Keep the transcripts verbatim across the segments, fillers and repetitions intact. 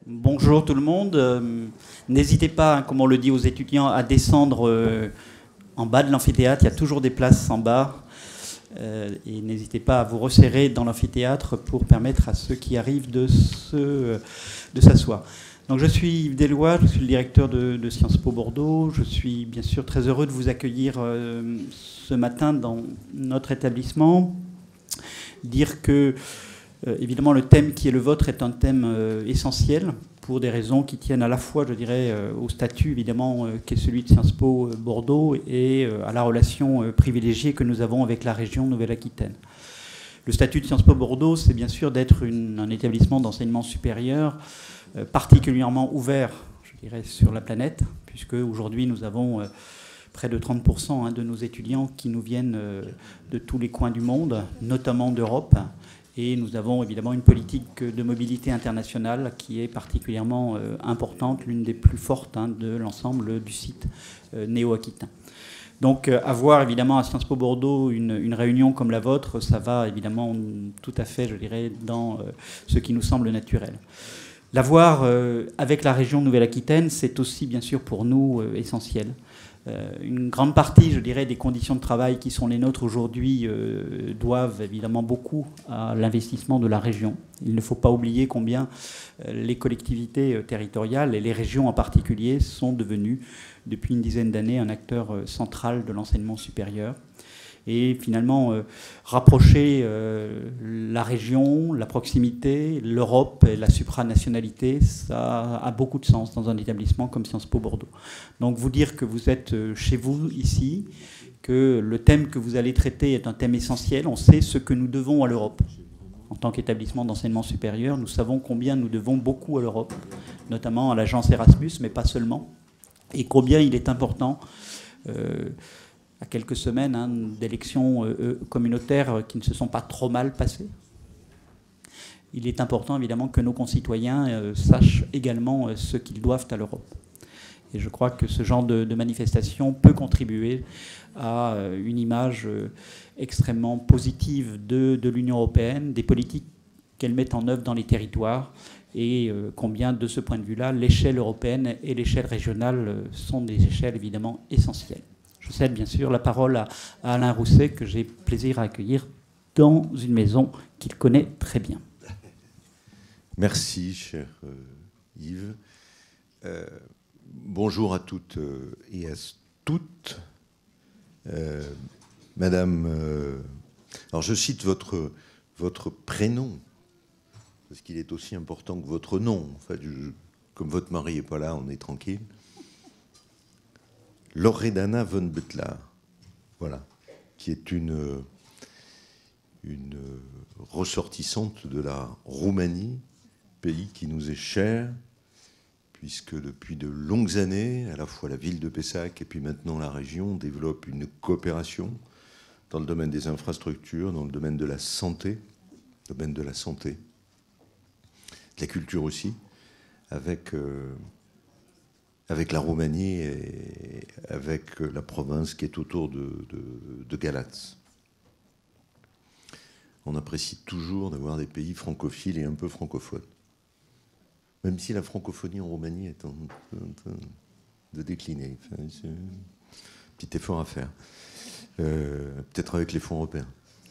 Bonjour tout le monde. Euh, N'hésitez pas, comme on le dit aux étudiants, à descendre euh, en bas de l'amphithéâtre. Il y a toujours des places en bas. Euh, et n'hésitez pas à vous resserrer dans l'amphithéâtre pour permettre à ceux qui arrivent de se, de s'asseoir. Donc je suis Yves Deloy, je suis le directeur de, de Sciences Po Bordeaux. Je suis bien sûr très heureux de vous accueillir euh, ce matin dans notre établissement. Dire que Euh, évidemment, le thème qui est le vôtre est un thème euh, essentiel pour des raisons qui tiennent à la fois, je dirais, euh, au statut, évidemment, euh, qui est celui de Sciences Po euh, Bordeaux et euh, à la relation euh, privilégiée que nous avons avec la région Nouvelle-Aquitaine. Le statut de Sciences Po Bordeaux, c'est bien sûr d'être une, un établissement d'enseignement supérieur euh, particulièrement ouvert, je dirais, sur la planète, puisque aujourd'hui nous avons euh, près de trente pour cent hein, de nos étudiants qui nous viennent euh, de tous les coins du monde, notamment d'Europe. Et nous avons évidemment une politique de mobilité internationale qui est particulièrement euh, importante, l'une des plus fortes hein, de l'ensemble du site euh, néo-aquitain. Donc euh, avoir évidemment à Sciences Po Bordeaux une, une réunion comme la vôtre, ça va évidemment tout à fait, je dirais, dans euh, ce qui nous semble naturel. L'avoir euh, avec la région Nouvelle-Aquitaine, c'est aussi bien sûr pour nous euh, essentiel. Euh, une grande partie, je dirais, des conditions de travail qui sont les nôtres aujourd'hui euh, doivent évidemment beaucoup à l'investissement de la région. Il ne faut pas oublier combien euh, les collectivités euh, territoriales et les régions en particulier sont devenues, depuis une dizaine d'années, un acteur euh, central de l'enseignement supérieur. Et finalement, euh, rapprocher euh, la région, la proximité, l'Europe et la supranationalité, ça a beaucoup de sens dans un établissement comme Sciences Po Bordeaux. Donc vous dire que vous êtes chez vous ici, que le thème que vous allez traiter est un thème essentiel, on sait ce que nous devons à l'Europe. En tant qu'établissement d'enseignement supérieur, nous savons combien nous devons beaucoup à l'Europe, notamment à l'agence Erasmus, mais pas seulement, et combien il est important... Euh, à quelques semaines hein, d'élections euh, communautaires qui ne se sont pas trop mal passées. Il est important évidemment que nos concitoyens euh, sachent également euh, ce qu'ils doivent à l'Europe. Et je crois que ce genre de, de manifestation peut contribuer à euh, une image euh, extrêmement positive de, de l'Union européenne, des politiques qu'elle met en œuvre dans les territoires, et euh, combien de ce point de vue-là, l'échelle européenne et l'échelle régionale euh, sont des échelles évidemment essentielles. Je cède bien sûr la parole à Alain Rousset, que j'ai plaisir à accueillir dans une maison qu'il connaît très bien. Merci, cher euh, Yves. Euh, bonjour à toutes euh, et à toutes. Euh, Madame, euh, alors je cite votre, votre prénom, parce qu'il est aussi important que votre nom. En fait, je, comme votre mari n'est pas là, on est tranquille. Loredana von Butler, voilà, qui est une, une ressortissante de la Roumanie, pays qui nous est cher, puisque depuis de longues années, à la fois la ville de Pessac et puis maintenant la région développent une coopération dans le domaine des infrastructures, dans le domaine de la santé, le domaine de la santé, de la culture aussi, avec... Euh, avec la Roumanie et avec la province qui est autour de, de, de Galatz. On apprécie toujours d'avoir des pays francophiles et un peu francophones. Même si la francophonie en Roumanie est en train de décliner. Enfin, c'est un petit effort à faire. Euh, peut-être avec les fonds européens.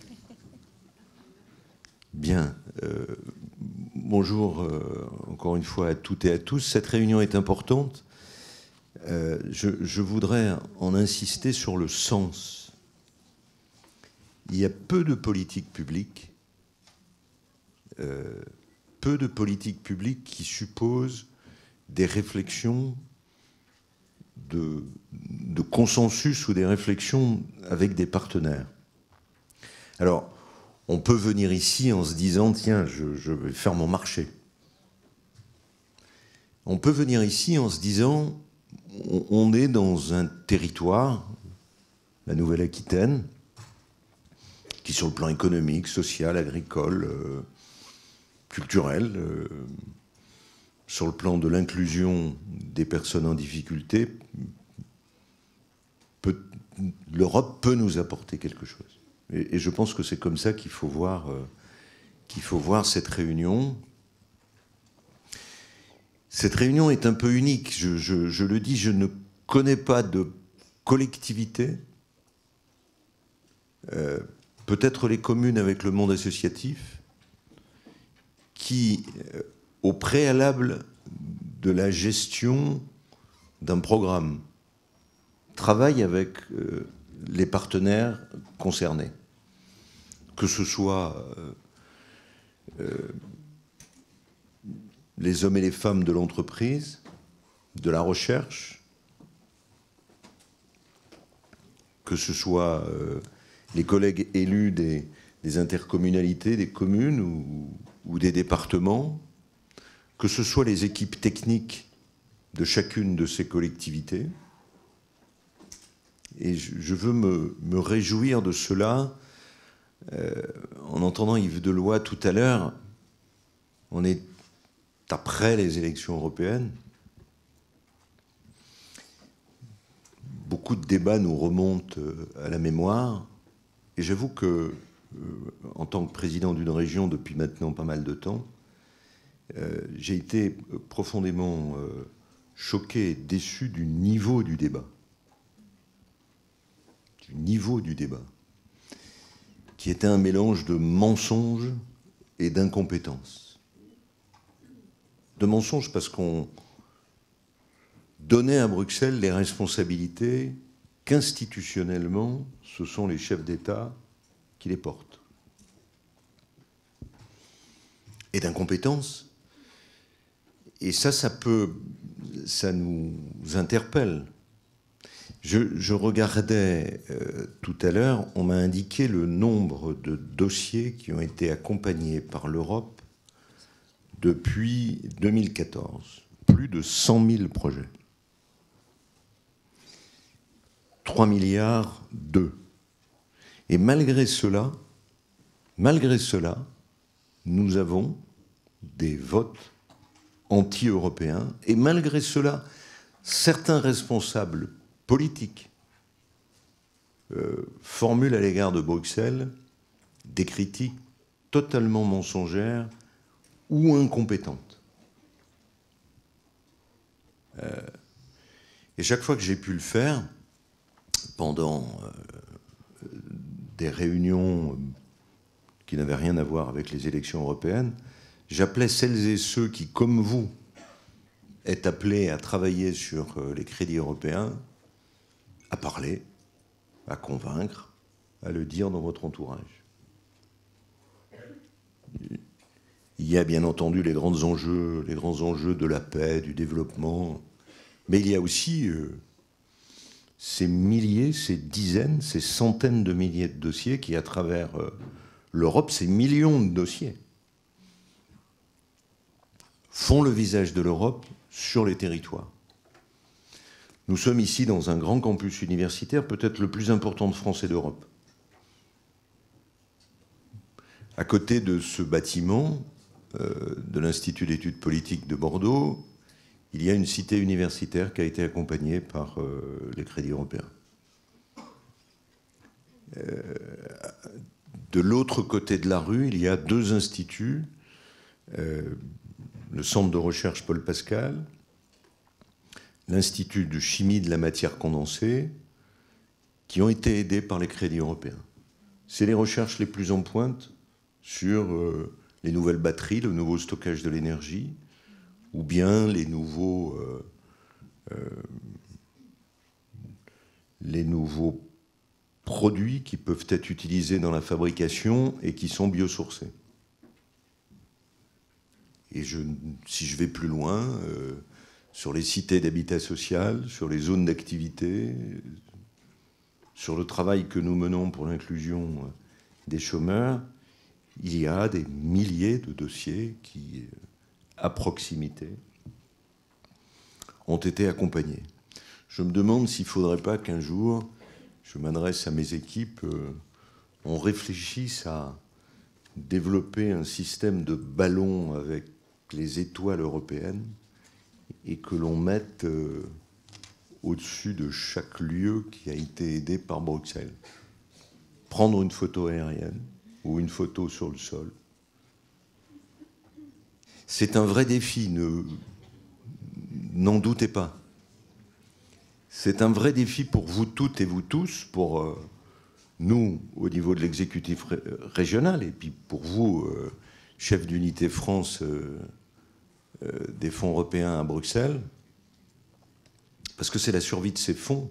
Bien. Euh, bonjour euh, encore une fois à toutes et à tous. Cette réunion est importante. Euh, je, je voudrais en insister sur le sens. Il y a peu de politiques publiques, euh, peu de politiques publiques qui supposent des réflexions de, de consensus ou des réflexions avec des partenaires. Alors, on peut venir ici en se disant, tiens, je, je vais faire mon marché. On peut venir ici en se disant, on est dans un territoire, la Nouvelle-Aquitaine, qui sur le plan économique, social, agricole, euh, culturel, euh, sur le plan de l'inclusion des personnes en difficulté, l'Europe peut nous apporter quelque chose. Et, et je pense que c'est comme ça qu'il faut voir, euh, qu'il faut voir cette réunion. Cette réunion est un peu unique. Je, je, je le dis, je ne connais pas de collectivité, euh, peut-être les communes avec le monde associatif, qui, euh, au préalable de la gestion d'un programme, travaillent avec euh, les partenaires concernés, que ce soit euh, euh, les hommes et les femmes de l'entreprise, de la recherche, que ce soit euh, les collègues élus des, des intercommunalités, des communes ou, ou des départements, que ce soit les équipes techniques de chacune de ces collectivités. Et je, je veux me, me réjouir de cela. Euh, en entendant Yves Deloy tout à l'heure, on est après les élections européennes. Beaucoup de débats nous remontent à la mémoire. Et j'avoue que, euh, en tant que président d'une région depuis maintenant pas mal de temps, euh, j'ai été profondément euh, choqué et déçu du niveau du débat. Du niveau du débat. Qui était un mélange de mensonges et d'incompétence. De mensonges parce qu'on donnait à Bruxelles les responsabilités qu'institutionnellement, ce sont les chefs d'État qui les portent. Et d'incompétence. Et ça, ça peut, ça nous interpelle. Je, je regardais euh, tout à l'heure, on m'a indiqué le nombre de dossiers qui ont été accompagnés par l'Europe depuis deux mille quatorze. Plus de cent mille projets. trois milliards deux. Et malgré cela, malgré cela, nous avons des votes anti-européens. Et malgré cela, certains responsables politiques euh, formulent à l'égard de Bruxelles des critiques totalement mensongères ou incompétentes. Euh, et chaque fois que j'ai pu le faire, pendant euh, des réunions qui n'avaient rien à voir avec les élections européennes, j'appelais celles et ceux qui, comme vous, êtes appelés à travailler sur euh, les crédits européens, à parler, à convaincre, à le dire dans votre entourage. Il y a bien entendu les grands enjeux, les grands enjeux de la paix, du développement, mais il y a aussi euh, ces milliers, ces dizaines, ces centaines de milliers de dossiers qui, à travers euh, l'Europe, ces millions de dossiers, font le visage de l'Europe sur les territoires. Nous sommes ici dans un grand campus universitaire, peut-être le plus important de France et d'Europe. À côté de ce bâtiment, euh, de l'Institut d'études politiques de Bordeaux, il y a une cité universitaire qui a été accompagnée par euh, les crédits européens. Euh, de l'autre côté de la rue, il y a deux instituts, euh, le Centre de recherche Paul Pascal, l'Institut de chimie de la matière condensée, qui ont été aidés par les crédits européens. C'est les recherches les plus en pointe sur euh, les nouvelles batteries, le nouveau stockage de l'énergie, ou bien les nouveaux, euh, euh, les nouveaux produits qui peuvent être utilisés dans la fabrication et qui sont biosourcés. Et je, si je vais plus loin, euh, sur les cités d'habitat social, sur les zones d'activité, sur le travail que nous menons pour l'inclusion des chômeurs, il y a des milliers de dossiers qui, à proximité, ont été accompagnés. Je me demande s'il ne faudrait pas qu'un jour, je m'adresse à mes équipes, euh, on réfléchisse à développer un système de ballons avec les étoiles européennes et que l'on mette euh, au-dessus de chaque lieu qui a été aidé par Bruxelles. Prendre une photo aérienne ou une photo sur le sol. C'est un vrai défi. Ne, n'en doutez pas. C'est un vrai défi pour vous toutes et vous tous, pour euh, nous, au niveau de l'exécutif ré régional, et puis pour vous, euh, chef d'unité France euh, euh, des fonds européens à Bruxelles, parce que c'est la survie de ces fonds.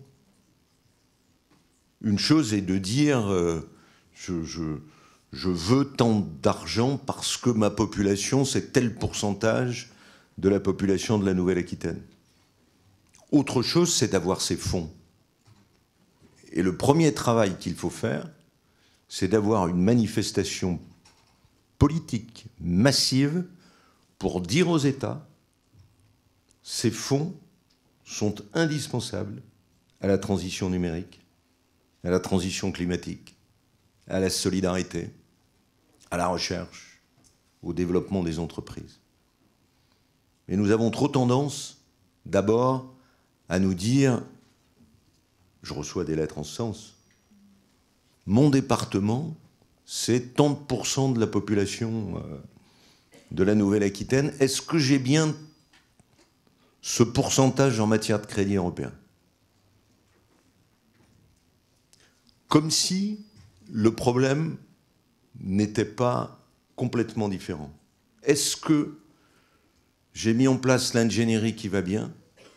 Une chose est de dire euh, je, je, je veux tant d'argent parce que ma population, c'est tel pourcentage de la population de la Nouvelle-Aquitaine. Autre chose, c'est d'avoir ces fonds. Et le premier travail qu'il faut faire, c'est d'avoir une manifestation politique massive pour dire aux États, ces fonds sont indispensables à la transition numérique, à la transition climatique, à la solidarité, à la recherche, au développement des entreprises. Mais nous avons trop tendance, d'abord, à nous dire, je reçois des lettres en ce sens, mon département, c'est tant de pourcents de la population euh, de la Nouvelle-Aquitaine. Est-ce que j'ai bien ce pourcentage en matière de crédit européen? Comme si le problème n'était pas complètement différent. Est-ce que j'ai mis en place l'ingénierie qui va bien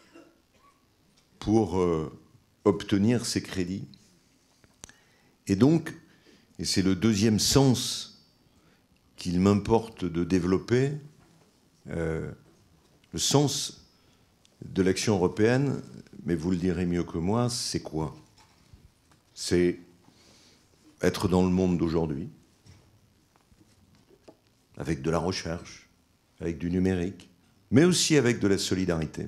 pour euh, obtenir ces crédits? Et donc, et c'est le deuxième sens qu'il m'importe de développer, euh, le sens de l'action européenne, mais vous le direz mieux que moi, c'est quoi? C'est être dans le monde d'aujourd'hui, avec de la recherche, avec du numérique, mais aussi avec de la solidarité.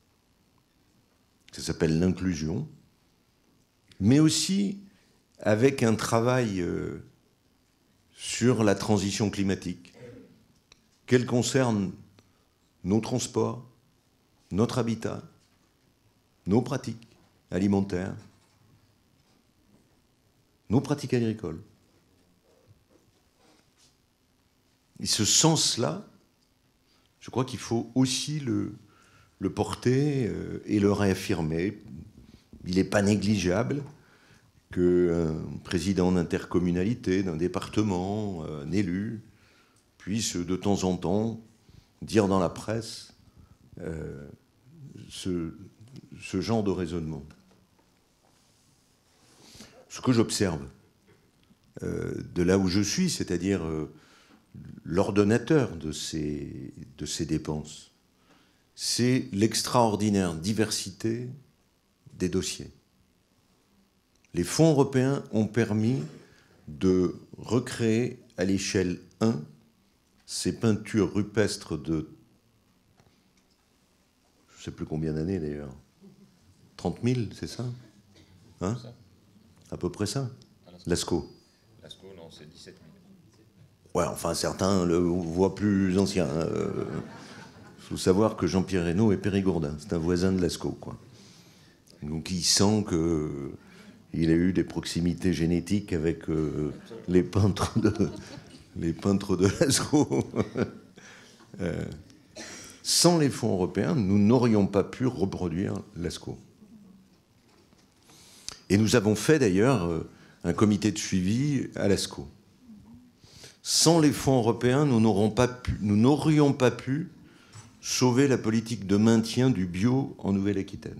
Ça s'appelle l'inclusion, mais aussi avec un travail euh, sur la transition climatique, qu'elle concerne nos transports, notre habitat, nos pratiques alimentaires, nos pratiques agricoles. Et ce sens-là, je crois qu'il faut aussi le, le porter euh, et le réaffirmer. Il n'est pas négligeable qu'un président d'intercommunalité, d'un département, un élu, puisse de temps en temps dire dans la presse euh, ce, ce genre de raisonnement. Ce que j'observe euh, de là où je suis, c'est-à-dire euh, l'ordonnateur de ces, de ces dépenses, c'est l'extraordinaire diversité des dossiers. Les fonds européens ont permis de recréer à l'échelle un ces peintures rupestres de, je ne sais plus combien d'années d'ailleurs, trente mille, c'est ça, hein? À peu près ça, Lascaux. Lascaux, non, c'est dix-sept mille. Ouais, enfin, certains le voient plus ancien. Il euh, faut savoir que Jean-Pierre Reynaud est périgourdin, c'est un voisin de Lascaux, quoi. Donc il sent qu'il a eu des proximités génétiques avec euh, les peintres de, les peintres de Lascaux. euh, sans les fonds européens, nous n'aurions pas pu reproduire Lascaux. Et nous avons fait d'ailleurs un comité de suivi à Lascaux. Sans les fonds européens, nous n'aurions pas pu, nous n'aurions pas pu sauver la politique de maintien du bio en Nouvelle-Aquitaine.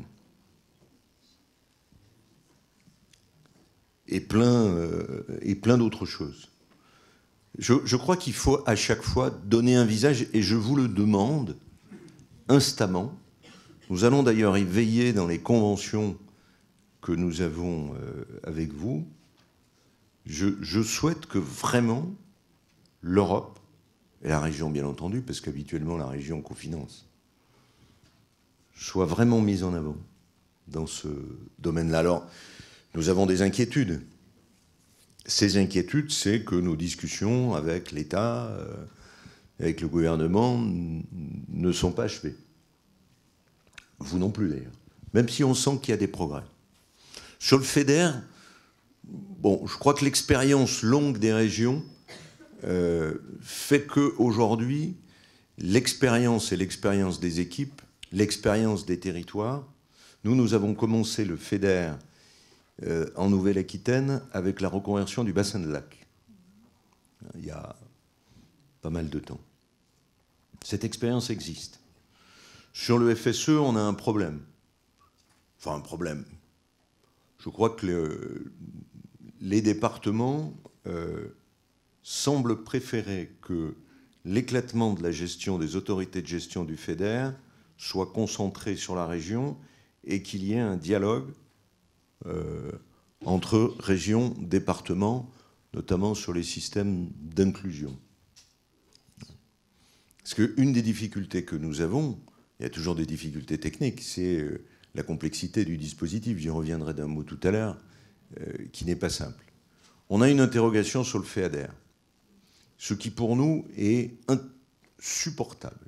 Et plein, euh, et plein d'autres choses. Je, je crois qu'il faut à chaque fois donner un visage, et je vous le demande instamment. Nous allons d'ailleurs y veiller dans les conventions que nous avons euh, avec vous. Je, je souhaite que vraiment l'Europe, et la région bien entendu, parce qu'habituellement la région cofinance, soit vraiment mise en avant dans ce domaine-là. Alors, nous avons des inquiétudes. Ces inquiétudes, c'est que nos discussions avec l'État, euh, avec le gouvernement, ne sont pas achevées. Vous non plus d'ailleurs. Même si on sent qu'il y a des progrès. Sur le FEDER, bon, je crois que l'expérience longue des régions euh, fait qu'aujourd'hui, l'expérience et l'expérience des équipes l'expérience des territoires. Nous, nous avons commencé le FEDER euh, en Nouvelle-Aquitaine avec la reconversion du bassin de lac. Il y a pas mal de temps. Cette expérience existe. Sur le F S E, on a un problème. Enfin, un problème. Je crois que le, les départements euh, semblent préférer que l'éclatement de la gestion des autorités de gestion du FEDER soit concentré sur la région et qu'il y ait un dialogue euh, entre régions, départements, notamment sur les systèmes d'inclusion. Parce qu'une des difficultés que nous avons, il y a toujours des difficultés techniques, c'est la complexité du dispositif, j'y reviendrai d'un mot tout à l'heure, euh, qui n'est pas simple. On a une interrogation sur le FEADER, ce qui pour nous est insupportable,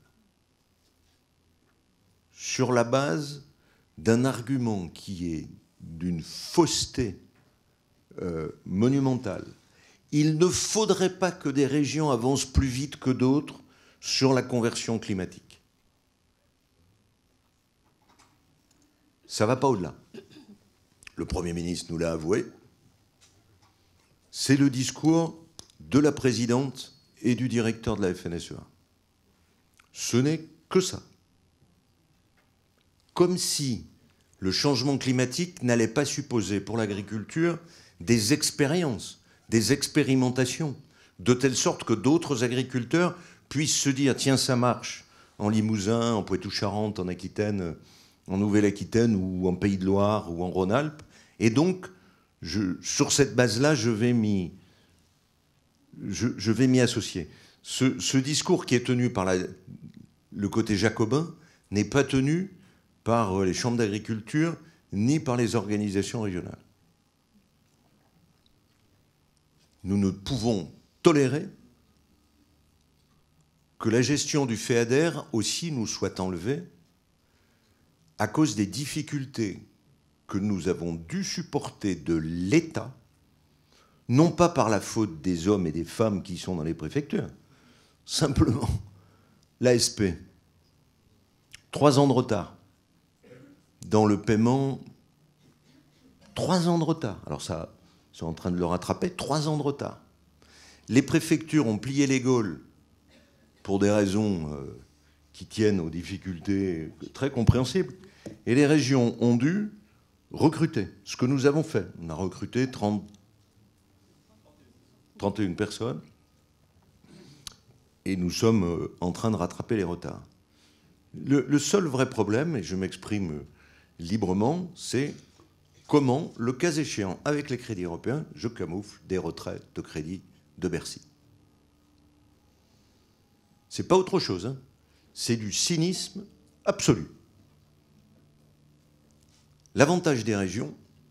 sur la base d'un argument qui est d'une fausseté euh, monumentale. Il ne faudrait pas que des régions avancent plus vite que d'autres sur la conversion climatique. Ça ne va pas au-delà. Le Premier ministre nous l'a avoué. C'est le discours de la présidente et du directeur de la F N S E A. Ce n'est que ça. Comme si le changement climatique n'allait pas supposer pour l'agriculture des expériences, des expérimentations, de telle sorte que d'autres agriculteurs puissent se dire « tiens, ça marche » en Limousin, en Poitou-Charentes, en Aquitaine, en Nouvelle-Aquitaine ou en Pays de Loire ou en Rhône-Alpes. Et donc, je, sur cette base-là, je vais m'y je, je vais m'y associer. Ce, ce discours qui est tenu par la, le côté jacobin n'est pas tenu par les chambres d'agriculture ni par les organisations régionales. Nous ne pouvons tolérer que la gestion du FEADER aussi nous soit enlevée à cause des difficultés que nous avons dû supporter de l'État, non pas par la faute des hommes et des femmes qui sont dans les préfectures, simplement l'A S P, trois ans de retard dans le paiement, trois ans de retard. Alors ça, ils sont en train de le rattraper, trois ans de retard. Les préfectures ont plié les gaules pour des raisons euh, qui tiennent aux difficultés très compréhensibles. Et les régions ont dû recruter, ce que nous avons fait. On a recruté trente, trente et une personnes et nous sommes en train de rattraper les retards. Le, le seul vrai problème, et je m'exprime librement, c'est comment, le cas échéant, avec les crédits européens, je camoufle des retraits de crédits de Bercy. C'est pas autre chose, hein. C'est du cynisme absolu. L'avantage des régions,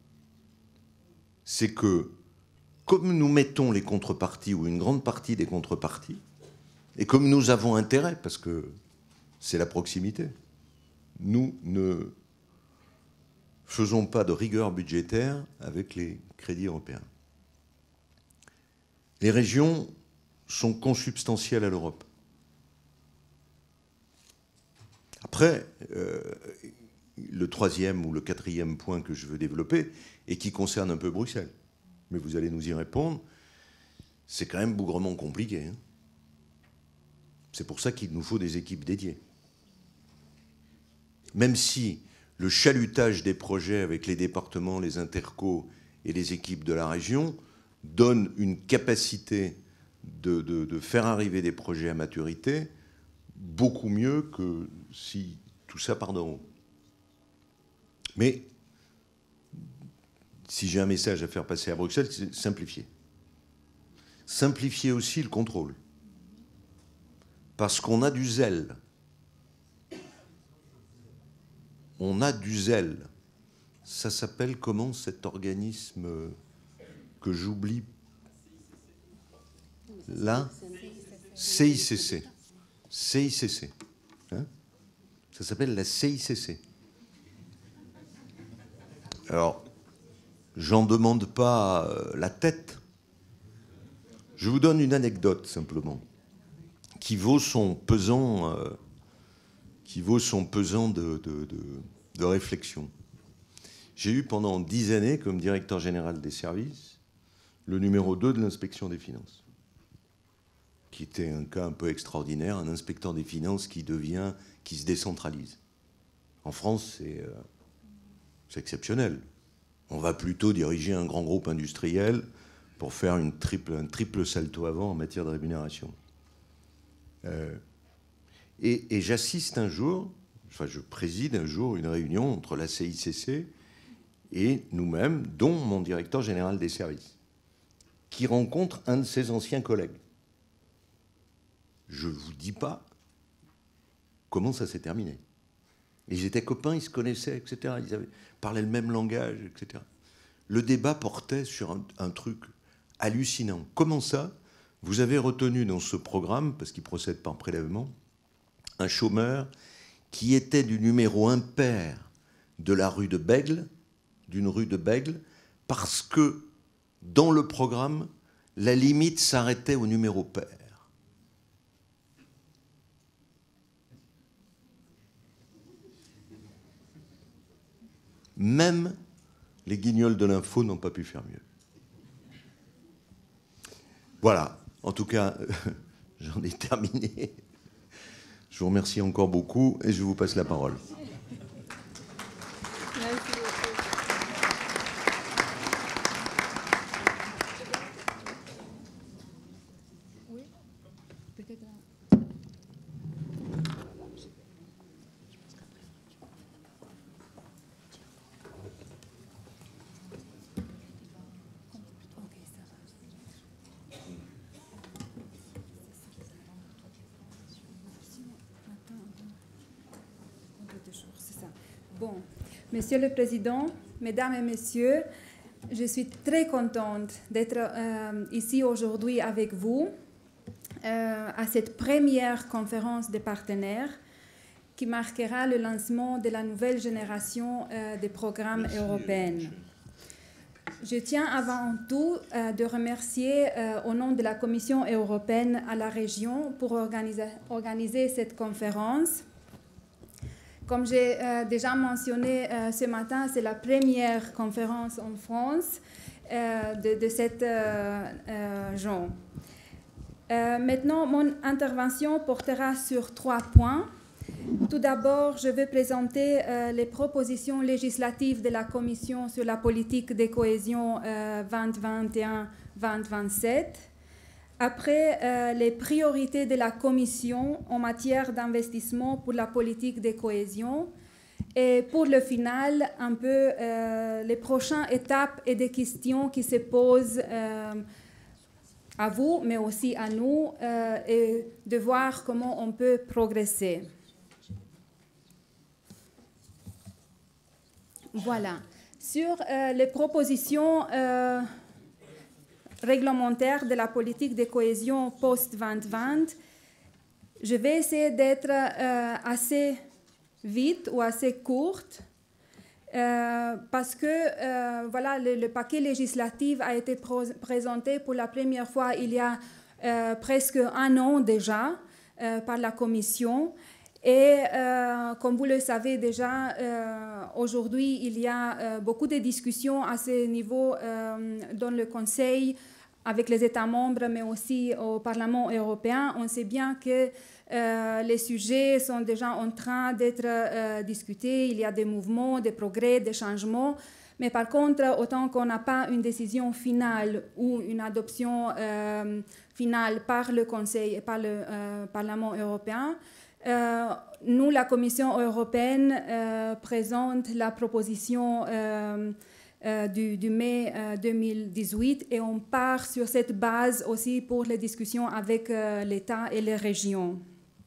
c'est que, comme nous mettons les contreparties, ou une grande partie des contreparties, et comme nous avons intérêt, parce que c'est la proximité, nous ne faisons pas de rigueur budgétaire avec les crédits européens. Les régions sont consubstantielles à l'Europe. Après, euh, le troisième ou le quatrième point que je veux développer, et qui concerne un peu Bruxelles, mais vous allez nous y répondre, c'est quand même bougrement compliqué. Hein. C'est pour ça qu'il nous faut des équipes dédiées. Même si le chalutage des projets avec les départements, les intercos et les équipes de la région donne une capacité de, de, de faire arriver des projets à maturité beaucoup mieux que si tout ça part d'en haut. Mais si j'ai un message à faire passer à Bruxelles, c'est simplifier. Simplifier aussi le contrôle. Parce qu'on a du zèle. On a du zèle. Ça s'appelle comment cet organisme que j'oublie là? C I C C. C I C C. Hein? Ça s'appelle la C I C C. Alors, j'en demande pas la tête. Je vous donne une anecdote simplement, qui vaut son pesant euh, qui vaut son pesant de, de, de, de réflexion. J'ai eu pendant dix années, comme directeur général des services, le numéro deux de l'inspection des finances, qui était un cas un peu extraordinaire, un inspecteur des finances qui devient, qui se décentralise. En France, c'est euh, c'est exceptionnel. On va plutôt diriger un grand groupe industriel pour faire une triple, un triple salto avant en matière de rémunération. Euh, et et j'assiste un jour, enfin je préside un jour une réunion entre la C I C C et nous-mêmes, dont mon directeur général des services, qui rencontre un de ses anciens collègues. Je ne vous dis pas comment ça s'est terminé. Ils étaient copains, ils se connaissaient, et cetera. Ils avaient, parlaient le même langage, et cetera. Le débat portait sur un, un truc hallucinant. Comment ça, vous avez retenu dans ce programme, parce qu'il procède par prélèvement, un chômeur qui était du numéro impair de la rue de Bègle, d'une rue de Bègle, parce que dans le programme, la limite s'arrêtait au numéro pair. Même les guignols de l'info n'ont pas pu faire mieux. Voilà, en tout cas, j'en ai terminé. Je vous remercie encore beaucoup et je vous passe la parole. Bon, Monsieur le Président, Mesdames et Messieurs, je suis très contente d'être euh, ici aujourd'hui avec vous euh, à cette première conférence des partenaires qui marquera le lancement de la nouvelle génération euh, des programmes Merci, européens. Je tiens avant tout euh, de remercier euh, au nom de la Commission européenne à la région pour organiser, organiser cette conférence. Comme j'ai euh, déjà mentionné euh, ce matin, c'est la première conférence en France euh, de, de cette euh, euh, genre. Euh, maintenant, mon intervention portera sur trois points. Tout d'abord, je vais présenter euh, les propositions législatives de la Commission sur la politique de cohésion euh, vingt vingt et un vingt vingt-sept. Après, euh, les priorités de la Commission en matière d'investissement pour la politique de cohésion. Et pour le final, un peu euh, les prochaines étapes et des questions qui se posent euh, à vous, mais aussi à nous, euh, et de voir comment on peut progresser. Voilà. Sur euh, les propositions euh, réglementaire de la politique de cohésion post vingt vingt, je vais essayer d'être euh, assez vite ou assez courte euh, parce que euh, voilà, le, le paquet législatif a été présenté pour la première fois il y a euh, presque un an déjà euh, par la Commission. Et euh, comme vous le savez déjà, euh, aujourd'hui, il y a euh, beaucoup de discussions à ce niveau euh, dans le Conseil avec les États membres, mais aussi au Parlement européen. On sait bien que euh, les sujets sont déjà en train d'être euh, discutés. Il y a des mouvements, des progrès, des changements. Mais par contre, autant qu'on n'a pas une décision finale ou une adoption euh, finale par le Conseil et par le euh, Parlement européen, Euh, nous, la Commission européenne, euh, présente la proposition euh, euh, du, du mai euh, deux mille dix-huit et on part sur cette base aussi pour les discussions avec euh, l'État et les régions.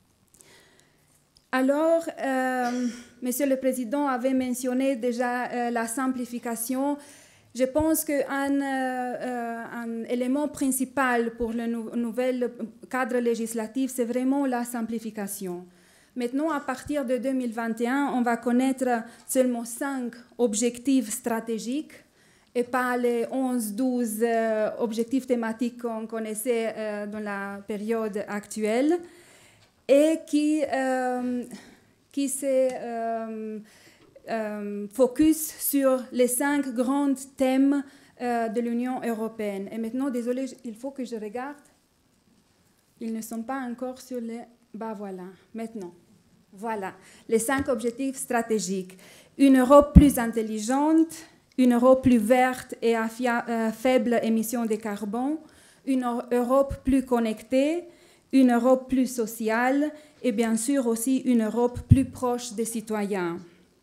Alors, euh, Monsieur le Président avait mentionné déjà euh, la simplification. Je pense qu'un euh, un élément principal pour le nou nouvel cadre législatif, c'est vraiment la simplification. Maintenant, à partir de deux mille vingt et un, on va connaître seulement cinq objectifs stratégiques et pas les onze douze euh, objectifs thématiques qu'on connaissait euh, dans la période actuelle et qui, euh, qui se euh, euh, focus sur les cinq grands thèmes euh, de l'Union européenne. Et maintenant, désolé, il faut que je regarde. Ils ne sont pas encore sur les... Bah voilà, maintenant. Voilà, les cinq objectifs stratégiques. Une Europe plus intelligente, une Europe plus verte et à euh, faible émission de carbone, une Europe plus connectée, une Europe plus sociale et bien sûr aussi une Europe plus proche des citoyens.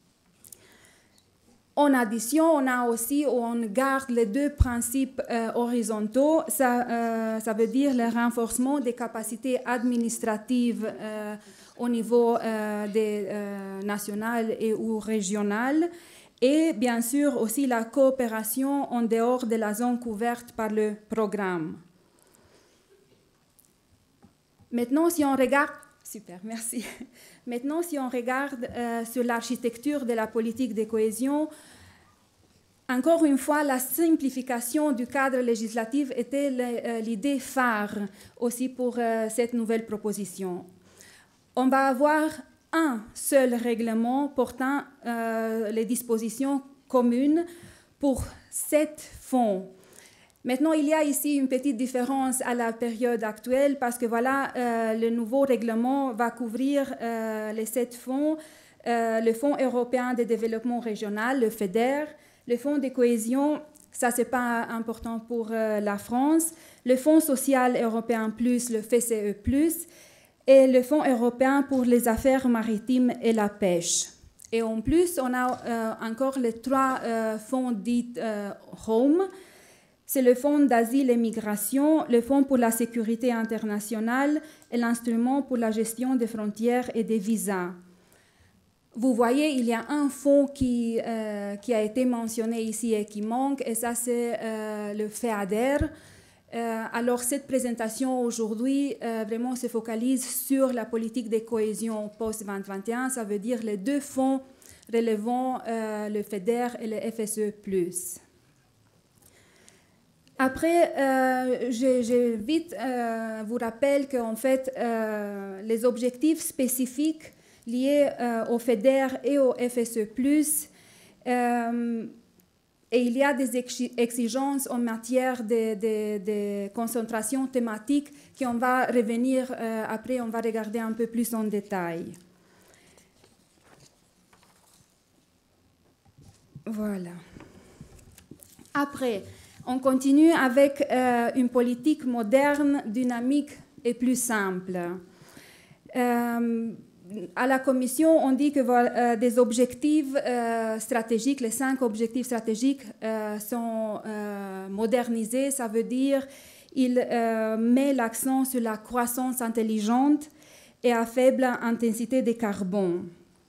En addition, on a aussi, on garde les deux principes euh, horizontaux, ça, euh, ça veut dire le renforcement des capacités administratives euh, au niveau euh, des, euh, national et ou régional, et bien sûr aussi la coopération en dehors de la zone couverte par le programme. Maintenant, si on regarde, super, merci. Maintenant, si on regarde euh, sur l'architecture de la politique de cohésion, encore une fois, la simplification du cadre législatif était l'idée phare aussi pour euh, cette nouvelle proposition. On va avoir un seul règlement portant euh, les dispositions communes pour sept fonds. Maintenant, il y a ici une petite différence à la période actuelle parce que voilà, euh, le nouveau règlement va couvrir euh, les sept fonds, euh, le Fonds européen de développement régional, le FEDER, le Fonds de cohésion, ça c'est pas important pour euh, la France, le Fonds social européen plus, le F C E plus, et le Fonds européen pour les affaires maritimes et la pêche. Et en plus, on a euh, encore les trois euh, fonds dits euh, Home. C'est le Fonds d'asile et migration, le Fonds pour la sécurité internationale et l'instrument pour la gestion des frontières et des visas. Vous voyez, il y a un fonds qui, euh, qui a été mentionné ici et qui manque, et ça c'est euh, le FEADER. Euh, alors cette présentation aujourd'hui euh, vraiment se focalise sur la politique de cohésion post-vingt vingt et un, ça veut dire les deux fonds relevant euh, le FEDER et le F S E plus. Après, euh, je, je vite euh, vous rappelle qu'en fait, euh, les objectifs spécifiques liés euh, au FEDER et au F S E plus, euh, et il y a des exigences en matière de, de, de concentration thématique qu'on va revenir euh, après, on va regarder un peu plus en détail. Voilà. Après, on continue avec euh, une politique moderne, dynamique et plus simple. Euh, à la Commission, on dit que euh, des objectifs euh, stratégiques, les cinq objectifs stratégiques euh, sont euh, modernisés. Ça veut dire qu'il euh, met l'accent sur la croissance intelligente et à faible intensité de carbone.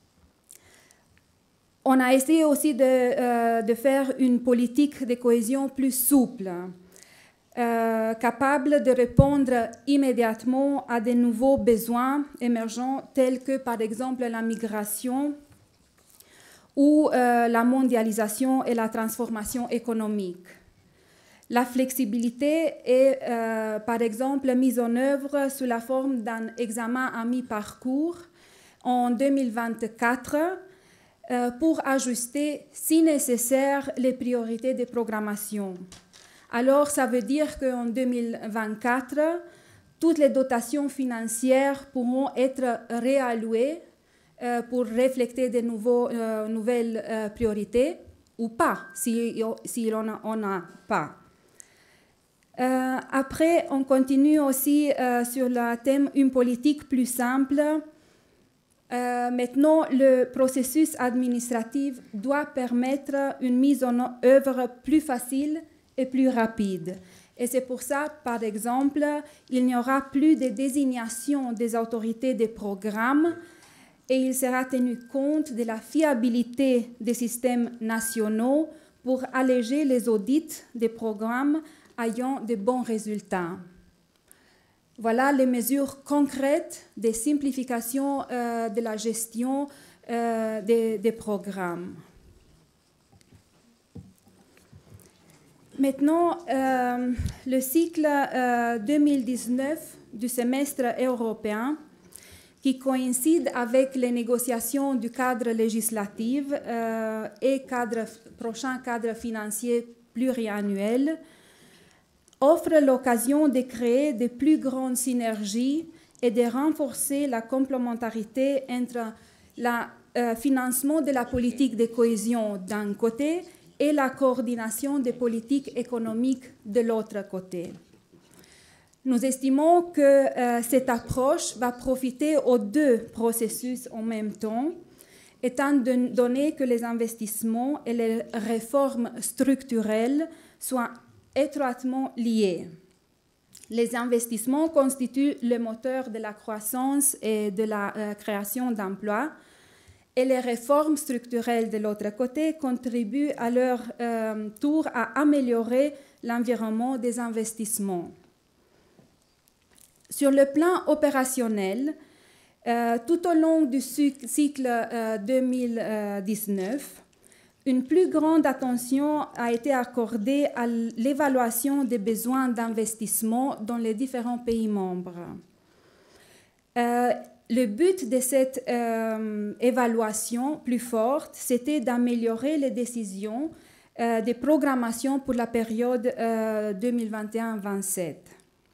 On a essayé aussi de, euh, de faire une politique de cohésion plus souple, euh, capable de répondre immédiatement à de nouveaux besoins émergents tels que par exemple la migration ou euh, la mondialisation et la transformation économique. La flexibilité est euh, par exemple mise en œuvre sous la forme d'un examen à mi-parcours en deux mille vingt-quatre euh, pour ajuster, si nécessaire, les priorités de programmation. Alors, ça veut dire qu'en deux mille vingt-quatre, toutes les dotations financières pourront être réallouées euh, pour refléter de nouveaux, euh, nouvelles euh, priorités ou pas, si, si on n'en a pas. Euh, après, on continue aussi euh, sur le thème une politique plus simple. Euh, maintenant, le processus administratif doit permettre une mise en œuvre plus facile et plus rapide. Et c'est pour ça, par exemple, il n'y aura plus de désignation des autorités des programmes et il sera tenu compte de la fiabilité des systèmes nationaux pour alléger les audits des programmes ayant de bons résultats. Voilà les mesures concrètes de simplification euh, de la gestion euh, des, des programmes. Maintenant, euh, le cycle euh, deux mille dix-neuf du semestre européen, qui coïncide avec les négociations du cadre législatif euh, et cadre, prochain cadre financier pluriannuel, offre l'occasion de créer de plus grandes synergies et de renforcer la complémentarité entre le euh, financement de la politique de cohésion d'un côté et la coordination des politiques économiques de l'autre côté. Nous estimons que euh, cette approche va profiter aux deux processus en même temps, étant donné que les investissements et les réformes structurelles soient étroitement liés. Les investissements constituent le moteur de la croissance et de la euh, création d'emplois, et les réformes structurelles de l'autre côté contribuent à leur euh, tour à améliorer l'environnement des investissements. Sur le plan opérationnel, euh, tout au long du cycle euh, deux mille dix-neuf, une plus grande attention a été accordée à l'évaluation des besoins d'investissement dans les différents pays membres. Euh, le but de cette euh, évaluation plus forte, c'était d'améliorer les décisions euh, de programmation pour la période euh, deux mille vingt et un à deux mille vingt-sept.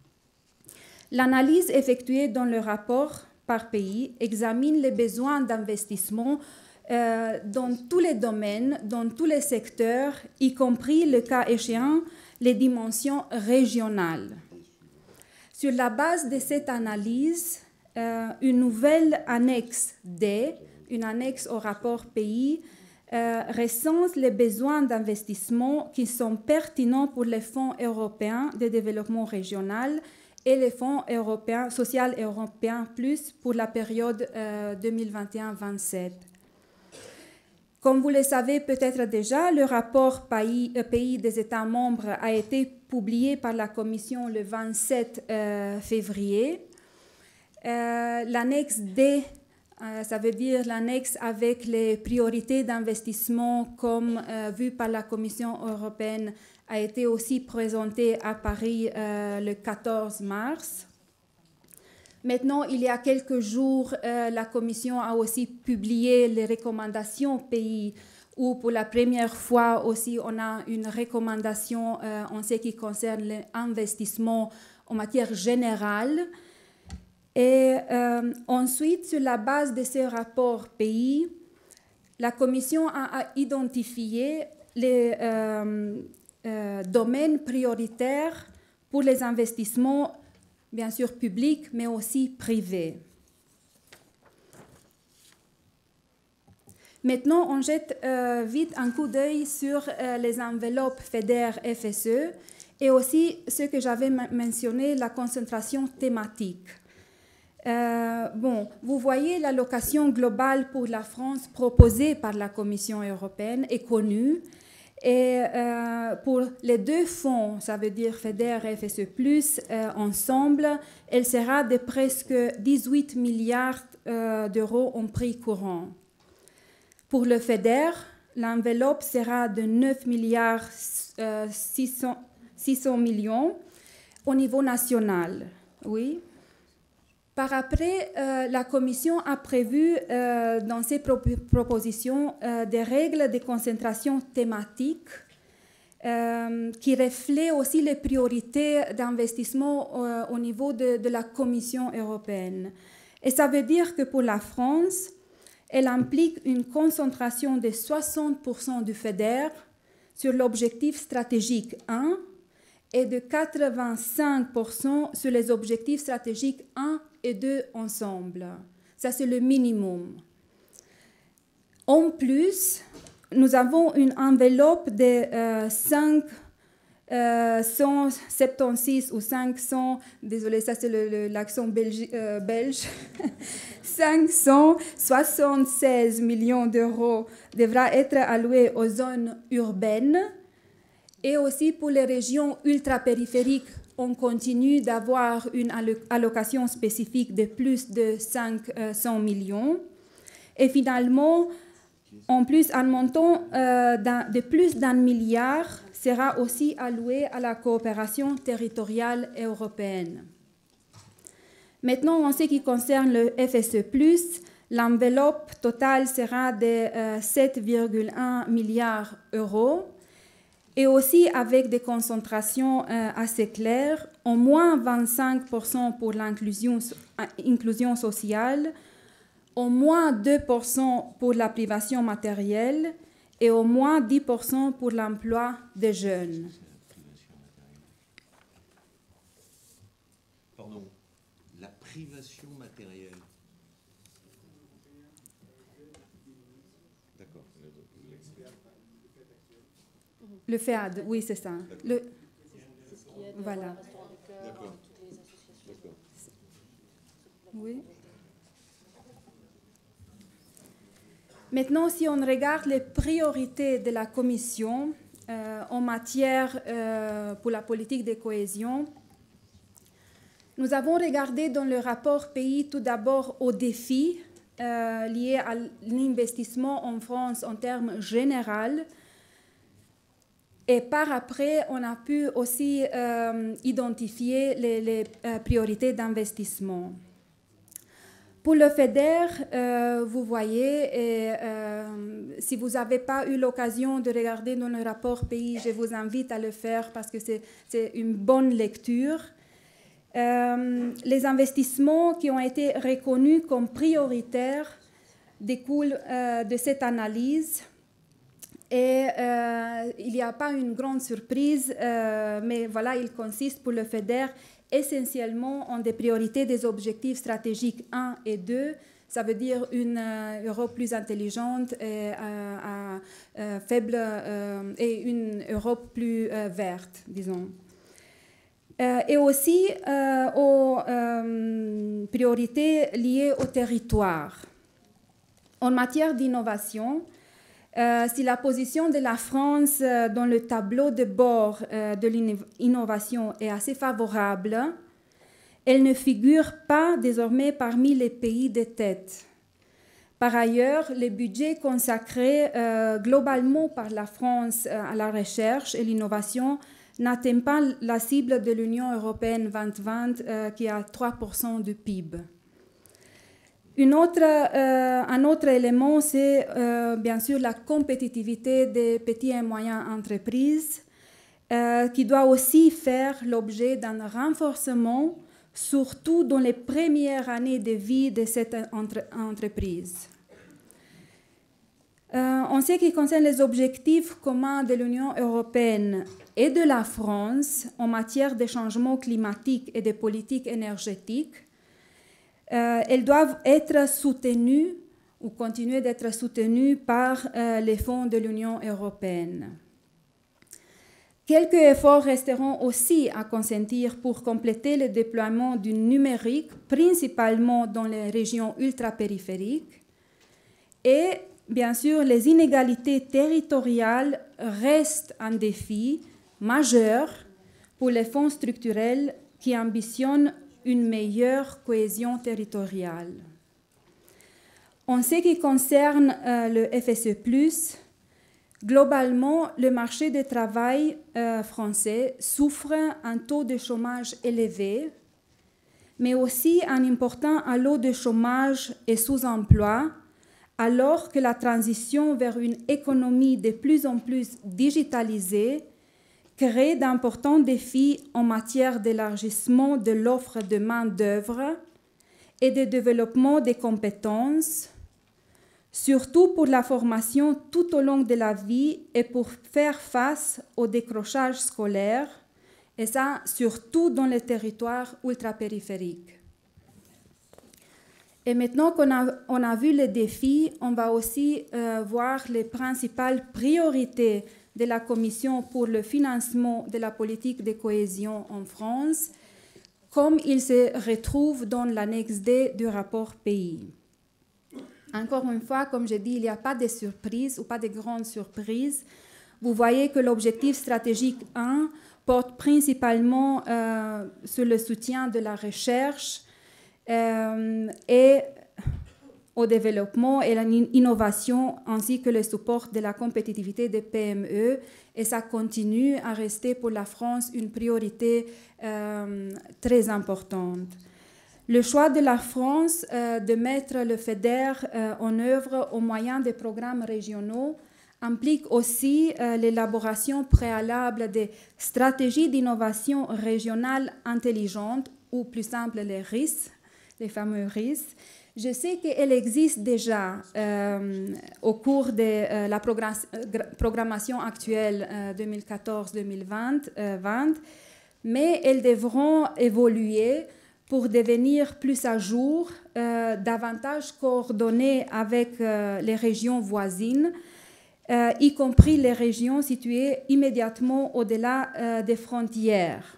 L'analyse effectuée dans le rapport par pays examine les besoins d'investissement euh, dans tous les domaines, dans tous les secteurs, y compris, le cas échéant, les dimensions régionales. Sur la base de cette analyse, euh, une nouvelle annexe D, une annexe au rapport pays, euh, recense les besoins d'investissement qui sont pertinents pour les fonds européens de développement régional et les fonds européens, social européens plus pour la période euh, deux mille vingt et un à deux mille vingt-sept. Comme vous le savez peut-être déjà, le rapport pays, euh, pays des États membres a été publié par la Commission le vingt-sept euh, février. Euh, l'annexe D, euh, ça veut dire l'annexe avec les priorités d'investissement comme euh, vu par la Commission européenne, a été aussi présenté à Paris euh, le quatorze mars. Maintenant, il y a quelques jours, euh, la Commission a aussi publié les recommandations pays où pour la première fois aussi on a une recommandation euh, en ce qui concerne l'investissement en matière générale. Et euh, ensuite, sur la base de ces rapports pays, la Commission a, a identifié les euh, Euh, domaines prioritaires pour les investissements, bien sûr publics, mais aussi privés. Maintenant, on jette euh, vite un coup d'œil sur euh, les enveloppes FEDER F S E et aussi ce que j'avais mentionné, la concentration thématique. Euh, bon, vous voyez, l'allocation globale pour la France proposée par la Commission européenne est connue. Et euh, pour les deux fonds, ça veut dire FEDER et F S E plus, euh, ensemble, elle sera de presque dix-huit milliards euh, d'euros en prix courant. Pour le FEDER, l'enveloppe sera de neuf milliards six cents millions au niveau national. Oui. Par après, euh, la Commission a prévu euh, dans ses pro propositions euh, des règles de concentration thématique euh, qui reflètent aussi les priorités d'investissement euh, au niveau de, de la Commission européenne. Et ça veut dire que pour la France, elle implique une concentration de soixante pour cent du FEDER sur l'objectif stratégique un et de quatre-vingt-cinq pour cent sur les objectifs stratégiques un et deux ensemble. Ça, c'est le minimum. En plus, nous avons une enveloppe de euh, cinq cent soixante-seize ou cinq cents, désolé, ça c'est l'accent belge, euh, belge, cinq cent soixante-seize millions d'euros devra être alloués aux zones urbaines et aussi pour les régions ultrapériphériques. On continue d'avoir une allocation spécifique de plus de cinq cents millions. Et finalement, en plus, un montant euh, de plus d'un milliard sera aussi alloué à la coopération territoriale européenne. Maintenant, en ce qui concerne le F S E plus, l'enveloppe totale sera de euh, sept virgule un milliards d'euros et aussi avec des concentrations euh, assez claires, au moins vingt-cinq pour cent pour l'inclusion inclusion sociale, au moins deux pour cent pour la privation matérielle et au moins dix pour cent pour l'emploi des jeunes. Pardon, la privation matérielle. D'accord. Le F E A D, oui, c'est ça. Le... Voilà. D'accord. Oui. Maintenant, si on regarde les priorités de la Commission euh, en matière euh, pour la politique de cohésion, nous avons regardé dans le rapport pays tout d'abord aux défis euh, liés à l'investissement en France en termes généraux. Et par après, on a pu aussi euh, identifier les, les euh, priorités d'investissement. Pour le FEDER, euh, vous voyez, et, euh, si vous n'avez pas eu l'occasion de regarder dans le rapport pays, je vous invite à le faire parce que c'est une bonne lecture. Euh, les investissements qui ont été reconnus comme prioritaires découlent euh, de cette analyse. Et euh, il n'y a pas une grande surprise, euh, mais voilà, il consiste pour le FEDER essentiellement en des priorités des objectifs stratégiques un et deux. Ça veut dire une euh, Europe plus intelligente et, euh, à, euh, faible, euh, et une Europe plus euh, verte, disons. Euh, et aussi euh, aux euh, priorités liées au territoire. En matière d'innovation, Euh, si la position de la France euh, dans le tableau de bord euh, de l'innovation est assez favorable, elle ne figure pas désormais parmi les pays de tête. Par ailleurs, les budgets consacrés euh, globalement par la France euh, à la recherche et l'innovation n'atteignent pas la cible de l'Union européenne vingt vingt euh, qui est à trois pour cent du P I B. Une autre, euh, un autre élément, c'est euh, bien sûr la compétitivité des petites et moyennes entreprises, euh, qui doit aussi faire l'objet d'un renforcement, surtout dans les premières années de vie de cette entre entreprise. Euh, en ce qui concerne les objectifs communs de l'Union européenne et de la France en matière de changement climatique et de politique énergétique, Euh, elles doivent être soutenues ou continuer d'être soutenues par euh, les fonds de l'Union européenne. Quelques efforts resteront aussi à consentir pour compléter le déploiement du numérique, principalement dans les régions ultrapériphériques. Et bien sûr, les inégalités territoriales restent un défi majeur pour les fonds structurels qui ambitionnent une meilleure cohésion territoriale. En ce qui concerne euh, le F S E plus, globalement, le marché du travail euh, français souffre un taux de chômage élevé, mais aussi un important lot de chômage et sous-emploi, alors que la transition vers une économie de plus en plus digitalisée crée d'importants défis en matière d'élargissement de l'offre de main-d'œuvre et de développement des compétences, surtout pour la formation tout au long de la vie et pour faire face au décrochage scolaire, et ça surtout dans les territoires ultrapériphériques. Et maintenant qu'on a, on a vu les défis, on va aussi euh, voir les principales priorités de la Commission pour le financement de la politique de cohésion en France, comme il se retrouve dans l'annexe D du rapport pays. Encore une fois, comme je dis, il n'y a pas de surprise ou pas de grandes surprises. Vous voyez que l'objectif stratégique un porte principalement euh, sur le soutien de la recherche euh, et au développement et à l'innovation, ainsi que le support de la compétitivité des P M E. Et ça continue à rester pour la France une priorité euh, très importante. Le choix de la France euh, de mettre le FEDER euh, en œuvre au moyen des programmes régionaux implique aussi euh, l'élaboration préalable des stratégies d'innovation régionale intelligente, ou plus simple les R I S, les fameux R I S. Je sais qu'elle existe déjà euh, au cours de euh, la programmation actuelle euh, deux mille quatorze deux mille vingt, euh, mais elles devront évoluer pour devenir plus à jour, euh, davantage coordonnées avec euh, les régions voisines, euh, y compris les régions situées immédiatement au-delà euh, des frontières.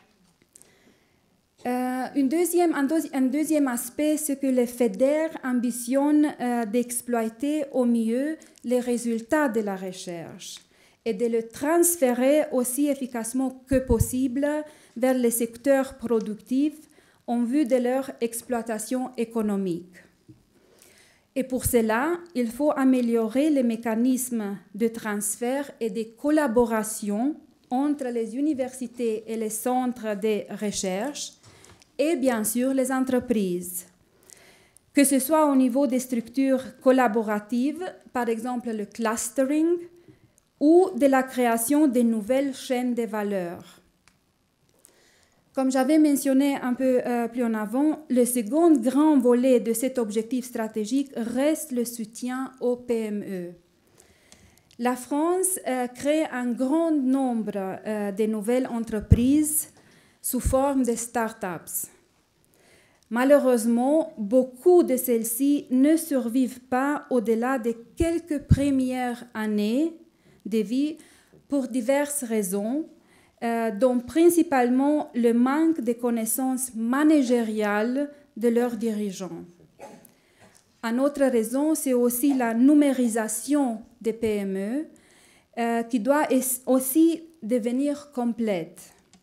Euh, une deuxième, un, deuxi un deuxième aspect, c'est que le FEDER ambitionne euh, d'exploiter au mieux les résultats de la recherche et de le transférer aussi efficacement que possible vers les secteurs productifs en vue de leur exploitation économique. Et pour cela, il faut améliorer les mécanismes de transfert et de collaboration entre les universités et les centres de recherche et bien sûr les entreprises, que ce soit au niveau des structures collaboratives, par exemple le clustering, ou de la création de nouvelles chaînes de valeur. Comme j'avais mentionné un peu euh, plus en avant, le second grand volet de cet objectif stratégique reste le soutien aux P M E. La France euh, crée un grand nombre euh, de nouvelles entreprises sous forme de start-ups. Malheureusement, beaucoup de celles-ci ne survivent pas au-delà de quelques premières années de vie pour diverses raisons, euh, dont principalement le manque de connaissances managériales de leurs dirigeants. Une autre raison, c'est aussi la numérisation des P M E, euh, qui doit aussi devenir complète.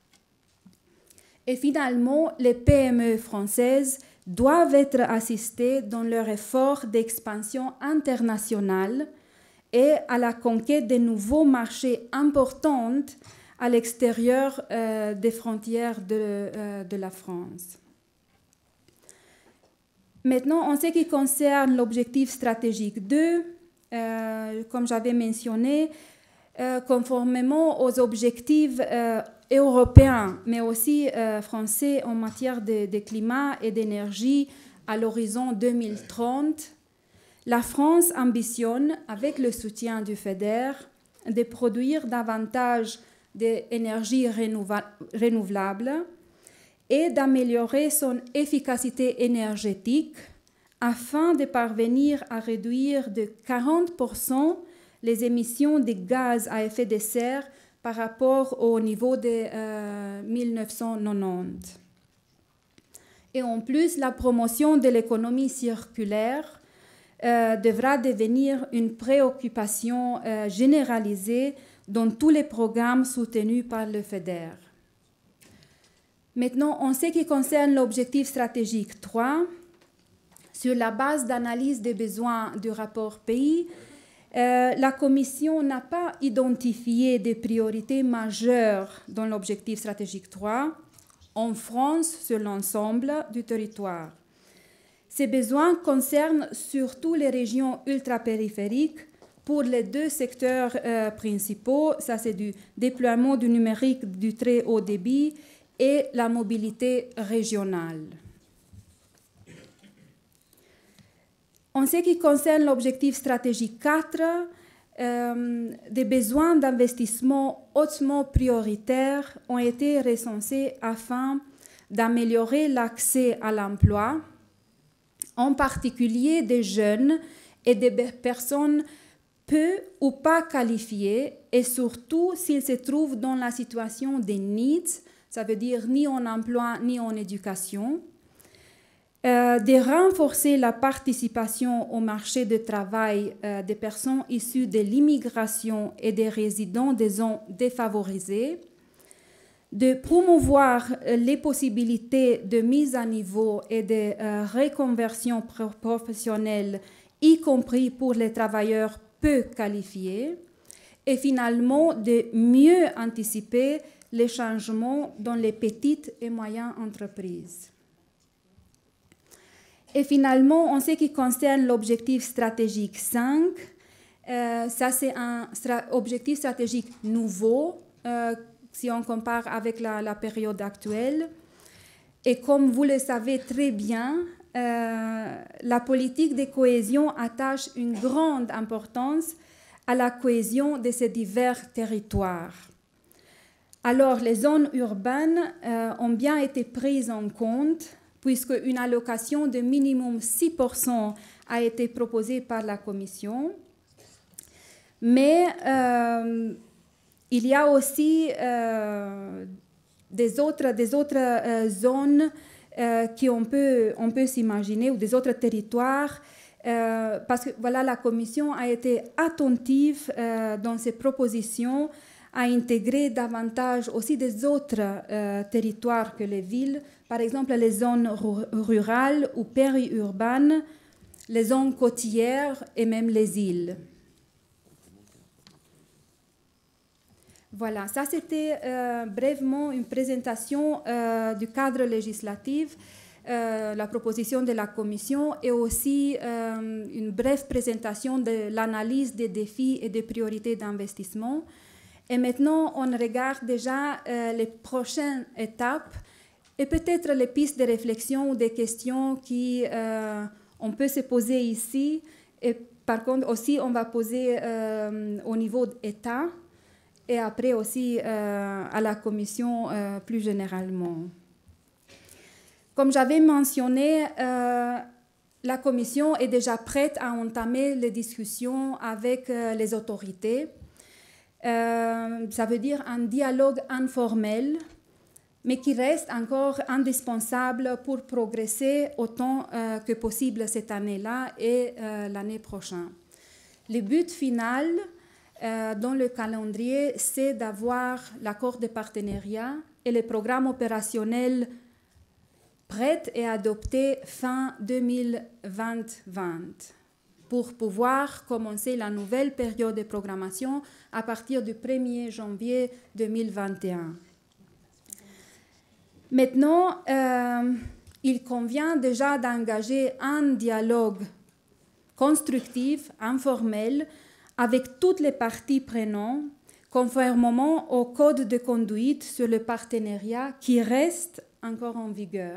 Et finalement, les P M E françaises doivent être assistées dans leur effort d'expansion internationale et à la conquête de nouveaux marchés importants à l'extérieur euh, des frontières de, euh, de la France. Maintenant, en ce qui concerne l'objectif stratégique deux, euh, comme j'avais mentionné, euh, conformément aux objectifs euh, européens, mais aussi euh, français en matière de, de climat et d'énergie à l'horizon deux mille trente, la France ambitionne, avec le soutien du FEDER, de produire davantage d'énergie renouvelable et d'améliorer son efficacité énergétique afin de parvenir à réduire de quarante pour cent les émissions de gaz à effet de serre par rapport au niveau de euh, mille neuf cent quatre-vingt-dix. Et en plus, la promotion de l'économie circulaire euh, devra devenir une préoccupation euh, généralisée dans tous les programmes soutenus par le FEDER. Maintenant, en ce qui concerne l'objectif stratégique trois, sur la base d'analyse des besoins du rapport pays, euh, la Commission n'a pas identifié des priorités majeures dans l'objectif stratégique trois en France sur l'ensemble du territoire. Ces besoins concernent surtout les régions ultrapériphériques pour les deux secteurs euh, principaux, ça c'est du déploiement du numérique du très haut débit et la mobilité régionale. En ce qui concerne l'objectif stratégique quatre, euh, des besoins d'investissement hautement prioritaires ont été recensés afin d'améliorer l'accès à l'emploi, en particulier des jeunes et des personnes peu ou pas qualifiées, et surtout s'ils se trouvent dans la situation des needs, ça veut dire ni en emploi ni en éducation, euh, de renforcer la participation au marché du travail euh, des personnes issues de l'immigration et des résidents des zones défavorisées, de promouvoir euh, les possibilités de mise à niveau et de euh, reconversion professionnelle, y compris pour les travailleurs peu qualifiés, et finalement de mieux anticiper les changements dans les petites et moyennes entreprises. Et finalement, en ce qui concerne l'objectif stratégique cinq, euh, ça c'est un stra- objectif stratégique nouveau, euh, si on compare avec la, la période actuelle. Et comme vous le savez très bien, euh, la politique de cohésion attache une grande importance à la cohésion de ces divers territoires. Alors, les zones urbaines euh, ont bien été prises en compte, puisque une allocation de minimum six pour cent a été proposée par la Commission. Mais euh, il y a aussi euh, des autres, des autres euh, zones euh, qu'on peut, on peut s'imaginer, ou des autres territoires, euh, parce que voilà, la Commission a été attentive euh, dans ses propositions à intégrer davantage aussi des autres euh, territoires que les villes, par exemple les zones rurales ou périurbaines, les zones côtières et même les îles. Voilà, ça c'était euh, brièvement une présentation euh, du cadre législatif, euh, la proposition de la Commission et aussi euh, une brève présentation de l'analyse des défis et des priorités d'investissement. Et maintenant, on regarde déjà euh, les prochaines étapes et peut-être les pistes de réflexion ou des questions qui euh, on peut se poser ici. Et par contre, aussi, on va poser euh, au niveau d'État et après aussi euh, à la Commission euh, plus généralement. Comme j'avais mentionné, euh, la Commission est déjà prête à entamer les discussions avec euh, les autorités. Euh, ça veut dire un dialogue informel, mais qui reste encore indispensable pour progresser autant euh, que possible cette année-là et euh, l'année prochaine. Le but final euh, dans le calendrier, c'est d'avoir l'accord de partenariat et le programme opérationnel prêt et adopté fin deux mille vingt pour pouvoir commencer la nouvelle période de programmation à partir du premier janvier deux mille vingt et un. Maintenant, euh, il convient déjà d'engager un dialogue constructif, informel, avec toutes les parties prenantes, conformément au code de conduite sur le partenariat qui reste encore en vigueur.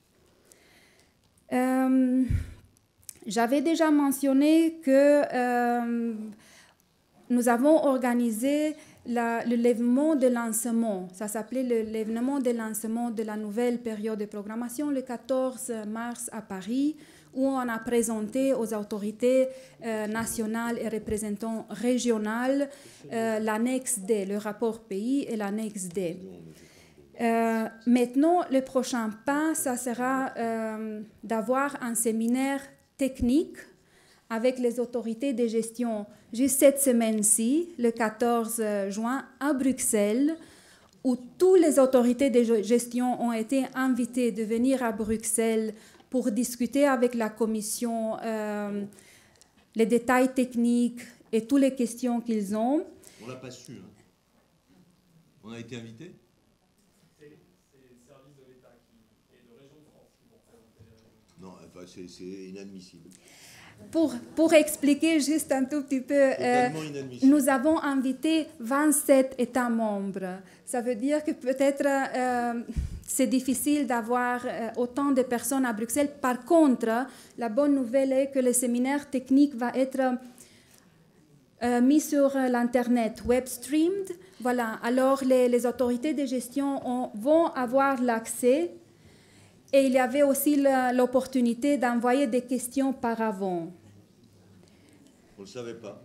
Euh, J'avais déjà mentionné que euh, nous avons organisé la, le lèvement de lancement. Ça s'appelait le lèvement de lancement de la nouvelle période de programmation le quatorze mars à Paris, où on a présenté aux autorités euh, nationales et représentants régionales euh, l'annexe D, le rapport pays et l'annexe D. Euh, maintenant, le prochain pas, ça sera euh, d'avoir un séminaire technique avec les autorités de gestion juste cette semaine-ci, le quatorze juin, à Bruxelles, où toutes les autorités de gestion ont été invitées de venir à Bruxelles pour discuter avec la Commission euh, les détails techniques et toutes les questions qu'ils ont. On ne l'a pas su. Hein. On a été invité. C'est le service de l'État et de Région de France qui vont présenter. Non, enfin, c'est inadmissible. Pour, pour expliquer juste un tout petit peu, euh, nous avons invité vingt-sept États membres. Ça veut dire que peut-être euh, c'est difficile d'avoir euh, autant de personnes à Bruxelles. Par contre, la bonne nouvelle est que le séminaire technique va être euh, mis sur l'Internet, web-streamed. Voilà. Alors, les, les autorités de gestion ont, vont avoir l'accès. Et il y avait aussi l'opportunité d'envoyer des questions par avant. On ne le savait pas.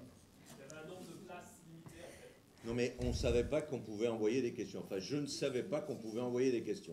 Non, mais on ne savait pas qu'on pouvait envoyer des questions. Enfin, je ne savais pas qu'on pouvait envoyer des questions.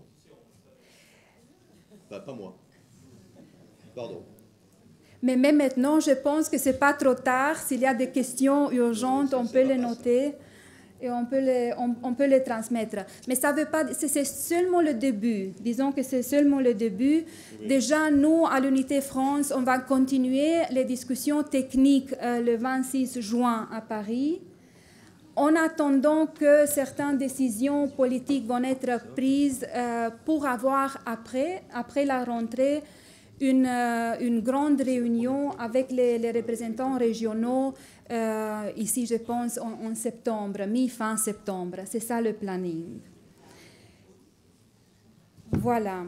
Bah, pas moi. Pardon. Mais même maintenant, je pense que ce n'est pas trop tard. S'il y a des questions urgentes, on peut les noter. Et on peut, les, on, on peut les transmettre. Mais ça veut pas, c'est seulement le début. Disons que c'est seulement le début. Oui. Déjà, nous, à l'Unité France, on va continuer les discussions techniques euh, le vingt-six juin à Paris. En attendant que certaines décisions politiques vont être prises euh, pour avoir, après, après la rentrée, une, euh, une grande réunion avec les, les représentants régionaux, euh, ici je pense en, en septembre, mi-fin septembre. C'est ça le planning. Voilà.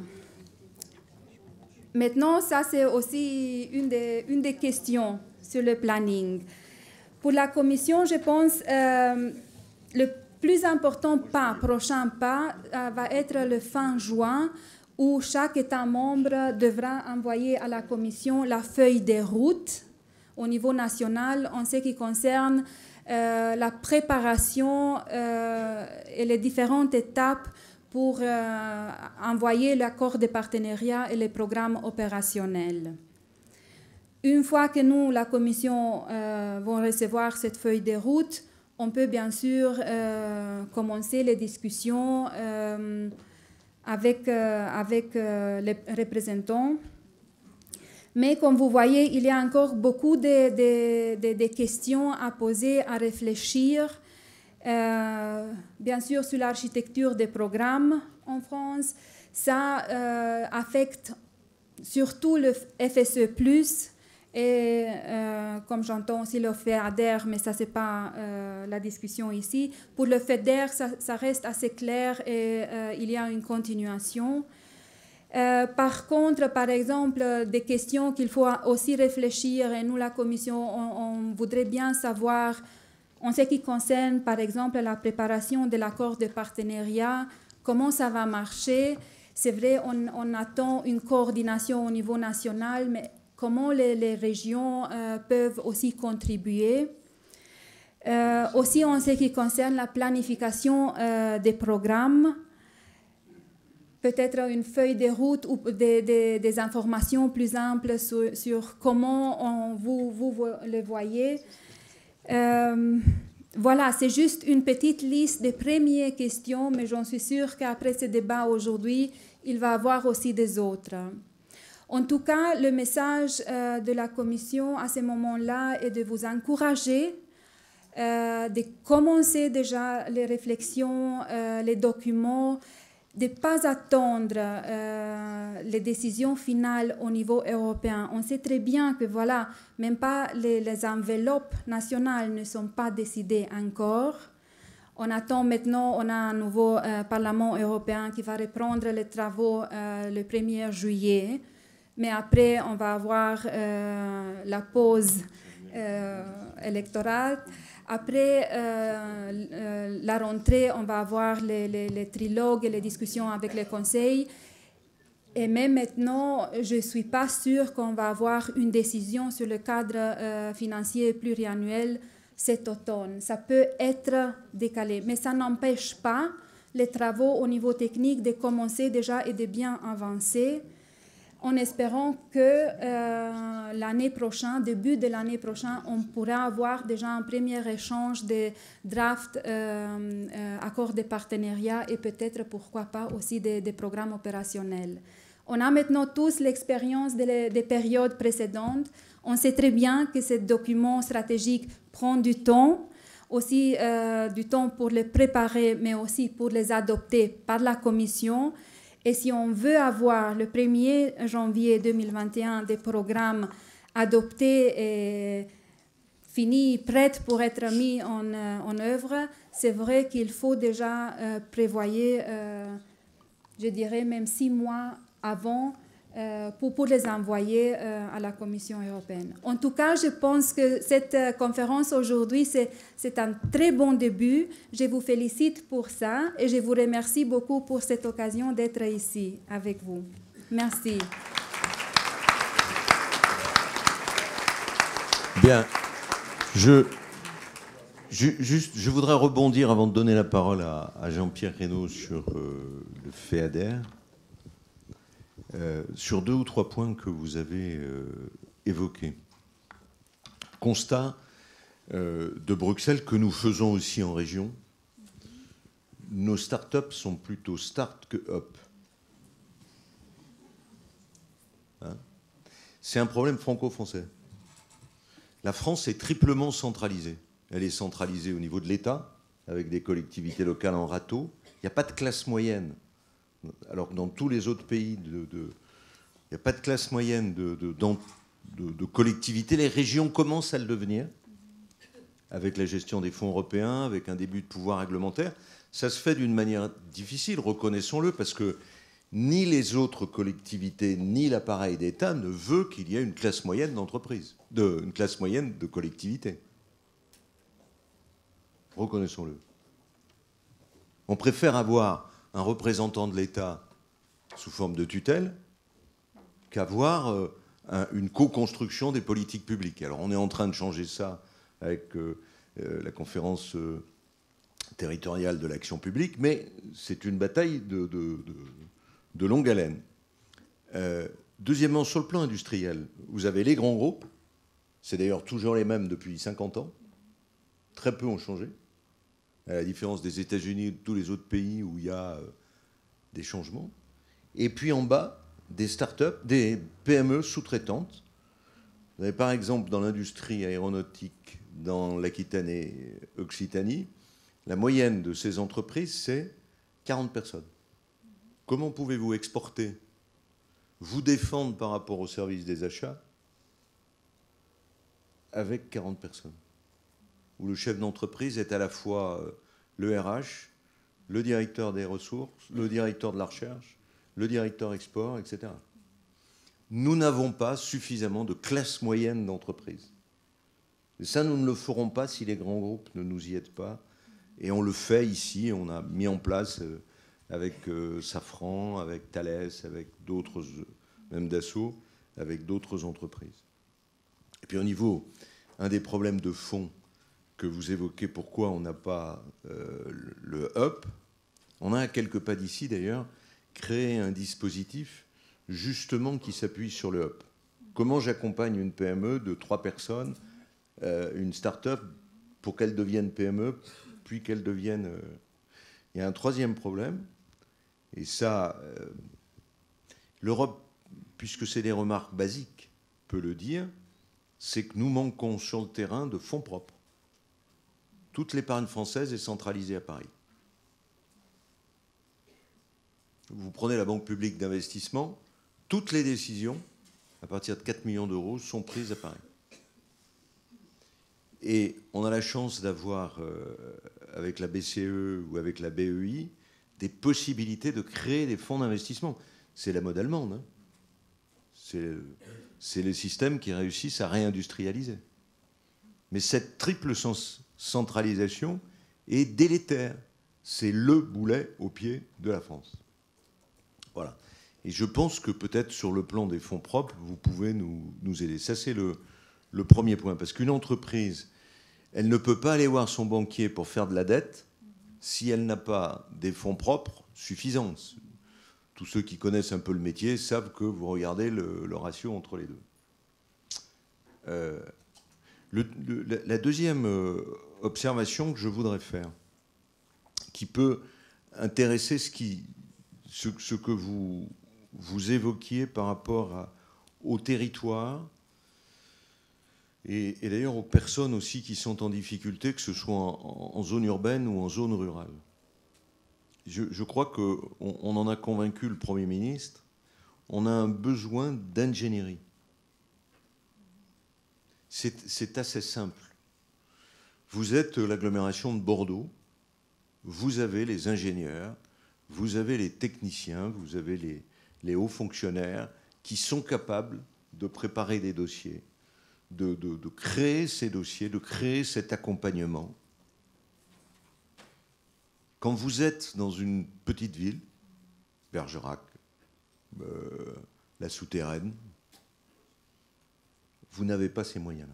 Maintenant, ça c'est aussi une des, une des questions sur le planning. Pour la Commission, je pense euh, le plus important pas, prochain pas, euh, va être le fin juin, où chaque État membre devra envoyer à la Commission la feuille de route au niveau national en ce qui concerne euh, la préparation euh, et les différentes étapes pour euh, envoyer l'accord de partenariat et les programmes opérationnels. Une fois que nous, la Commission, euh, vont recevoir cette feuille de route, on peut bien sûr euh, commencer les discussions euh, avec, euh, avec euh, les représentants. Mais comme vous voyez, il y a encore beaucoup de, de, de, de questions à poser, à réfléchir. Euh, bien sûr, sur l'architecture des programmes en France, ça euh, affecte surtout le F S E plus, et euh, comme j'entends aussi le FEADER, mais ça, ce n'est pas euh, la discussion ici. Pour le FEDER, ça, ça reste assez clair et euh, il y a une continuation. Euh, par contre, par exemple, des questions qu'il faut aussi réfléchir, et nous, la Commission, on, on voudrait bien savoir, en ce qui concerne, par exemple, la préparation de l'accord de partenariat, comment ça va marcher. C'est vrai, on, on attend une coordination au niveau national, mais comment les, les régions euh, peuvent aussi contribuer. Euh, aussi, en ce qui concerne la planification euh, des programmes, peut-être une feuille de route ou des, des, des informations plus amples sur, sur comment on, vous, vous le voyez. Euh, voilà, c'est juste une petite liste des premières questions, mais j'en suis sûre qu'après ce débat aujourd'hui, il va y avoir aussi des autres. En tout cas, le message euh, de la Commission à ce moment-là est de vous encourager, euh, de commencer déjà les réflexions, euh, les documents, de ne pas attendre euh, les décisions finales au niveau européen. On sait très bien que voilà, même pas les, les enveloppes nationales ne sont pas décidées encore. On attend maintenant, on a un nouveau euh, Parlement européen qui va reprendre les travaux euh, le premier juillet. Mais après, on va avoir euh, la pause euh, électorale. Après euh, euh, la rentrée, on va avoir les, les, les trilogues et les discussions avec le Conseil. Et même maintenant, je ne suis pas sûre qu'on va avoir une décision sur le cadre euh, financier pluriannuel cet automne. Ça peut être décalé, mais ça n'empêche pas les travaux au niveau technique de commencer déjà et de bien avancer, en espérant que euh, l'année prochaine, début de l'année prochaine, on pourra avoir déjà un premier échange de drafts, euh, euh, accords de partenariat et peut-être, pourquoi pas, aussi des, des programmes opérationnels. On a maintenant tous l'expérience des, des périodes précédentes. On sait très bien que ce document stratégique prend du temps, aussi euh, du temps pour les préparer, mais aussi pour les adopter par la Commission. Et si on veut avoir le premier janvier deux mille vingt et un des programmes adoptés et finis, prêts pour être mis en, en œuvre, c'est vrai qu'il faut déjà euh, prévoir, euh, je dirais même six mois avant, euh, pour, pour les envoyer euh, à la Commission européenne. En tout cas, je pense que cette euh, conférence aujourd'hui, c'est, c'est un très bon début. Je vous félicite pour ça et je vous remercie beaucoup pour cette occasion d'être ici avec vous. Merci. Bien. Je, je, juste, je voudrais rebondir avant de donner la parole à, à Jean-Pierre Reynaud sur euh, le FEADER. Euh, sur deux ou trois points que vous avez euh, évoqués. Constat euh, de Bruxelles que nous faisons aussi en région. Nos start-up sont plutôt start que up. Hein? C'est un problème franco-français. La France est triplement centralisée. Elle est centralisée au niveau de l'État, avec des collectivités locales en râteau. Il n'y a pas de classe moyenne. Alors que dans tous les autres pays de, de, Il n'y a pas de classe moyenne de, de, de, de collectivité. Les régions commencent à le devenir, avec la gestion des fonds européens, avec un début de pouvoir réglementaire. Ça se fait d'une manière difficile, reconnaissons-le, parce que ni les autres collectivités, ni l'appareil d'État ne veut qu'il y ait une classe moyenne d'entreprise, de, une classe moyenne de collectivité. Reconnaissons-le. On préfère avoir un représentant de l'État sous forme de tutelle qu'avoir euh, un, une co-construction des politiques publiques. Alors on est en train de changer ça avec euh, euh, la conférence euh, territoriale de l'action publique, mais c'est une bataille de, de, de, de longue haleine. Euh, deuxièmement, sur le plan industriel, vous avez les grands groupes, c'est d'ailleurs toujours les mêmes depuis cinquante ans, très peu ont changé, à la différence des États-Unis et de tous les autres pays où il y a euh, des changements. Et puis en bas, des start-up, des P M E sous-traitantes. Vous avez par exemple dans l'industrie aéronautique, dans l'Aquitaine et Occitanie, la moyenne de ces entreprises, c'est quarante personnes. Comment pouvez-vous exporter, vous défendre par rapport au service des achats avec quarante personnes, où le chef d'entreprise est à la fois le R H, le directeur des ressources, le directeur de la recherche, le directeur export, et cetera. Nous n'avons pas suffisamment de classe moyenne d'entreprise. Et ça, nous ne le ferons pas si les grands groupes ne nous y aident pas. Et on le fait ici, on a mis en place avec Safran, avec Thales, avec d'autres, même Dassault, avec d'autres entreprises. Et puis au niveau, un des problèmes de fond que vous évoquez, pourquoi on n'a pas euh, le H U P, on a à quelques pas d'ici d'ailleurs créé un dispositif justement qui s'appuie sur le H U P. Comment j'accompagne une P M E de trois personnes, euh, une start-up, pour qu'elle devienne P M E, puis qu'elle devienne... Euh... Il y a un troisième problème, et ça, euh, l'Europe, puisque c'est des remarques basiques, peut le dire, c'est que nous manquons sur le terrain de fonds propres. Toute l'épargne française est centralisée à Paris. Vous prenez la Banque publique d'investissement, toutes les décisions, à partir de quatre millions d'euros, sont prises à Paris. Et on a la chance d'avoir, euh, avec la B C E ou avec la B E I, des possibilités de créer des fonds d'investissement. C'est la mode allemande. Hein. C'est, c'est les systèmes qui réussissent à réindustrialiser. Mais cette triple centralisation est délétère. C'est le boulet au pied de la France. Voilà. Et je pense que peut-être sur le plan des fonds propres, vous pouvez nous, nous aider. Ça, c'est le, le premier point. Parce qu'une entreprise, elle ne peut pas aller voir son banquier pour faire de la dette si elle n'a pas des fonds propres suffisants. Tous ceux qui connaissent un peu le métier savent que vous regardez le, le ratio entre les deux. Euh, le, le, la deuxième observation que je voudrais faire, qui peut intéresser ce, qui, ce, ce que vous, vous évoquiez par rapport à, au territoire, et, et d'ailleurs aux personnes aussi qui sont en difficulté, que ce soit en, en zone urbaine ou en zone rurale. Je, je crois qu'on on en a convaincu le Premier ministre, on a un besoin d'ingénierie. C'est, c'est assez simple. Vous êtes l'agglomération de Bordeaux, vous avez les ingénieurs, vous avez les techniciens, vous avez les, les hauts fonctionnaires qui sont capables de préparer des dossiers, de, de, de créer ces dossiers, de créer cet accompagnement. Quand vous êtes dans une petite ville, Bergerac, euh, la Souterraine, vous n'avez pas ces moyens-là.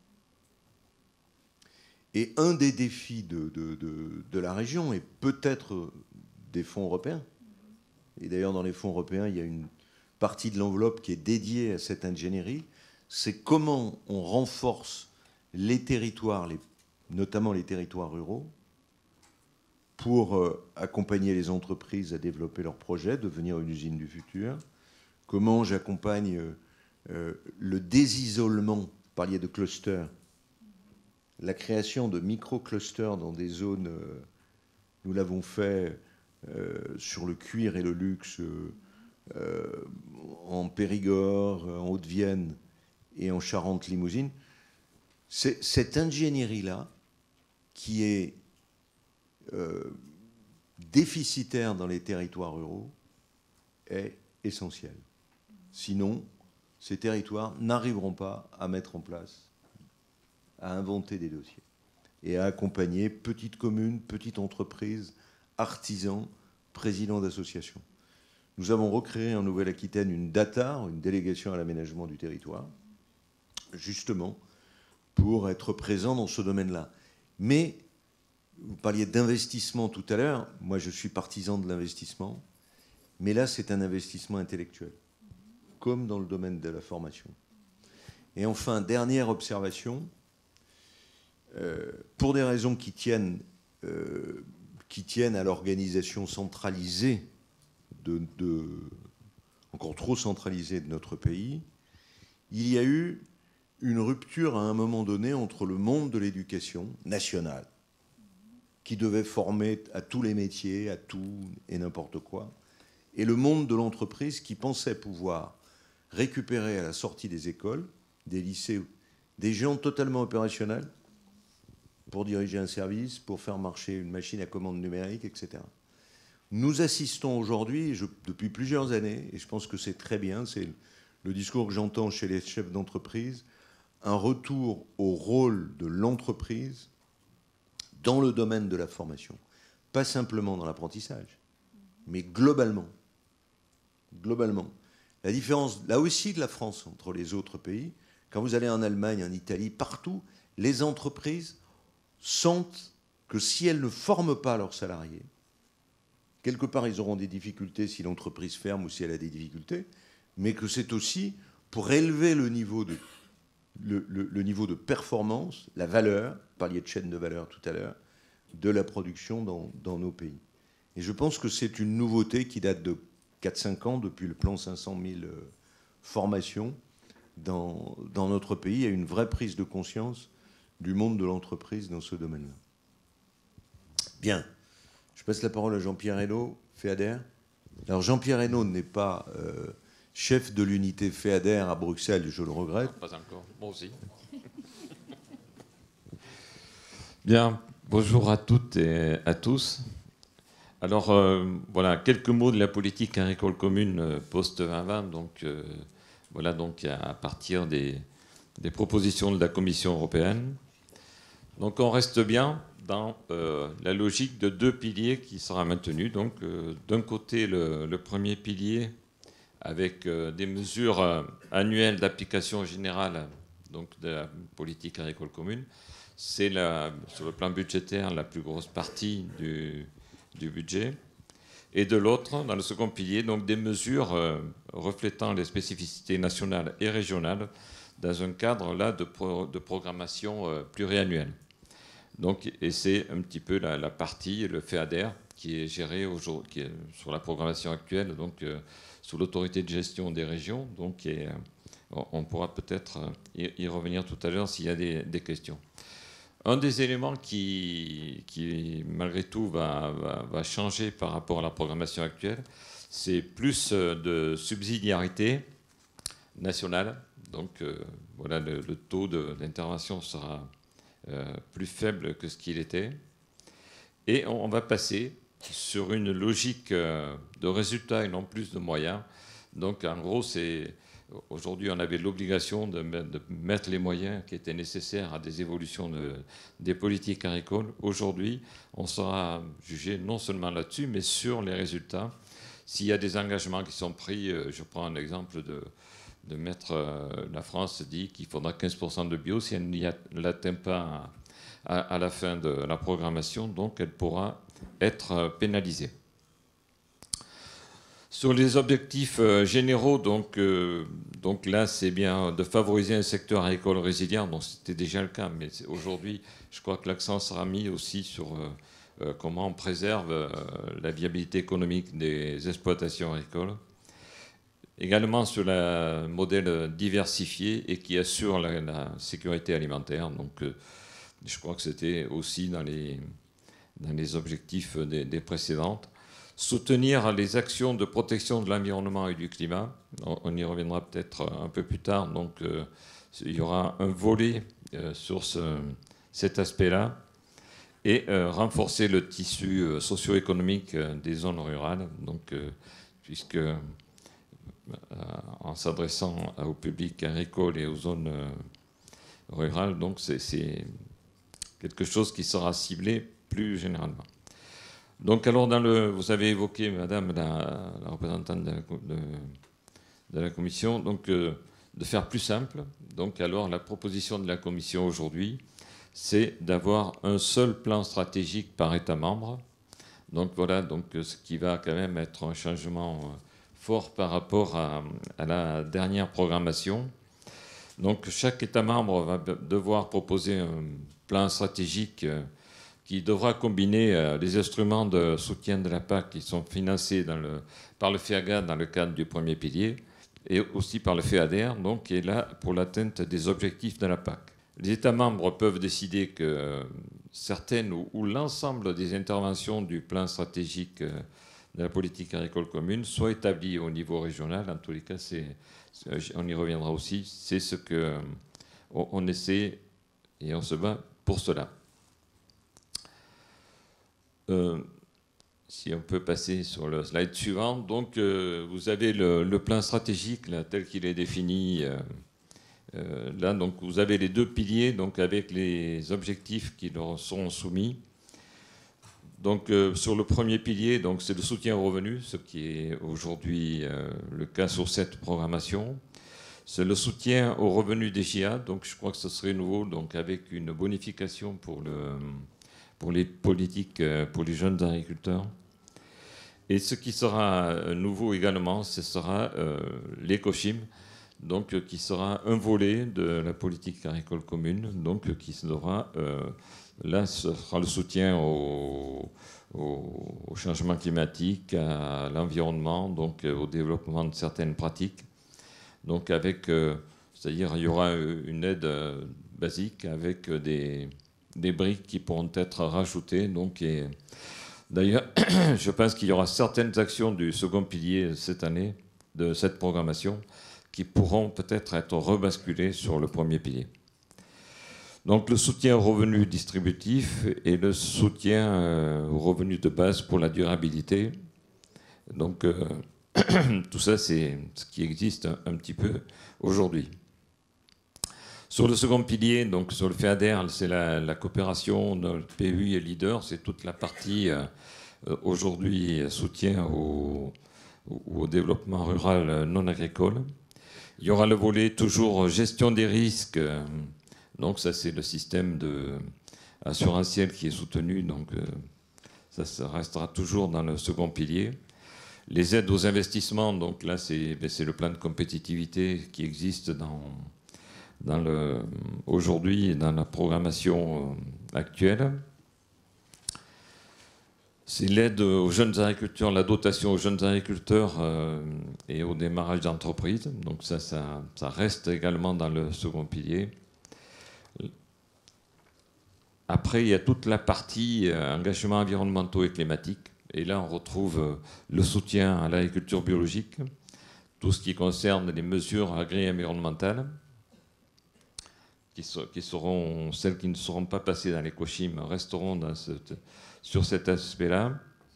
Et un des défis de, de, de, de la région, et peut-être des fonds européens, et d'ailleurs dans les fonds européens, il y a une partie de l'enveloppe qui est dédiée à cette ingénierie, c'est comment on renforce les territoires, les, notamment les territoires ruraux, pour euh, accompagner les entreprises à développer leurs projets, devenir une usine du futur. Comment j'accompagne euh, euh, le désisolement, vous parliez de clusters, la création de micro-clusters dans des zones, euh, nous l'avons fait euh, sur le cuir et le luxe, euh, euh, en Périgord, en Haute-Vienne et en Charente-Limousine. C'est cette ingénierie-là qui est euh, déficitaire dans les territoires ruraux est essentielle. Sinon, ces territoires n'arriveront pas à mettre en place, à inventer des dossiers et à accompagner petites communes, petites entreprises, artisans, présidents d'associations. Nous avons recréé en Nouvelle-Aquitaine une DATAR, une délégation à l'aménagement du territoire, justement pour être présent dans ce domaine-là. Mais vous parliez d'investissement tout à l'heure, moi je suis partisan de l'investissement, mais là c'est un investissement intellectuel, comme dans le domaine de la formation. Et enfin, dernière observation, euh, pour des raisons qui tiennent, euh, qui tiennent à l'organisation centralisée, de, de, encore trop centralisée de notre pays, il y a eu une rupture à un moment donné entre le monde de l'éducation nationale, qui devait former à tous les métiers, à tout et n'importe quoi, et le monde de l'entreprise qui pensait pouvoir récupérer à la sortie des écoles, des lycées, des gens totalement opérationnels pour diriger un service, pour faire marcher une machine à commande numérique, et cetera. Nous assistons aujourd'hui, je, depuis plusieurs années, et je pense que c'est très bien, c'est le discours que j'entends chez les chefs d'entreprise, un retour au rôle de l'entreprise dans le domaine de la formation. Pas simplement dans l'apprentissage, mais globalement. Globalement. La différence, là aussi, de la France entre les autres pays, quand vous allez en Allemagne, en Italie, partout, les entreprises sentent que si elles ne forment pas leurs salariés, quelque part, ils auront des difficultés si l'entreprise ferme ou si elle a des difficultés, mais que c'est aussi pour élever le niveau de, le, le, le niveau de performance, la valeur, vous parliez de chaîne de valeur tout à l'heure, de la production dans, dans nos pays. Et je pense que c'est une nouveauté qui date de quatre cinq ans, depuis le plan cinq cent mille euh, formations dans, dans notre pays. Il y a une vraie prise de conscience du monde de l'entreprise dans ce domaine-là. Bien. Je passe la parole à Jean-Pierre Hainaut, FEADER. Alors Jean-Pierre Hainaut n'est pas euh, chef de l'unité FEADER à Bruxelles, je le regrette. Pas encore, moi aussi. Bien, bonjour à toutes et à tous. Alors euh, voilà, quelques mots de la politique agricole commune euh, post-vingt vingt. Donc euh, voilà, donc à partir des, des propositions de la Commission européenne. Donc on reste bien dans euh, la logique de deux piliers qui sera maintenue. Donc euh, d'un côté le, le premier pilier avec euh, des mesures euh, annuelles d'application générale donc de la politique agricole commune. C'est la, sur le plan budgétaire la plus grosse partie du, du budget. Et de l'autre, dans le second pilier, donc des mesures euh, reflétant les spécificités nationales et régionales dans un cadre là de, pro, de programmation euh, pluriannuelle. Donc, et c'est un petit peu la, la partie, le FEADER, qui est géré aujourd'hui, qui est sur la programmation actuelle, donc euh, sous l'autorité de gestion des régions. Donc, et, euh, on pourra peut-être y, y revenir tout à l'heure s'il y a des, des questions. Un des éléments qui, qui malgré tout, va, va, va changer par rapport à la programmation actuelle, c'est plus de subsidiarité nationale. Donc, euh, voilà, le, le taux d'intervention sera Euh, plus faible que ce qu'il était. Et on va passer sur une logique euh, de résultats et non plus de moyens. Donc en gros, c'est aujourd'hui on avait l'obligation de, de mettre les moyens qui étaient nécessaires à des évolutions de, des politiques agricoles. Aujourd'hui, on sera jugé non seulement là-dessus, mais sur les résultats. S'il y a des engagements qui sont pris, euh, je prends un exemple de de mettre, euh, la France dit qu'il faudra quinze pour cent de bio. Si elle n'y l'atteint pas à, à, à la fin de la programmation, donc elle pourra être pénalisée. Sur les objectifs euh, généraux, donc, euh, donc là, c'est bien de favoriser un secteur agricole résilient. Donc c'était déjà le cas, mais aujourd'hui, je crois que l'accent sera mis aussi sur euh, euh, comment on préserve euh, la viabilité économique des exploitations agricoles. Également sur le modèle diversifié et qui assure la, la sécurité alimentaire. Donc, euh, je crois que c'était aussi dans les, dans les objectifs des, des précédentes. soutenir les actions de protection de l'environnement et du climat. On y reviendra peut-être un peu plus tard. Donc, euh, il y aura un volet euh, sur ce, cet aspect-là. Et euh, renforcer le tissu euh, socio-économique euh, des zones rurales. Donc, euh, puisque, euh, en s'adressant au public agricole et aux zones euh, rurales, donc c'est quelque chose qui sera ciblé plus généralement. Donc, alors, dans le, vous avez évoqué, Madame la, la représentante de la, de, de la Commission, donc, euh, de faire plus simple. Donc, alors, la proposition de la Commission aujourd'hui, c'est d'avoir un seul plan stratégique par État membre. Donc, voilà, donc, ce qui va quand même être un changement fort par rapport à, à la dernière programmation. Donc, chaque État membre va devoir proposer un plan stratégique qui devra combiner les instruments de soutien de la P A C qui sont financés dans le, par le FEAGA dans le cadre du premier pilier et aussi par le FEADER, donc, qui est là pour l'atteinte des objectifs de la P A C. Les États membres peuvent décider que certaines ou, ou l'ensemble des interventions du plan stratégique de la politique agricole commune soient établies au niveau régional. En tous les cas, c'est, on y reviendra aussi. C'est ce qu'on on essaie et on se bat pour cela. Euh, si on peut passer sur le slide suivant. Donc, euh, vous avez le, le plan stratégique là, tel qu'il est défini. Euh, euh, là, donc, vous avez les deux piliers, donc avec les objectifs qui leur sont soumis. Donc, euh, sur le premier pilier, donc c'est le soutien aux revenus, ce qui est aujourd'hui euh, le cas sur cette programmation. C'est le soutien aux revenus des J A. Donc, je crois que ce serait nouveau, donc avec une bonification pour le pour les politiques, pour les jeunes agriculteurs. Et ce qui sera nouveau également, ce sera euh, l'écochim, donc euh, qui sera un volet de la politique agricole commune, donc euh, qui sera, euh, là, ce sera le soutien au, au, au changement climatique, à l'environnement, donc euh, au développement de certaines pratiques. Donc avec, euh, c'est-à-dire il y aura une aide euh, basique avec des des briques qui pourront être rajoutées. Donc, d'ailleurs, je pense qu'il y aura certaines actions du second pilier cette année, de cette programmation, qui pourront peut-être être rebasculées sur le premier pilier. Donc, le soutien aux revenus distributifs et le soutien euh, aux revenus de base pour la durabilité. Donc, euh, tout ça, c'est ce qui existe un, un petit peu aujourd'hui. Sur le second pilier, donc sur le FEADER, c'est la, la coopération, le P U I est leader, c'est toute la partie euh, aujourd'hui soutien au, au développement rural non agricole. Il y aura le volet toujours gestion des risques, donc ça c'est le système de assurantiel qui est soutenu, donc euh, ça, ça restera toujours dans le second pilier. Les aides aux investissements, donc là c'est ben, c'est le plan de compétitivité qui existe dans Dans le, aujourd'hui, dans la programmation actuelle. C'est l'aide aux jeunes agriculteurs, la dotation aux jeunes agriculteurs euh, et au démarrage d'entreprise. Donc ça, ça, ça reste également dans le second pilier. Après, il y a toute la partie euh, engagement environnementaux et climatique. Et là, on retrouve euh, le soutien à l'agriculture biologique, tout ce qui concerne les mesures agri-environnementales, qui seront, celles qui ne seront pas passées dans l'écochim resteront dans cette, sur cet aspect-là.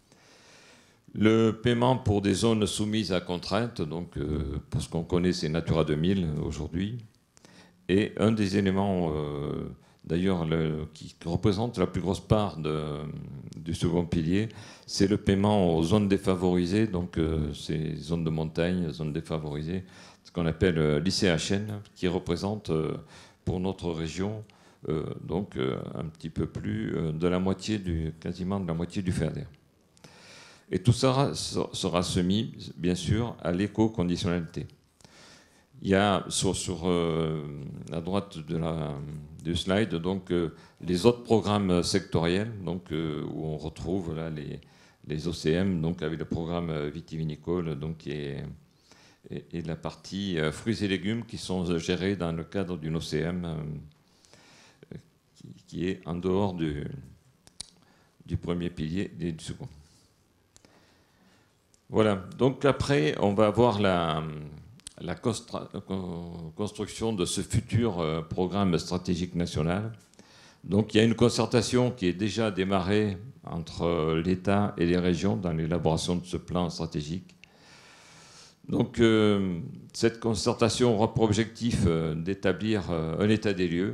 Le paiement pour des zones soumises à contraintes, donc euh, pour ce qu'on connaît, c'est Natura deux mille aujourd'hui. Et un des éléments, euh, d'ailleurs, qui représente la plus grosse part de, du second pilier, c'est le paiement aux zones défavorisées, donc euh, ces zones de montagne, zones défavorisées, ce qu'on appelle euh, l'I C H N, qui représente euh, pour notre région, euh, donc euh, un petit peu plus euh, de la moitié, du, quasiment de la moitié du FEADER. Et tout ça sera soumis, bien sûr, à l'éco-conditionnalité. Il y a sur, sur euh, la droite de la, du slide donc, euh, les autres programmes sectoriels, donc, euh, où on retrouve là, les, les O C M, donc, avec le programme vitivinicole, donc, qui est et, et la partie euh, fruits et légumes qui sont gérés dans le cadre d'une O C M euh, qui, qui est en dehors du, du premier pilier et du second. Voilà. Donc après, on va avoir la, la construction de ce futur programme stratégique national. Donc il y a une concertation qui est déjà démarrée entre l'État et les régions dans l'élaboration de ce plan stratégique. Donc euh, cette concertation aura pour objectif euh, d'établir euh, un état des lieux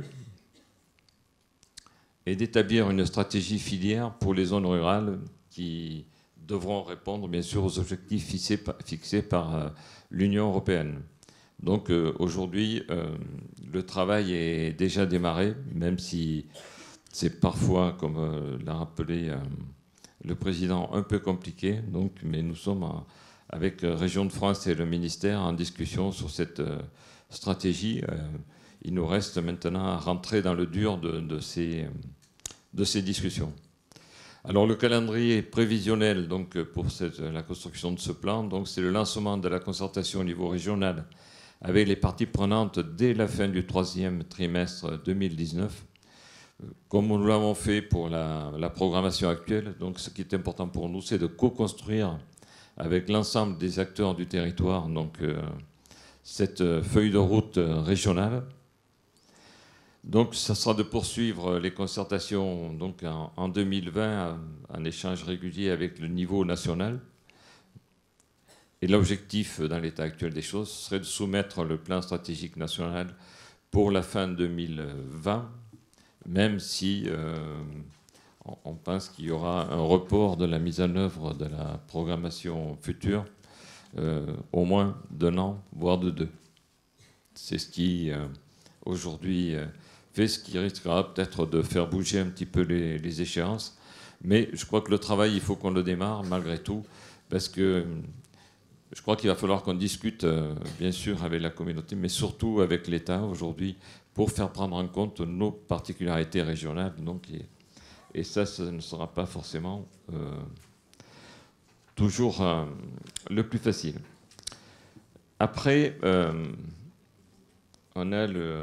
et d'établir une stratégie filière pour les zones rurales qui devront répondre bien sûr aux objectifs fixés par, fixés par euh, l'Union européenne. Donc euh, aujourd'hui, euh, le travail est déjà démarré, même si c'est parfois, comme euh, l'a rappelé euh, le président, un peu compliqué. Donc, mais nous sommes en, avec euh, Région de France et le ministère en discussion sur cette euh, stratégie. Euh, il nous reste maintenant à rentrer dans le dur de, de, ces, de ces discussions. Alors le calendrier prévisionnel donc, pour cette, la construction de ce plan, donc, c'est le lancement de la concertation au niveau régional avec les parties prenantes dès la fin du troisième trimestre deux mille dix-neuf, comme nous l'avons fait pour la, la programmation actuelle. Donc ce qui est important pour nous, c'est de co-construire avec l'ensemble des acteurs du territoire donc, euh, cette feuille de route régionale. Donc ça sera de poursuivre les concertations donc, en, en deux mille vingt en échange régulier avec le niveau national. Et l'objectif dans l'état actuel des choses serait de soumettre le plan stratégique national pour la fin deux mille vingt, même si euh, on pense qu'il y aura un report de la mise en œuvre de la programmation future, euh, au moins d'un an, voire de deux. C'est ce qui, euh, aujourd'hui, euh, fait ce qui risquera peut-être de faire bouger un petit peu les, les échéances. Mais je crois que le travail, il faut qu'on le démarre, malgré tout, parce que je crois qu'il va falloir qu'on discute, euh, bien sûr, avec la communauté, mais surtout avec l'État aujourd'hui, pour faire prendre en compte nos particularités régionales. Donc, et, et ça, ça ne sera pas forcément euh, toujours euh, le plus facile. Après, euh, on a le,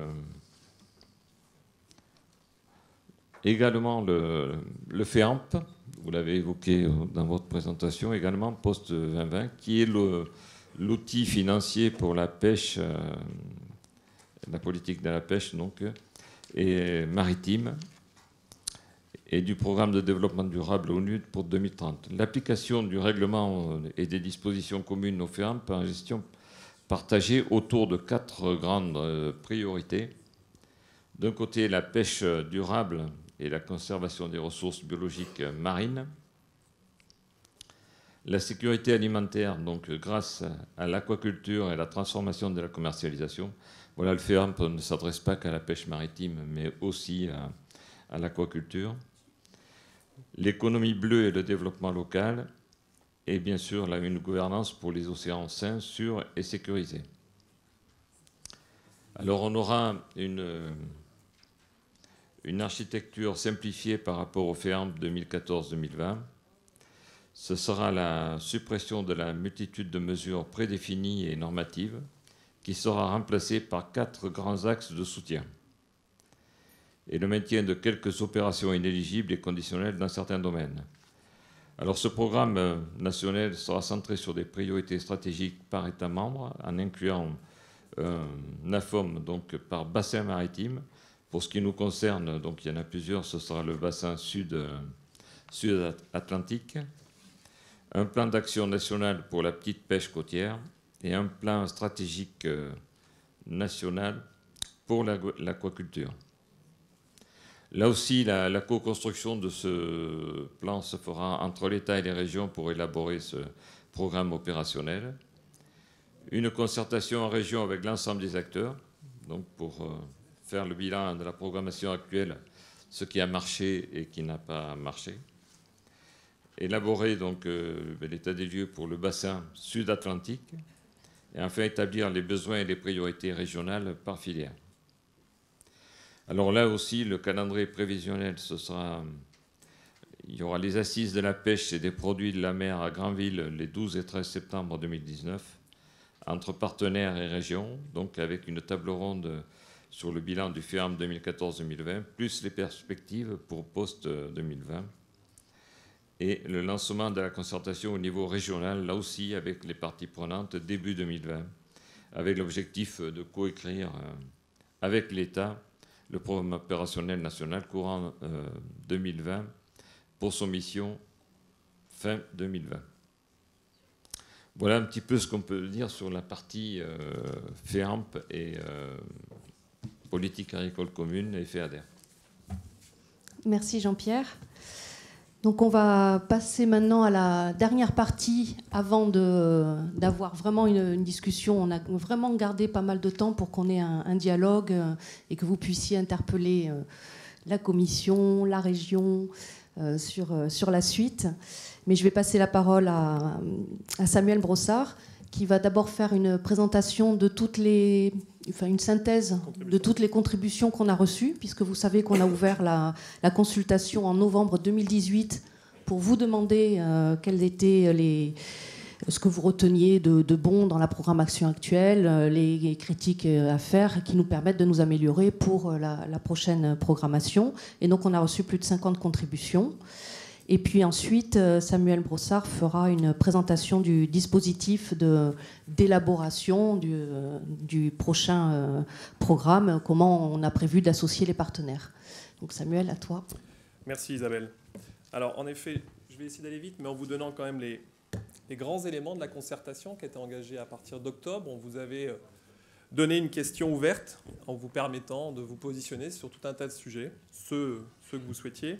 également le, le FEAMP. Vous l'avez évoqué dans votre présentation également, Post vingt vingt, qui est l'outil financier pour la pêche, euh, la politique de la pêche donc, et maritime, et du programme de développement durable ONU pour deux mille trente. L'application du règlement et des dispositions communes au FEAMP en gestion partagée autour de quatre grandes priorités. D'un côté, la pêche durable et la conservation des ressources biologiques marines. La sécurité alimentaire, donc grâce à l'aquaculture et la transformation de la commercialisation. Voilà, le FEAMP ne s'adresse pas qu'à la pêche maritime, mais aussi à, à l'aquaculture. L'économie bleue et le développement local. Et bien sûr, là, une gouvernance pour les océans sains, sûrs et sécurisés. Alors, on aura une... une architecture simplifiée par rapport au FEAMP deux mille quatorze deux mille vingt. Ce sera la suppression de la multitude de mesures prédéfinies et normatives qui sera remplacée par quatre grands axes de soutien et le maintien de quelques opérations inéligibles et conditionnelles dans certains domaines. Alors ce programme national sera centré sur des priorités stratégiques par État membre en incluant un NAFOM donc par bassin maritime. Pour ce qui nous concerne, donc il y en a plusieurs, ce sera le bassin sud, sud-atlantique, un plan d'action national pour la petite pêche côtière et un plan stratégique national pour l'aquaculture. Là aussi, la, la co-construction de ce plan se fera entre l'État et les régions pour élaborer ce programme opérationnel. Une concertation en région avec l'ensemble des acteurs, donc pour euh, faire le bilan de la programmation actuelle, ce qui a marché et qui n'a pas marché. Élaborer donc euh, l'état des lieux pour le bassin sud-atlantique et enfin établir les besoins et les priorités régionales par filière. Alors là aussi, le calendrier prévisionnel, ce sera, il y aura les assises de la pêche et des produits de la mer à Granville les douze et treize septembre deux mille dix-neuf, entre partenaires et régions, donc avec une table ronde sur le bilan du FEAMP deux mille quatorze deux mille vingt, plus les perspectives pour post deux mille vingt. et le lancement de la concertation au niveau régional, là aussi avec les parties prenantes, début deux mille vingt, avec l'objectif de coécrire euh, avec l'État le programme opérationnel national courant euh, deux mille vingt pour son mission fin deux mille vingt. Voilà un petit peu ce qu'on peut dire sur la partie euh, FEAMP et euh, politique agricole commune et FEADER. Merci Jean-Pierre. Donc on va passer maintenant à la dernière partie avant de, d'avoir vraiment une, une discussion. On a vraiment gardé pas mal de temps pour qu'on ait un, un dialogue et que vous puissiez interpeller la commission, la région euh, sur, sur la suite. Mais je vais passer la parole à, à Samuel Brossard, qui va d'abord faire une présentation de toutes les, enfin une synthèse de toutes les contributions qu'on a reçues, puisque vous savez qu'on a ouvert la, la consultation en novembre deux mille dix-huit pour vous demander euh, quels étaient les, ce que vous reteniez de, de bon dans la programmation actuelle, euh, les, les critiques à faire qui nous permettent de nous améliorer pour la, la prochaine programmation. Et donc on a reçu plus de cinquante contributions. Et puis ensuite, Samuel Brossard fera une présentation du dispositif de, d'élaboration du, du prochain euh, programme, comment on a prévu d'associer les partenaires. Donc Samuel, à toi. Merci Isabelle. Alors en effet, je vais essayer d'aller vite, mais en vous donnant quand même les, les grands éléments de la concertation qui a été engagée à partir d'octobre. On vous avait donné une question ouverte en vous permettant de vous positionner sur tout un tas de sujets, ceux, ceux que vous souhaitiez.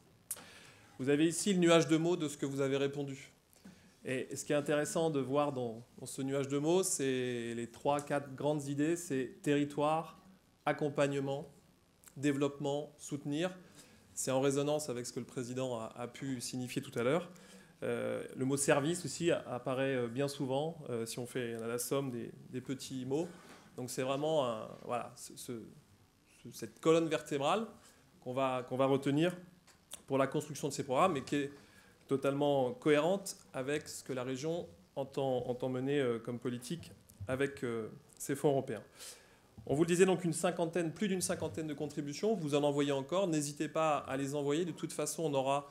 Vous avez ici le nuage de mots de ce que vous avez répondu. Et ce qui est intéressant de voir dans, dans ce nuage de mots, c'est les trois, quatre grandes idées. C'est territoire, accompagnement, développement, soutenir. C'est en résonance avec ce que le président a, a pu signifier tout à l'heure. Euh, le mot service aussi apparaît bien souvent, euh, si on fait la somme des, des petits mots. Donc c'est vraiment un, voilà, ce, ce, cette colonne vertébrale qu'on va, qu'on va retenir pour la construction de ces programmes, et qui est totalement cohérente avec ce que la région entend, entend mener euh, comme politique avec euh, ces fonds européens. On vous le disait, donc une cinquantaine, plus d'une cinquantaine de contributions. Vous en envoyez encore. N'hésitez pas à les envoyer. De toute façon, on aura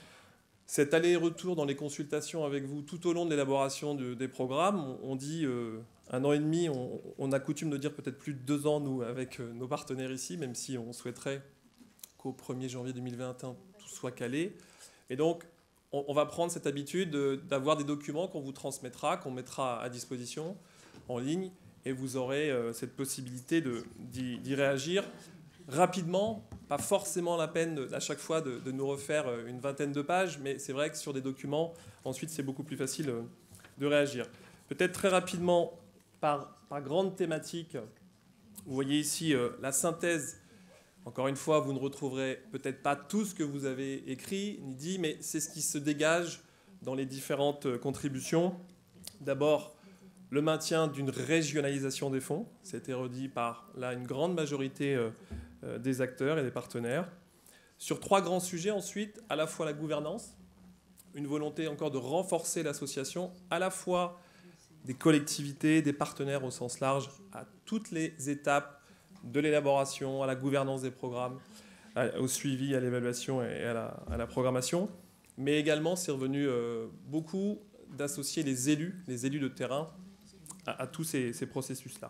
cet aller-retour dans les consultations avec vous tout au long de l'élaboration de, des programmes. On, on dit euh, un an et demi. On, on a coutume de dire peut-être plus de deux ans, nous, avec euh, nos partenaires ici, même si on souhaiterait qu'au premier janvier deux mille vingt et un, tout soit calé. Et donc, on, on va prendre cette habitude d'avoir des documents qu'on vous transmettra, qu'on mettra à disposition en ligne, et vous aurez euh, cette possibilité d'y, d'y réagir rapidement. Pas forcément la peine de, à chaque fois de, de nous refaire une vingtaine de pages, mais c'est vrai que sur des documents, ensuite, c'est beaucoup plus facile euh, de réagir. Peut-être très rapidement, par, par grande thématique, vous voyez ici euh, la synthèse. Encore une fois, vous ne retrouverez peut-être pas tout ce que vous avez écrit ni dit, mais c'est ce qui se dégage dans les différentes contributions. D'abord, le maintien d'une régionalisation des fonds. C'était redit par là une grande majorité euh, des acteurs et des partenaires. Sur trois grands sujets ensuite, à la fois la gouvernance, une volonté encore de renforcer l'association, à la fois des collectivités, des partenaires au sens large, à toutes les étapes de l'élaboration, à la gouvernance des programmes, au suivi, à l'évaluation et à la, à la programmation. Mais également, c'est revenu euh, beaucoup d'associer les élus, les élus de terrain, à, à tous ces, ces processus-là.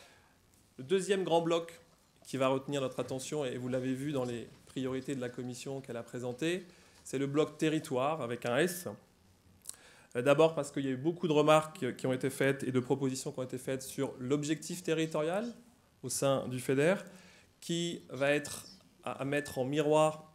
Le deuxième grand bloc qui va retenir notre attention, et vous l'avez vu dans les priorités de la commission qu'elle a présentées, c'est le bloc territoire avec un S. D'abord parce qu'il y a eu beaucoup de remarques qui ont été faites et de propositions qui ont été faites sur l'objectif territorial au sein du FEDER, qui va être à mettre en miroir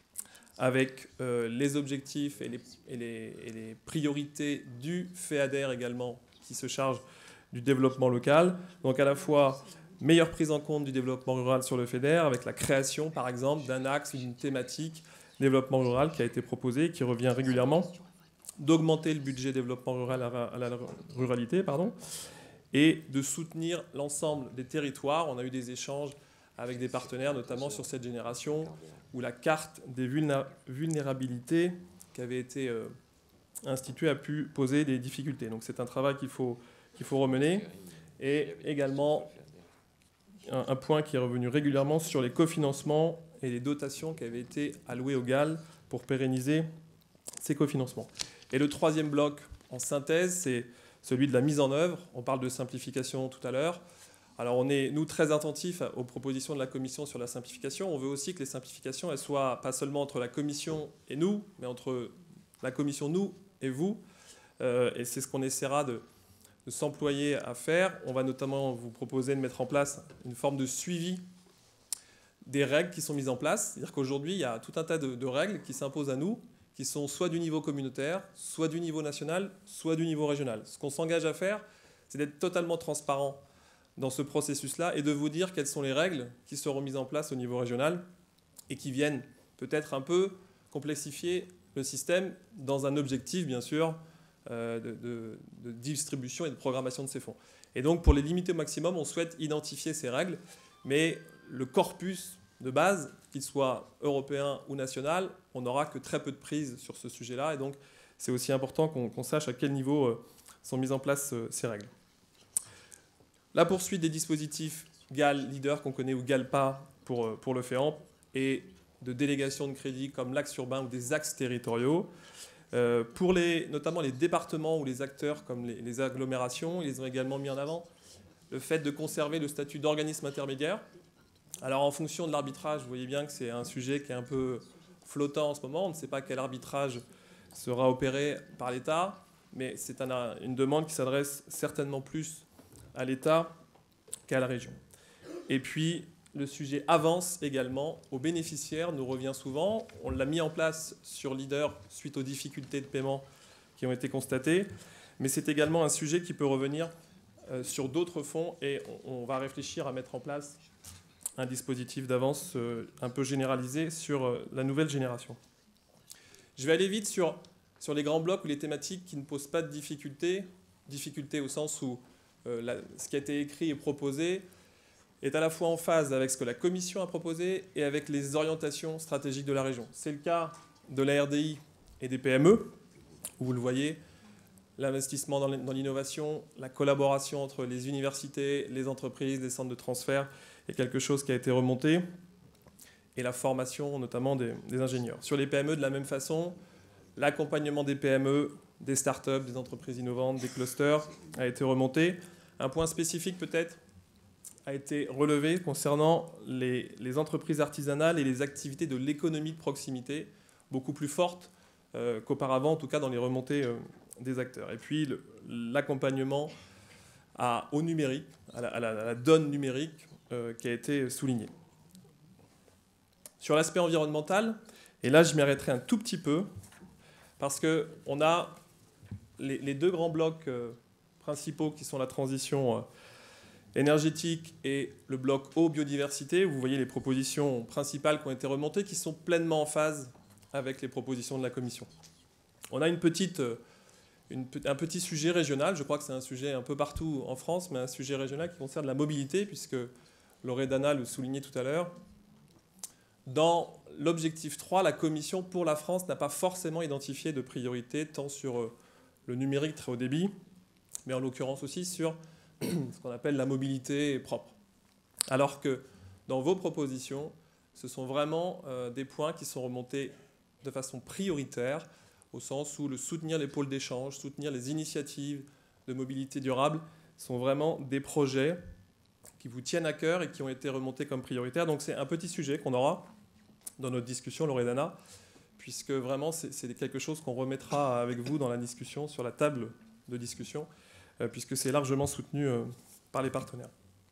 avec euh, les objectifs et les, et, les, et les priorités du FEADER également, qui se charge du développement local. Donc à la fois meilleure prise en compte du développement rural sur le FEDER, avec la création par exemple d'un axe ou d'une thématique développement rural qui a été proposée et qui revient régulièrement, d'augmenter le budget développement rural à la ruralité, pardon, et de soutenir l'ensemble des territoires. On a eu des échanges avec des partenaires, notamment sur cette génération, où la carte des vulnérabilités qui avait été euh, instituée a pu poser des difficultés. Donc c'est un travail qu'il faut, qu'il faut remener. Et également, un, un point qui est revenu régulièrement sur les cofinancements et les dotations qui avaient été allouées au G A L pour pérenniser ces cofinancements. Et le troisième bloc, en synthèse, c'est celui de la mise en œuvre. On parle de simplification tout à l'heure. Alors on est, nous, très attentifs aux propositions de la Commission sur la simplification. On veut aussi que les simplifications, elles soient pas seulement entre la Commission et nous, mais entre la Commission, nous et vous. Euh, et c'est ce qu'on essaiera de, de s'employer à faire. On va notamment vous proposer de mettre en place une forme de suivi des règles qui sont mises en place. C'est-à-dire qu'aujourd'hui, il y a tout un tas de, de règles qui s'imposent à nous, qui sont soit du niveau communautaire, soit du niveau national, soit du niveau régional. Ce qu'on s'engage à faire, c'est d'être totalement transparent dans ce processus-là et de vous dire quelles sont les règles qui seront mises en place au niveau régional et qui viennent peut-être un peu complexifier le système dans un objectif, bien sûr, euh, de, de, de distribution et de programmation de ces fonds. Et donc, pour les limiter au maximum, on souhaite identifier ces règles, mais le corpus de base, qu'il soit européen ou national, on n'aura que très peu de prise sur ce sujet-là. Et donc, c'est aussi important qu'on qu'on sache à quel niveau euh, sont mises en place euh, ces règles. La poursuite des dispositifs G A L Leader qu'on connaît ou G A L P A pour, euh, pour le FEAMP et de délégation de crédit comme l'axe urbain ou des axes territoriaux. Euh, pour les, notamment les départements ou les acteurs comme les, les agglomérations, ils ont également mis en avant le fait de conserver le statut d'organisme intermédiaire. Alors en fonction de l'arbitrage, vous voyez bien que c'est un sujet qui est un peu flottant en ce moment. On ne sait pas quel arbitrage sera opéré par l'État, mais c'est un, une demande qui s'adresse certainement plus à l'État qu'à la région. Et puis le sujet avance également aux bénéficiaires, nous revient souvent. On l'a mis en place sur Leader suite aux difficultés de paiement qui ont été constatées, mais c'est également un sujet qui peut revenir euh, sur d'autres fonds et on, on va réfléchir à mettre en place un dispositif d'avance euh, un peu généralisé sur euh, la nouvelle génération. Je vais aller vite sur, sur les grands blocs ou les thématiques qui ne posent pas de difficultés, difficultés au sens où euh, la, ce qui a été écrit et proposé est à la fois en phase avec ce que la Commission a proposé et avec les orientations stratégiques de la région. C'est le cas de la R D I et des P M E, où vous le voyez, l'investissement dans l'innovation, la collaboration entre les universités, les entreprises, les centres de transfert est quelque chose qui a été remonté, et la formation notamment des, des ingénieurs. Sur les P M E, de la même façon, l'accompagnement des P M E, des startups, des entreprises innovantes, des clusters a été remonté. Un point spécifique peut-être a été relevé concernant les, les entreprises artisanales et les activités de l'économie de proximité, beaucoup plus fortes euh, qu'auparavant, en tout cas dans les remontées euh, des acteurs. Et puis l'accompagnement au numérique, à la, à la, à la donne numérique, euh, qui a été souligné. Sur l'aspect environnemental, et là je m'y arrêterai un tout petit peu, parce qu'on a les, les deux grands blocs euh, principaux qui sont la transition euh, énergétique et le bloc eau biodiversité. Vous voyez les propositions principales qui ont été remontées, qui sont pleinement en phase avec les propositions de la Commission. On a une petite, une, un petit sujet régional, je crois que c'est un sujet un peu partout en France, mais un sujet régional qui concerne la mobilité, puisque Loredana le soulignait tout à l'heure. Dans l'objectif trois, la Commission pour la France n'a pas forcément identifié de priorité, tant sur le numérique très haut débit, mais en l'occurrence aussi sur ce qu'on appelle la mobilité propre. Alors que dans vos propositions, ce sont vraiment euh, des points qui sont remontés de façon prioritaire, au sens où le soutenir les pôles d'échange, soutenir les initiatives de mobilité durable sont vraiment des projets qui vous tiennent à cœur et qui ont été remontés comme prioritaires. Donc c'est un petit sujet qu'on aura dans notre discussion, Loredana, puisque vraiment c'est quelque chose qu'on remettra avec vous dans la discussion, sur la table de discussion, euh, puisque c'est largement soutenu euh, par les partenaires.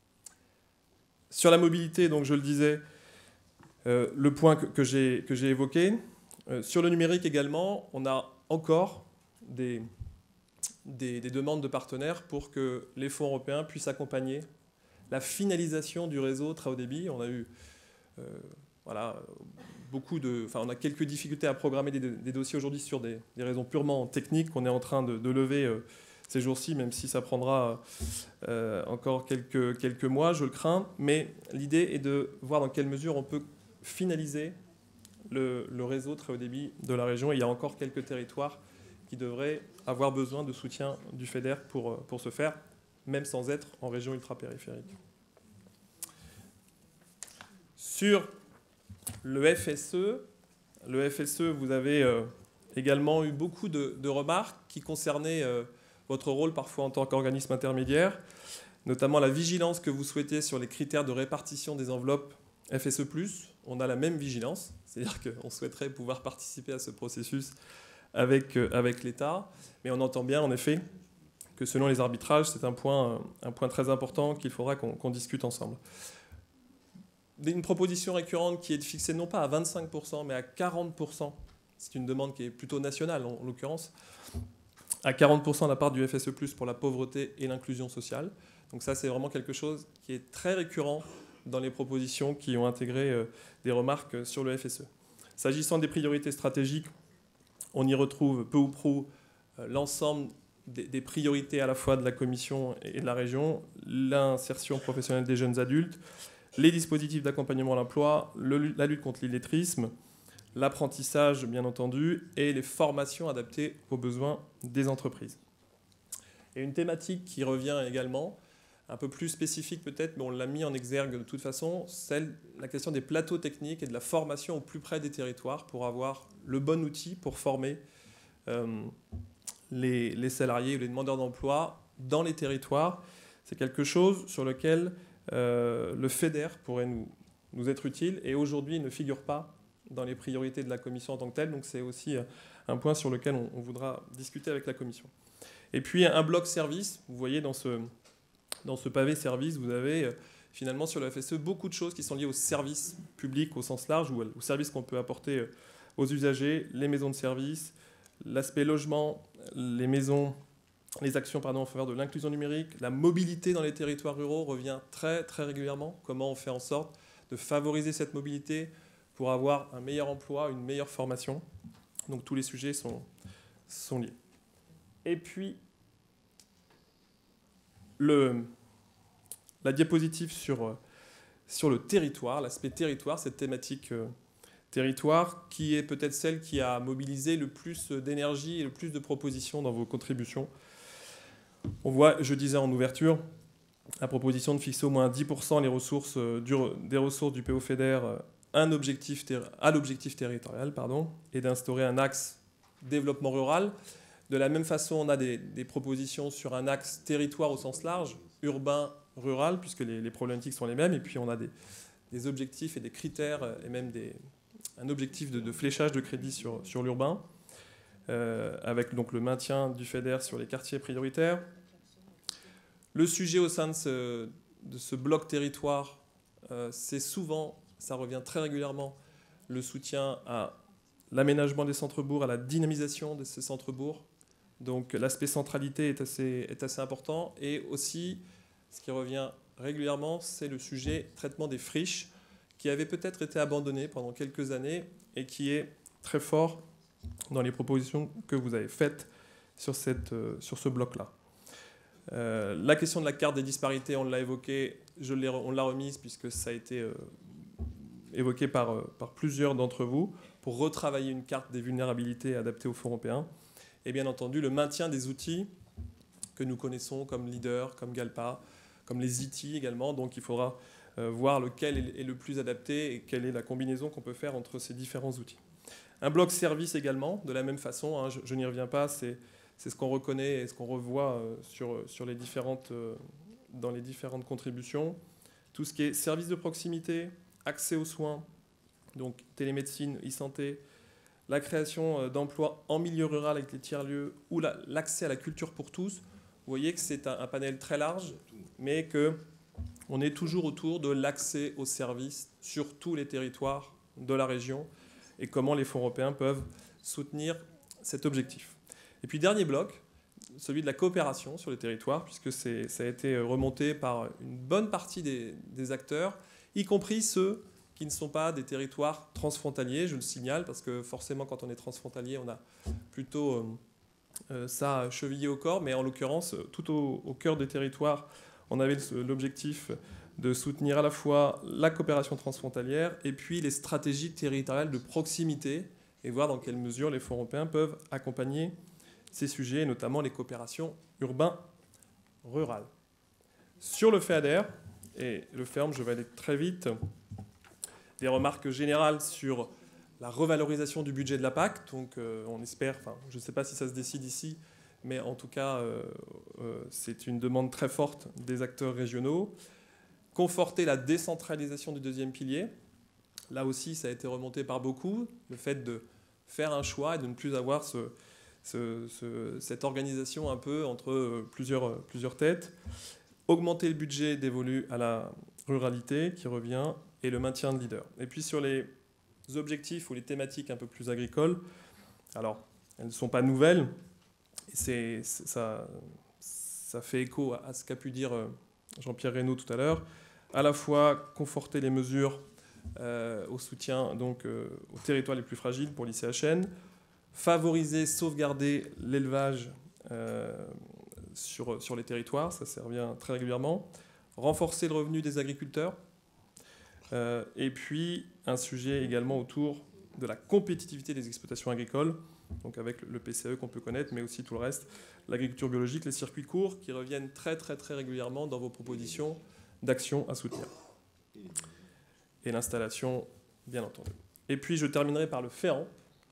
Sur la mobilité, donc je le disais, euh, le point que, que j'ai que j'ai évoqué. Euh, sur le numérique également, on a encore des, des, des demandes de partenaires pour que les fonds européens puissent accompagner la finalisation du réseau très haut débit. On a eu euh, voilà, beaucoup de, enfin, on a quelques difficultés à programmer des, des dossiers aujourd'hui sur des, des raisons purement techniques qu'on est en train de, de lever euh, ces jours-ci, même si ça prendra euh, encore quelques, quelques mois, je le crains. Mais l'idée est de voir dans quelle mesure on peut finaliser le, le réseau très haut débit de la région. Et il y a encore quelques territoires qui devraient avoir besoin de soutien du FEDER pour, pour ce faire, même sans être en région ultra-périphérique. Sur le F S E, le F S E, vous avez euh, également eu beaucoup de, de remarques qui concernaient euh, votre rôle parfois en tant qu'organisme intermédiaire, notamment la vigilance que vous souhaitez sur les critères de répartition des enveloppes F S E plus. On a la même vigilance, c'est-à-dire qu'on souhaiterait pouvoir participer à ce processus avec, euh, avec l'État, mais on entend bien en effet que selon les arbitrages, c'est un point, un point très important qu'il faudra qu'on qu'on discute ensemble. Une proposition récurrente qui est de fixer non pas à vingt-cinq pour cent, mais à quarante pour cent, c'est une demande qui est plutôt nationale en, en l'occurrence, à quarante pour cent de la part du F S E plus pour la pauvreté et l'inclusion sociale. Donc ça, c'est vraiment quelque chose qui est très récurrent dans les propositions qui ont intégré euh, des remarques sur le F S E. S'agissant des priorités stratégiques, on y retrouve peu ou prou euh, l'ensemble des, des priorités à la fois de la Commission et de la région, l'insertion professionnelle des jeunes adultes, les dispositifs d'accompagnement à l'emploi, la lutte contre l'illettrisme, l'apprentissage bien entendu, et les formations adaptées aux besoins des entreprises. Et une thématique qui revient également, un peu plus spécifique peut-être, mais on l'a mis en exergue de toute façon, c'est la question des plateaux techniques et de la formation au plus près des territoires pour avoir le bon outil pour former euh, les, les salariés ou les demandeurs d'emploi dans les territoires. C'est quelque chose sur lequel euh, le FEDER pourrait nous, nous être utile et aujourd'hui ne figure pas dans les priorités de la Commission en tant que telle. Donc c'est aussi un point sur lequel on, on voudra discuter avec la Commission. Et puis un bloc service, vous voyez dans ce... Dans ce pavé service, vous avez euh, finalement sur le F S E beaucoup de choses qui sont liées au service public au sens large ou au service qu'on peut apporter euh, aux usagers, les maisons de service, l'aspect logement, les maisons, les actions pardon, en faveur de l'inclusion numérique, la mobilité dans les territoires ruraux revient très très régulièrement. Comment on fait en sorte de favoriser cette mobilité pour avoir un meilleur emploi, une meilleure formation. Donc tous les sujets sont, sont liés. Et puis Le, la diapositive sur, sur le territoire, l'aspect territoire, cette thématique euh, territoire, qui est peut-être celle qui a mobilisé le plus d'énergie et le plus de propositions dans vos contributions. On voit, je disais en ouverture, la proposition de fixer au moins dix pour cent les ressources, euh, du, des ressources du P O FEDER euh, un objectif à l'objectif territorial pardon, et d'instaurer un axe développement rural. De la même façon, on a des, des propositions sur un axe territoire au sens large, urbain, rural, puisque les, les problématiques sont les mêmes. Et puis, on a des, des objectifs et des critères, et même des, un objectif de, de fléchage de crédit sur, sur l'urbain, euh, avec donc le maintien du FEDER sur les quartiers prioritaires. Le sujet au sein de ce, de ce bloc territoire, euh, c'est souvent, ça revient très régulièrement, le soutien à l'aménagement des centres-bourgs, à la dynamisation de ces centres-bourgs. Donc l'aspect centralité est assez, est assez important. Et aussi, ce qui revient régulièrement, c'est le sujet traitement des friches, qui avait peut-être été abandonné pendant quelques années et qui est très fort dans les propositions que vous avez faites sur, cette, euh, sur ce bloc-là. Euh, la question de la carte des disparités, on l'a évoqué, je l'ai, on l'a remise puisque ça a été euh, évoqué par, euh, par plusieurs d'entre vous, pour retravailler une carte des vulnérabilités adaptée au Fonds européen. Et bien entendu, le maintien des outils que nous connaissons comme Leader, comme Galpa, comme les I T également. Donc il faudra euh, voir lequel est le plus adapté et quelle est la combinaison qu'on peut faire entre ces différents outils. Un bloc service également, de la même façon, hein, je, je n'y reviens pas, c'est, c'est ce qu'on reconnaît et ce qu'on revoit euh, sur, sur les différentes, euh, dans les différentes contributions. Tout ce qui est service de proximité, accès aux soins, donc télémédecine, e-santé, la création d'emplois en milieu rural avec les tiers-lieux ou la, l'accès à la culture pour tous. Vous voyez que c'est un, un panel très large, mais qu'on est toujours autour de l'accès aux services sur tous les territoires de la région et comment les fonds européens peuvent soutenir cet objectif. Et puis dernier bloc, celui de la coopération sur les territoires, puisque c'est, ça a été remonté par une bonne partie des, des acteurs, y compris ceux qui ne sont pas des territoires transfrontaliers, je le signale, parce que forcément, quand on est transfrontalier, on a plutôt euh, ça chevillé au corps, mais en l'occurrence, tout au, au cœur des territoires, on avait l'objectif de soutenir à la fois la coopération transfrontalière et puis les stratégies territoriales de proximité, et voir dans quelle mesure les fonds européens peuvent accompagner ces sujets, notamment les coopérations urbain-rurales. Sur le FEADER, et le ferme, je vais aller très vite, des remarques générales sur la revalorisation du budget de la P A C. Donc euh, on espère, enfin, je ne sais pas si ça se décide ici, mais en tout cas, euh, euh, c'est une demande très forte des acteurs régionaux. Conforter la décentralisation du deuxième pilier. Là aussi, ça a été remonté par beaucoup, le fait de faire un choix et de ne plus avoir ce, ce, ce, cette organisation un peu entre plusieurs, plusieurs têtes. Augmenter le budget dévolu à la ruralité qui revient et le maintien de leader. Et puis sur les objectifs ou les thématiques un peu plus agricoles, alors elles ne sont pas nouvelles, c'est, c'est, ça, ça fait écho à, à ce qu'a pu dire Jean-Pierre Reynaud tout à l'heure, à la fois conforter les mesures euh, au soutien donc, euh, aux territoires les plus fragiles pour l'I C H N, favoriser, sauvegarder l'élevage euh, sur, sur les territoires, ça, ça revient très régulièrement, renforcer le revenu des agriculteurs, euh, et puis un sujet également autour de la compétitivité des exploitations agricoles, donc avec le P C E qu'on peut connaître, mais aussi tout le reste, l'agriculture biologique, les circuits courts, qui reviennent très très très régulièrement dans vos propositions d'action à soutenir. Et l'installation, bien entendu. Et puis je terminerai par le FEAMP.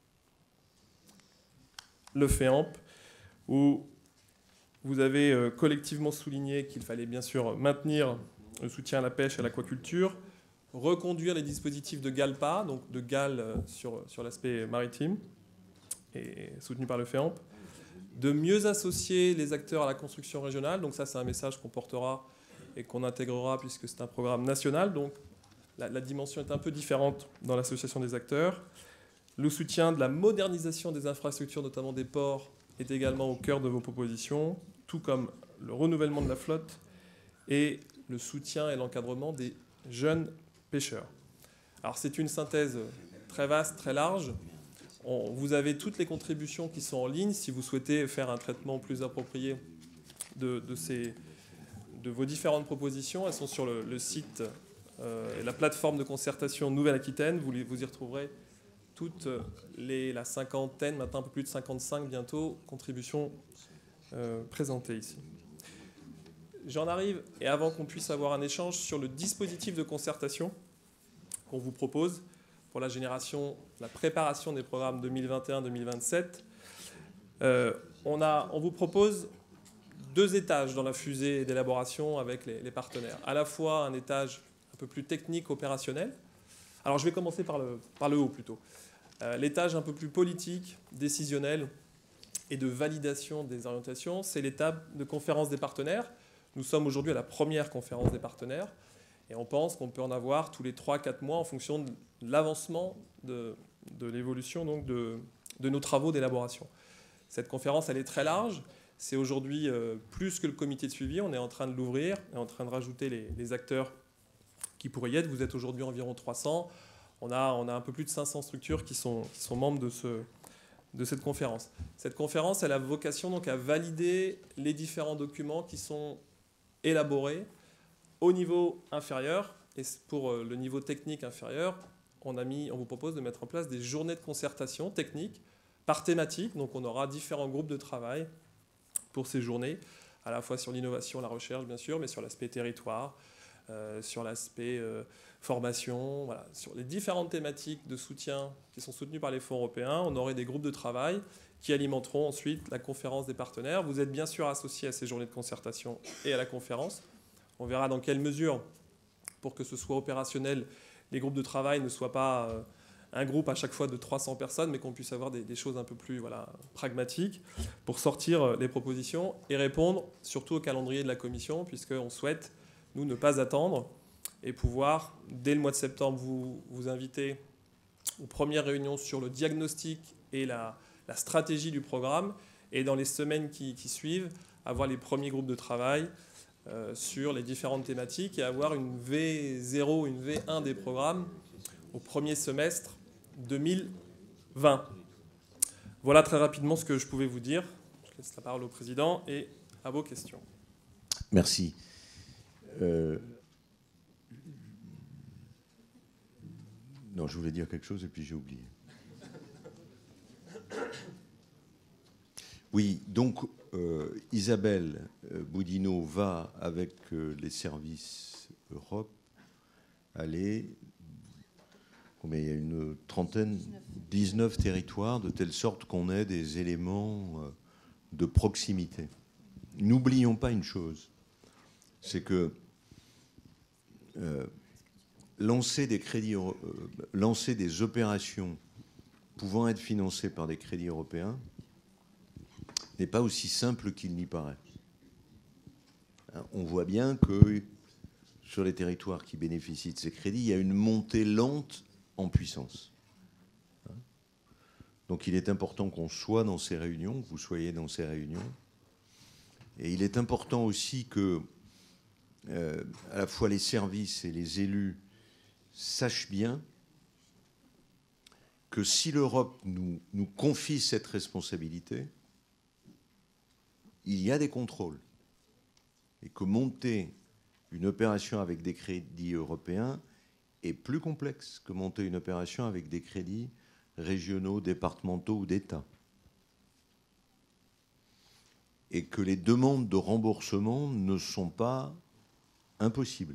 Le FEAMP, où vous avez collectivement souligné qu'il fallait bien sûr maintenir le soutien à la pêche et à l'aquaculture, reconduire les dispositifs de GALPA, donc de G A L sur, sur l'aspect maritime, et soutenu par le FEAMP, de mieux associer les acteurs à la construction régionale. Donc ça, c'est un message qu'on portera et qu'on intégrera puisque c'est un programme national. Donc la, la dimension est un peu différente dans l'association des acteurs. Le soutien de la modernisation des infrastructures, notamment des ports, est également au cœur de vos propositions, tout comme le renouvellement de la flotte et le soutien et l'encadrement des jeunes pêcheurs. Alors c'est une synthèse très vaste, très large. On, vous avez toutes les contributions qui sont en ligne si vous souhaitez faire un traitement plus approprié de, de, ces, de vos différentes propositions. Elles sont sur le, le site euh, et la plateforme de concertation Nouvelle-Aquitaine. Vous, les, vous y retrouverez toutes les, la cinquantaine, maintenant un peu plus de cinquante-cinq bientôt, contributions euh, présentées ici. J'en arrive, et avant qu'on puisse avoir un échange sur le dispositif de concertation qu'on vous propose pour la génération, la préparation des programmes deux mille vingt et un deux mille vingt-sept, euh, on, a, on vous propose deux étages dans la fusée d'élaboration avec les, les partenaires. À la fois un étage un peu plus technique, opérationnel. Alors je vais commencer par le, par le haut plutôt. Euh, l'étage un peu plus politique, décisionnel et de validation des orientations, c'est l'étape de conférence des partenaires. Nous sommes aujourd'hui à la première conférence des partenaires et on pense qu'on peut en avoir tous les trois à quatre mois en fonction de l'avancement de, de l'évolution donc de, de nos travaux d'élaboration. Cette conférence, elle est très large. C'est aujourd'hui euh, plus que le comité de suivi. On est en train de l'ouvrir et en train de rajouter les, les acteurs qui pourraient y être. Vous êtes aujourd'hui environ trois cents. On a, on a un peu plus de cinq cents structures qui sont, qui sont membres de, ce, de cette conférence. Cette conférence, elle a vocation donc à valider les différents documents qui sont élaborés au niveau inférieur. Et pour le niveau technique inférieur, on, a mis, on vous propose de mettre en place des journées de concertation technique par thématique. Donc on aura différents groupes de travail pour ces journées, à la fois sur l'innovation, la recherche bien sûr, mais sur l'aspect territoire, euh, sur l'aspect euh, formation, voilà. Sur les différentes thématiques de soutien qui sont soutenues par les fonds européens. On aurait des groupes de travail qui alimenteront ensuite la conférence des partenaires. Vous êtes bien sûr associés à ces journées de concertation et à la conférence. On verra dans quelle mesure, pour que ce soit opérationnel, les groupes de travail ne soient pas euh, un groupe à chaque fois de trois cents personnes, mais qu'on puisse avoir des, des choses un peu plus voilà, pragmatiques pour sortir euh, les propositions et répondre surtout au calendrier de la Commission, puisqu'on souhaite, nous, ne pas attendre et pouvoir, dès le mois de septembre, vous, vous inviter aux premières réunions sur le diagnostic et la, la stratégie du programme, et dans les semaines qui, qui suivent, avoir les premiers groupes de travail euh, sur les différentes thématiques et avoir une V zéro, une V un des programmes au premier semestre deux mille vingt. Voilà très rapidement ce que je pouvais vous dire. Je laisse la parole au président et à vos questions. Merci. Euh... Non, je voulais dire quelque chose et puis j'ai oublié. Oui, donc euh, Isabelle Boudinot va avec euh, les services Europe aller combien il y a une trentaine, dix-neuf territoires, de telle sorte qu'on ait des éléments de proximité. N'oublions pas une chose, c'est que euh, lancer des crédits, euh, lancer des opérations pouvant être financées par des crédits européens n'est pas aussi simple qu'il n'y paraît. On voit bien que sur les territoires qui bénéficient de ces crédits, il y a une montée lente en puissance. Donc il est important qu'on soit dans ces réunions, que vous soyez dans ces réunions. Et il est important aussi que euh, à la fois les services et les élus sachent bien que si l'Europe nous, nous confie cette responsabilité, il y a des contrôles. Et que monter une opération avec des crédits européens est plus complexe que monter une opération avec des crédits régionaux, départementaux ou d'État. Et que les demandes de remboursement ne sont pas impossibles.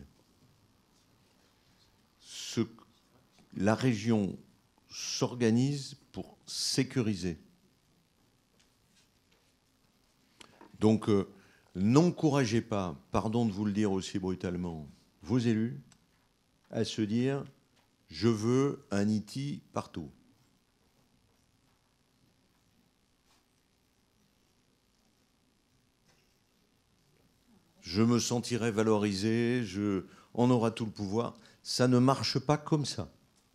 Ce, la région s'organise pour sécuriser. Donc, euh, n'encouragez pas, pardon de vous le dire aussi brutalement, vos élus à se dire « je veux un I T I partout ». Je me sentirai valorisé, je, on aura tout le pouvoir. Ça ne marche pas comme ça.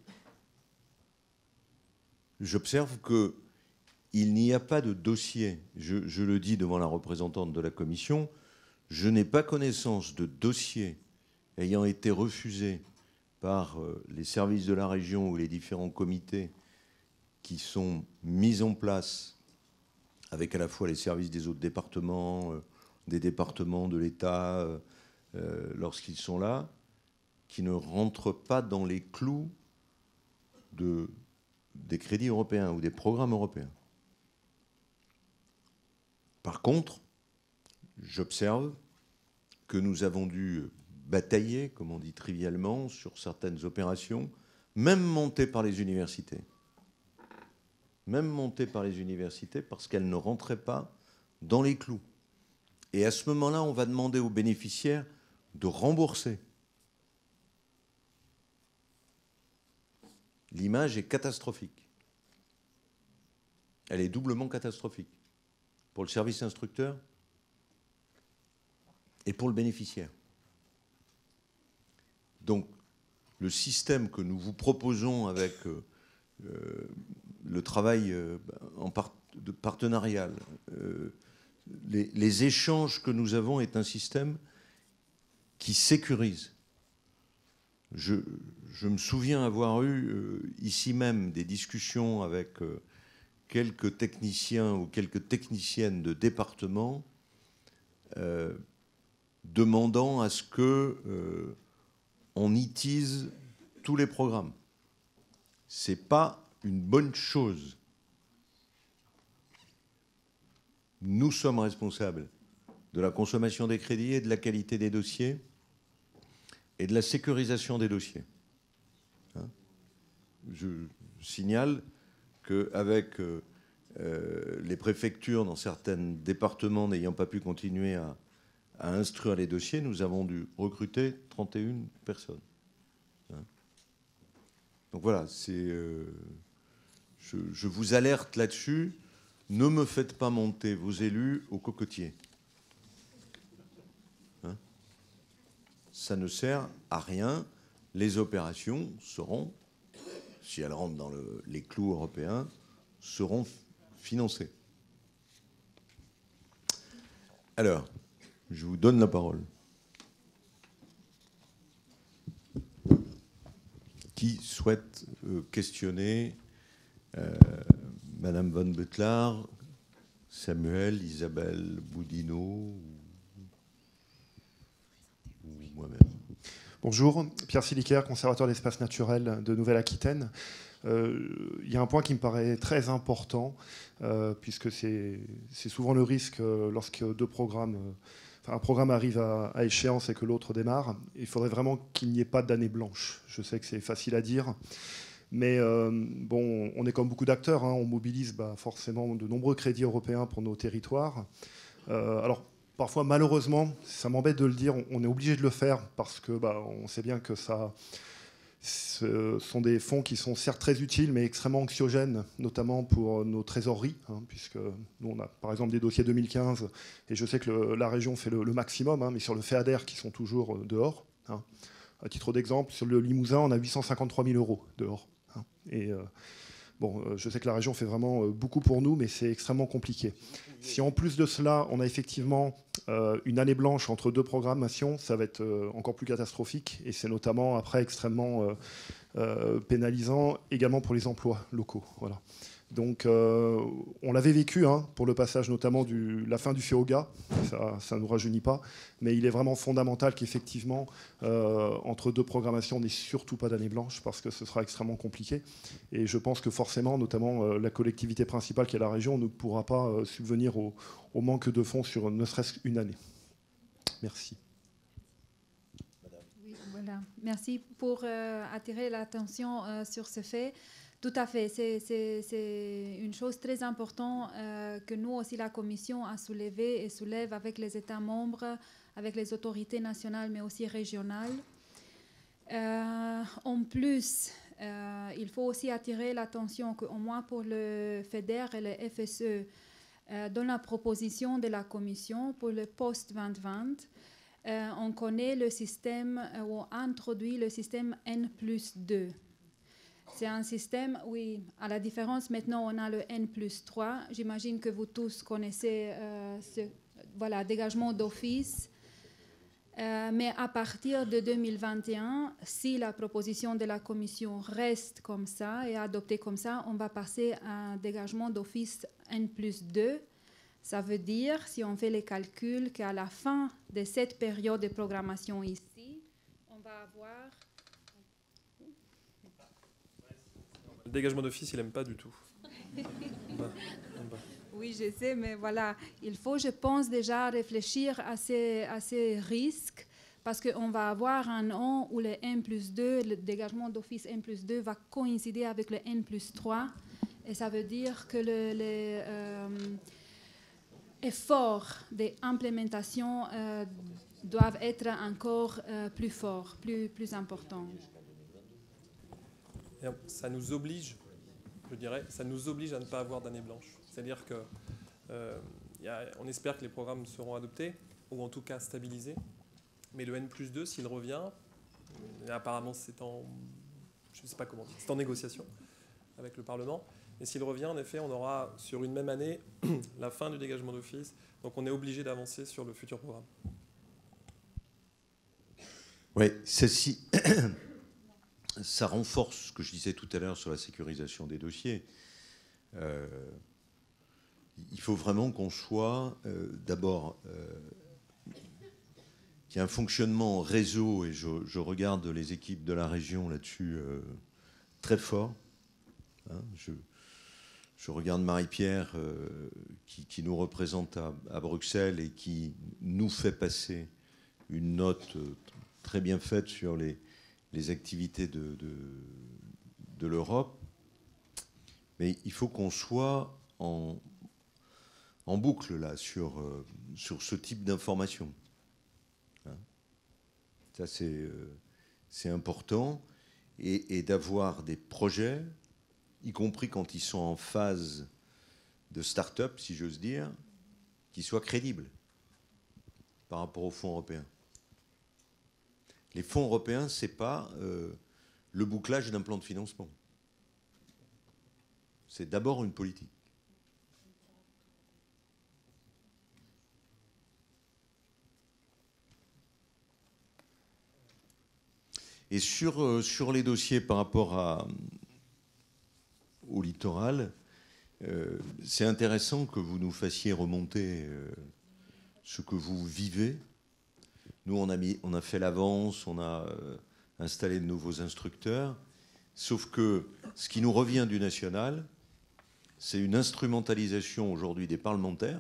J'observe qu'il n'y a pas de dossier. Je, je le dis devant la représentante de la Commission, je n'ai pas connaissance de dossier ayant été refusé par les services de la région ou les différents comités qui sont mis en place avec à la fois les services des autres départements, des départements de l'État euh, lorsqu'ils sont là, qui ne rentrent pas dans les clous de, des crédits européens ou des programmes européens. Par contre, j'observe que nous avons dû batailler, comme on dit trivialement, sur certaines opérations, même montées par les universités. Même montées par les universités parce qu'elles ne rentraient pas dans les clous. Et à ce moment-là, on va demander aux bénéficiaires de rembourser. L'image est catastrophique. Elle est doublement catastrophique. Pour le service instructeur et pour le bénéficiaire. Donc, le système que nous vous proposons avec euh, euh, le travail euh, en part de partenarial, euh, Les, les échanges que nous avons est un système qui sécurise. Je, je me souviens avoir eu euh, ici même des discussions avec euh, quelques techniciens ou quelques techniciennes de département euh, demandant à ce que euh, on itise tous les programmes. C'est pas une bonne chose. Nous sommes responsables de la consommation des crédits et de la qualité des dossiers et de la sécurisation des dossiers. Hein ? Je signale qu'avec euh, euh, les préfectures dans certains départements n'ayant pas pu continuer à, à instruire les dossiers, nous avons dû recruter trente et une personnes. Hein ? Donc voilà, c'est, euh, je, je vous alerte là-dessus. Ne me faites pas monter vos élus au cocotier. Hein ? Ça ne sert à rien. Les opérations seront, si elles rentrent dans le, les clous européens, seront financées. Alors, je vous donne la parole. Qui souhaite euh, questionner euh, Madame Van Beutelaar, Samuel, Isabelle Boudinot ou, ou moi-même. Bonjour, Pierre Silicaire, conservateur d'espaces naturels de Nouvelle-Aquitaine. Euh, il y a un point qui me paraît très important, euh, puisque c'est, c'est souvent le risque euh, lorsque deux programmes, euh, enfin, un programme arrive à, à échéance et que l'autre démarre. Il faudrait vraiment qu'il n'y ait pas d'année blanche. Je sais que c'est facile à dire, Mais euh, bon, on est comme beaucoup d'acteurs, hein, on mobilise bah, forcément de nombreux crédits européens pour nos territoires. Euh, alors, parfois, malheureusement, ça m'embête de le dire, on, on est obligé de le faire parce que bah, on sait bien que ça... Ce sont des fonds qui sont certes très utiles, mais extrêmement anxiogènes, notamment pour nos trésoreries, hein, puisque nous, on a par exemple des dossiers deux mille quinze, et je sais que le, la région fait le, le maximum, hein, mais sur le FEADER qui sont toujours dehors. Hein. À titre d'exemple, sur le Limousin, on a huit cent cinquante-trois mille euros dehors. Hein. Et euh, bon, je sais que la région fait vraiment beaucoup pour nous, mais c'est extrêmement compliqué. Si en plus de cela, on a effectivement euh, une année blanche entre deux programmations, ça va être euh, encore plus catastrophique. Et c'est notamment après extrêmement euh, euh, pénalisant également pour les emplois locaux. Voilà. Donc euh, on l'avait vécu hein, pour le passage notamment de la fin du FEOGA, ça ne nous rajeunit pas, mais il est vraiment fondamental qu'effectivement euh, entre deux programmations on n'ait surtout pas d'année blanche parce que ce sera extrêmement compliqué. Et je pense que forcément, notamment euh, la collectivité principale qui est la région ne pourra pas euh, subvenir au, au manque de fonds sur ne serait-ce qu'une année. Merci. Oui, voilà. Merci pour euh, attirer l'attention euh, sur ce fait. Tout à fait, c'est une chose très importante euh, que nous aussi, la Commission, a soulevé et soulève avec les États membres, avec les autorités nationales, mais aussi régionales. Euh, en plus, euh, il faut aussi attirer l'attention qu'au moins pour le FEDER et le F S E, euh, dans la proposition de la Commission pour le post vingt vingt, euh, on connaît le système, euh, on introduit le système N plus deux. C'est un système, oui, à la différence, maintenant on a le N plus trois. J'imagine que vous tous connaissez euh, ce voilà, dégagement d'office. Euh, mais à partir de deux mille vingt et un, si la proposition de la Commission reste comme ça et adoptée comme ça, on va passer à un dégagement d'office N plus deux. Ça veut dire, si on fait les calculs, qu'à la fin de cette période de programmation ici, on va avoir... Le dégagement d'office, il n'aime pas du tout. Oui, je sais, mais voilà, il faut, je pense, déjà réfléchir à ces, à ces risques, parce qu'on va avoir un an où le N plus deux, le dégagement d'office N plus deux va coïncider avec le N plus trois, et ça veut dire que le, les euh, efforts d'implémentation euh, doivent être encore euh, plus forts, plus, plus importants. Et ça nous oblige, je dirais, ça nous oblige à ne pas avoir d'année blanche. C'est-à-dire que euh, y a, on espère que les programmes seront adoptés, ou en tout cas stabilisés. Mais le N plus deux, s'il revient, apparemment c'est en, je ne sais pas comment dire, c'est en négociation avec le Parlement. Et s'il revient, en effet, on aura sur une même année la fin du dégagement d'office. Donc on est obligé d'avancer sur le futur programme. Oui, ceci. Ça renforce ce que je disais tout à l'heure sur la sécurisation des dossiers. Euh, il faut vraiment qu'on soit, euh, d'abord, euh, qu'il y ait un fonctionnement réseau, et je, je regarde les équipes de la région là-dessus euh, très fort. Hein, je, je regarde Marie-Pierre euh, qui, qui nous représente à, à Bruxelles et qui nous fait passer une note euh, très bien faite sur les les activités de, de, de l'Europe, mais il faut qu'on soit en, en boucle là sur, euh, sur ce type d'information. Hein, ça c'est euh, c'est important, et, et d'avoir des projets, y compris quand ils sont en phase de start-up, si j'ose dire, qui soient crédibles par rapport aux fonds européens. Les fonds européens, ce n'est pas euh, le bouclage d'un plan de financement. C'est d'abord une politique. Et sur, euh, sur les dossiers par rapport à, au littoral, euh, c'est intéressant que vous nous fassiez remonter euh, ce que vous vivez. Nous, on a, mis, on a fait l'avance, on a euh, installé de nouveaux instructeurs, sauf que ce qui nous revient du national, c'est une instrumentalisation aujourd'hui des parlementaires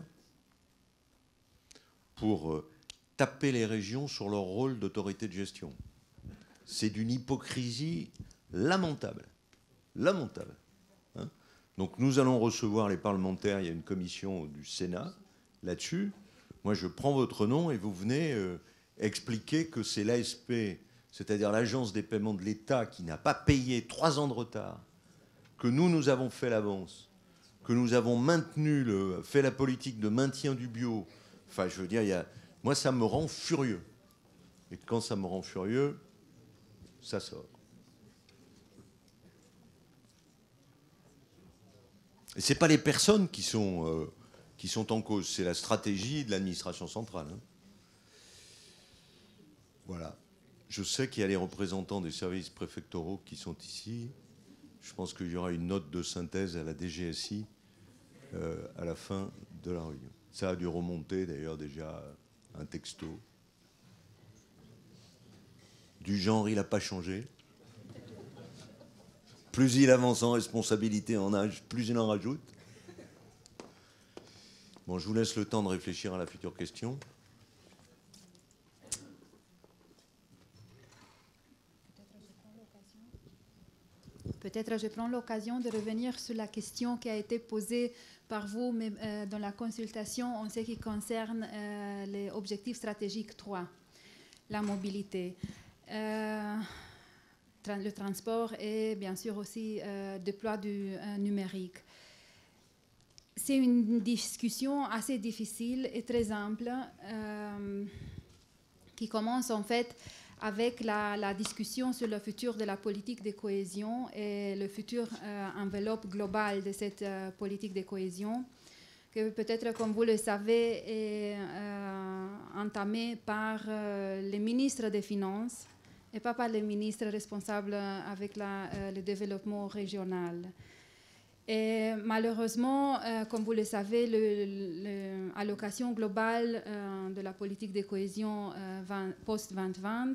pour euh, taper les régions sur leur rôle d'autorité de gestion. C'est d'une hypocrisie lamentable. lamentable. Hein. Donc nous allons recevoir les parlementaires, il y a une commission du Sénat là-dessus. Moi, je prends votre nom et vous venez euh, expliquer que c'est l'A S P, c'est-à-dire l'Agence des paiements de l'État, qui n'a pas payé trois ans de retard, que nous, nous avons fait l'avance, que nous avons maintenu, le, fait la politique de maintien du bio. Enfin, je veux dire, il y a, moi, ça me rend furieux. Et quand ça me rend furieux, ça sort. Et ce n'est pas les personnes qui sont, euh, qui sont en cause, c'est la stratégie de l'administration centrale. Hein. Voilà. Je sais qu'il y a les représentants des services préfectoraux qui sont ici. Je pense qu'il y aura une note de synthèse à la D G S I euh, à la fin de la réunion. Ça a dû remonter d'ailleurs déjà un texto. Du genre, il n'a pas changé. Plus il avance en responsabilité, en âge, plus il en rajoute. Bon, je vous laisse le temps de réfléchir à la future question. Peut-être je prends l'occasion de revenir sur la question qui a été posée par vous mais, euh, dans la consultation en ce qui concerne euh, les objectifs stratégiques trois, la mobilité. Euh, le transport et bien sûr aussi euh, déploiement du euh, numérique. C'est une discussion assez difficile et très ample euh, qui commence en fait avec la, la discussion sur le futur de la politique de cohésion et le futur euh, enveloppe globale de cette euh, politique de cohésion que peut-être, comme vous le savez, est euh, entamée par euh, les ministres des Finances et pas par les ministres responsables avec la, euh, le développement régional. Et malheureusement, euh, comme vous le savez, l'allocation globale euh, de la politique de cohésion euh, post vingt vingt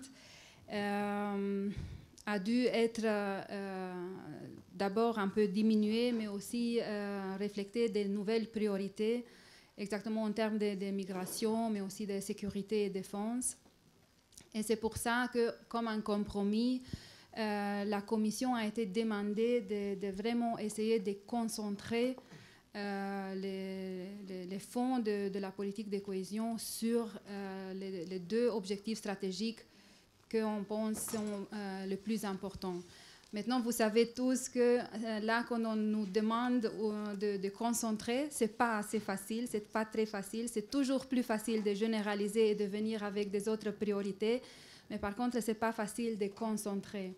euh, a dû être euh, d'abord un peu diminuée, mais aussi euh, refléter des nouvelles priorités, exactement en termes de, de migration, mais aussi de sécurité et défense. Et c'est pour ça que, comme un compromis, euh, la Commission a été demandée de, de vraiment essayer de concentrer euh, les, les, les fonds de, de la politique de cohésion sur euh, les, les deux objectifs stratégiques qu'on pense sont euh, les plus importants. Maintenant, vous savez tous que euh, là, quand on nous demande euh, de, de concentrer, ce n'est pas assez facile, ce n'est pas très facile. C'est toujours plus facile de généraliser et de venir avec des autres priorités. Mais par contre, ce n'est pas facile de concentrer.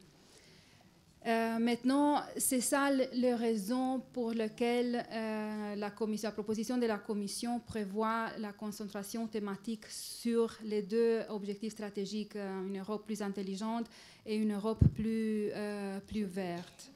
Euh, maintenant, c'est ça la raison pour laquelle euh, la, commission, la proposition de la Commission prévoit la concentration thématique sur les deux objectifs stratégiques, euh, une Europe plus intelligente et une Europe plus, euh, plus verte.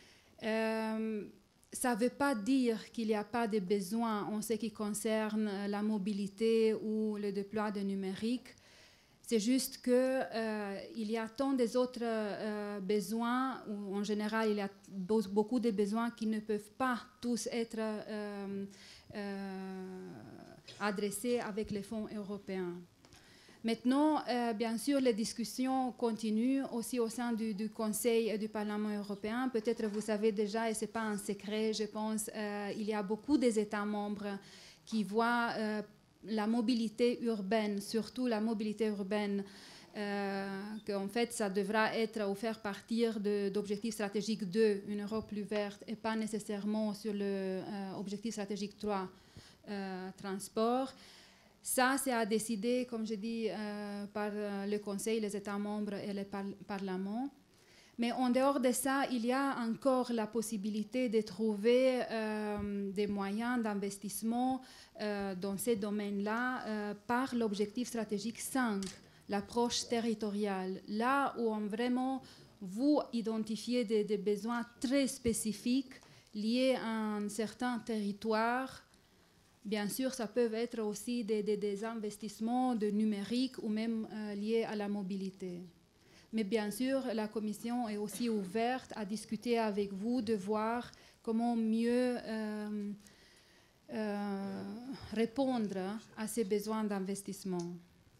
Euh, ça ne veut pas dire qu'il n'y a pas de besoins en ce qui concerne la mobilité ou le déploiement du numérique. C'est juste qu'il euh, y a tant des autres euh, besoins, ou en général, il y a beaucoup de besoins qui ne peuvent pas tous être euh, euh, adressés avec les fonds européens. Maintenant, euh, bien sûr, les discussions continuent aussi au sein du, du Conseil et du Parlement européen. Peut-être vous savez déjà, et ce n'est pas un secret, je pense, euh, il y a beaucoup des États membres qui voient euh, la mobilité urbaine, surtout la mobilité urbaine, euh, qu'en fait, ça devra être ou faire partir d'objectifs stratégiques deux, une Europe plus verte, et pas nécessairement sur l'objectif euh, stratégique trois, euh, transport. Ça, c'est à décider, comme je dis, euh, par le Conseil, les États membres et le par Parlement. Mais en dehors de ça, il y a encore la possibilité de trouver euh, des moyens d'investissement euh, dans ces domaines-là euh, par l'objectif stratégique cinq, l'approche territoriale. Là où on vraiment vous identifiez des, des besoins très spécifiques liés à un certain territoire. Bien sûr, ça peut être aussi des, des, des investissements de numérique ou même euh, liés à la mobilité. Mais bien sûr, la Commission est aussi ouverte à discuter avec vous, de voir comment mieux euh, euh, répondre à ces besoins d'investissement.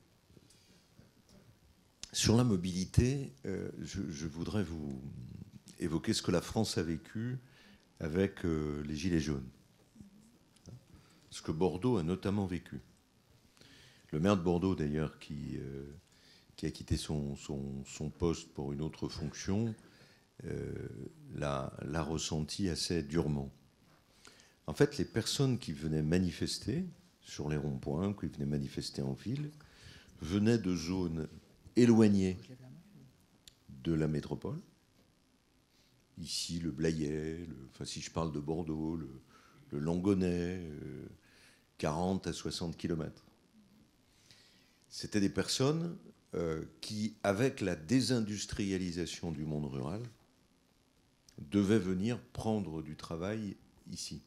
Sur la mobilité, euh, je, je voudrais vous évoquer ce que la France a vécu avec euh, les Gilets jaunes. Ce que Bordeaux a notamment vécu. Le maire de Bordeaux, d'ailleurs, qui, euh, qui a quitté son, son, son poste pour une autre fonction, euh, l'a, l'a ressenti assez durement. En fait, les personnes qui venaient manifester sur les ronds-points, qui venaient manifester en ville, venaient de zones éloignées de la métropole. Ici, le Blayais, le, enfin, si je parle de Bordeaux, le, le Langonnet, euh, quarante à soixante kilomètres. C'était des personnes euh, qui, avec la désindustrialisation du monde rural, devaient venir prendre du travail ici.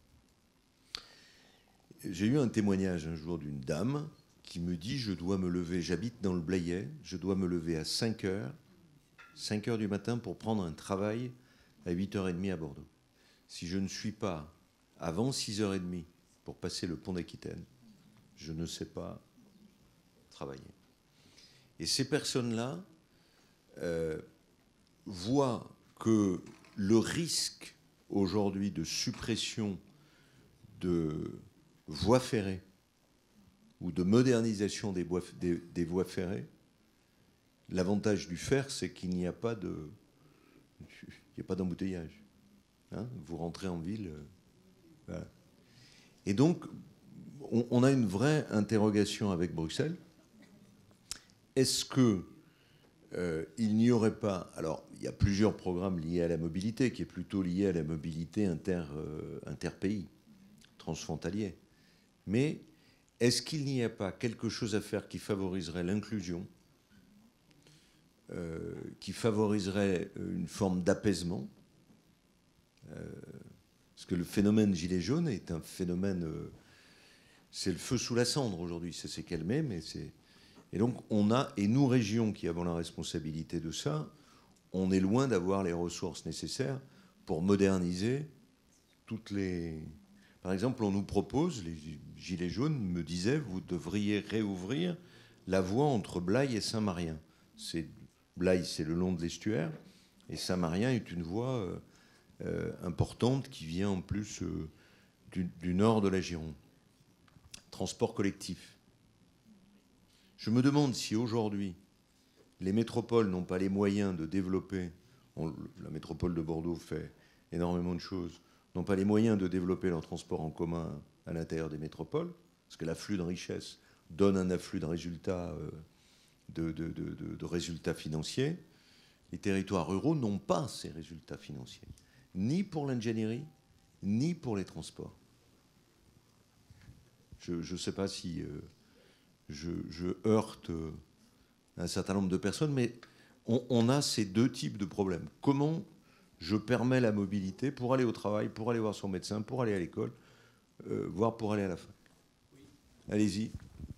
J'ai eu un témoignage un jour d'une dame qui me dit « Je dois me lever, j'habite dans le Blayais, je dois me lever à cinq heures, cinq heures du matin pour prendre un travail à huit heures trente à Bordeaux. Si je ne suis pas avant six heures trente pour passer le pont d'Aquitaine, je ne sais pas travailler. » Et ces personnes-là euh, voient que le risque aujourd'hui de suppression de voies ferrées ou de modernisation des, voies, des, des voies ferrées, l'avantage du fer, c'est qu'il n'y a pas de, il n'y a pas d'embouteillage. Hein, vous rentrez en ville. Euh, voilà. Et donc, on, on a une vraie interrogation avec Bruxelles. Est-ce que euh, il n'y aurait pas... Alors, il y a plusieurs programmes liés à la mobilité, qui est plutôt lié à la mobilité inter, euh, interpays, transfrontalier. Mais est-ce qu'il n'y a pas quelque chose à faire qui favoriserait l'inclusion, euh, qui favoriserait une forme d'apaisement, euh, parce que le phénomène gilet jaune est un phénomène... Euh, c'est le feu sous la cendre aujourd'hui, ça s'est calmé, mais c'est... Et donc on a, et nous régions qui avons la responsabilité de ça, on est loin d'avoir les ressources nécessaires pour moderniser toutes les... Par exemple, on nous propose, les Gilets jaunes me disaient, vous devriez réouvrir la voie entre Blaye et Saint-Marien. C'est, Blaye, c'est le long de l'estuaire, et Saint-Marien est une voie euh, euh, importante qui vient en plus euh, du, du nord de la Gironde. Transport collectif. Je me demande si aujourd'hui, les métropoles n'ont pas les moyens de développer, on, la métropole de Bordeaux fait énormément de choses, n'ont pas les moyens de développer leur transport en commun à l'intérieur des métropoles, parce que l'afflux de richesses donne un afflux de résultats, euh, de, de, de, de, de résultats financiers. Les territoires ruraux n'ont pas ces résultats financiers, ni pour l'ingénierie, ni pour les transports. Je ne sais pas si... Euh, Je, je heurte un certain nombre de personnes, mais on, on a ces deux types de problèmes. Comment je permets la mobilité pour aller au travail, pour aller voir son médecin, pour aller à l'école, euh, voire pour aller à la fac. Allez-y.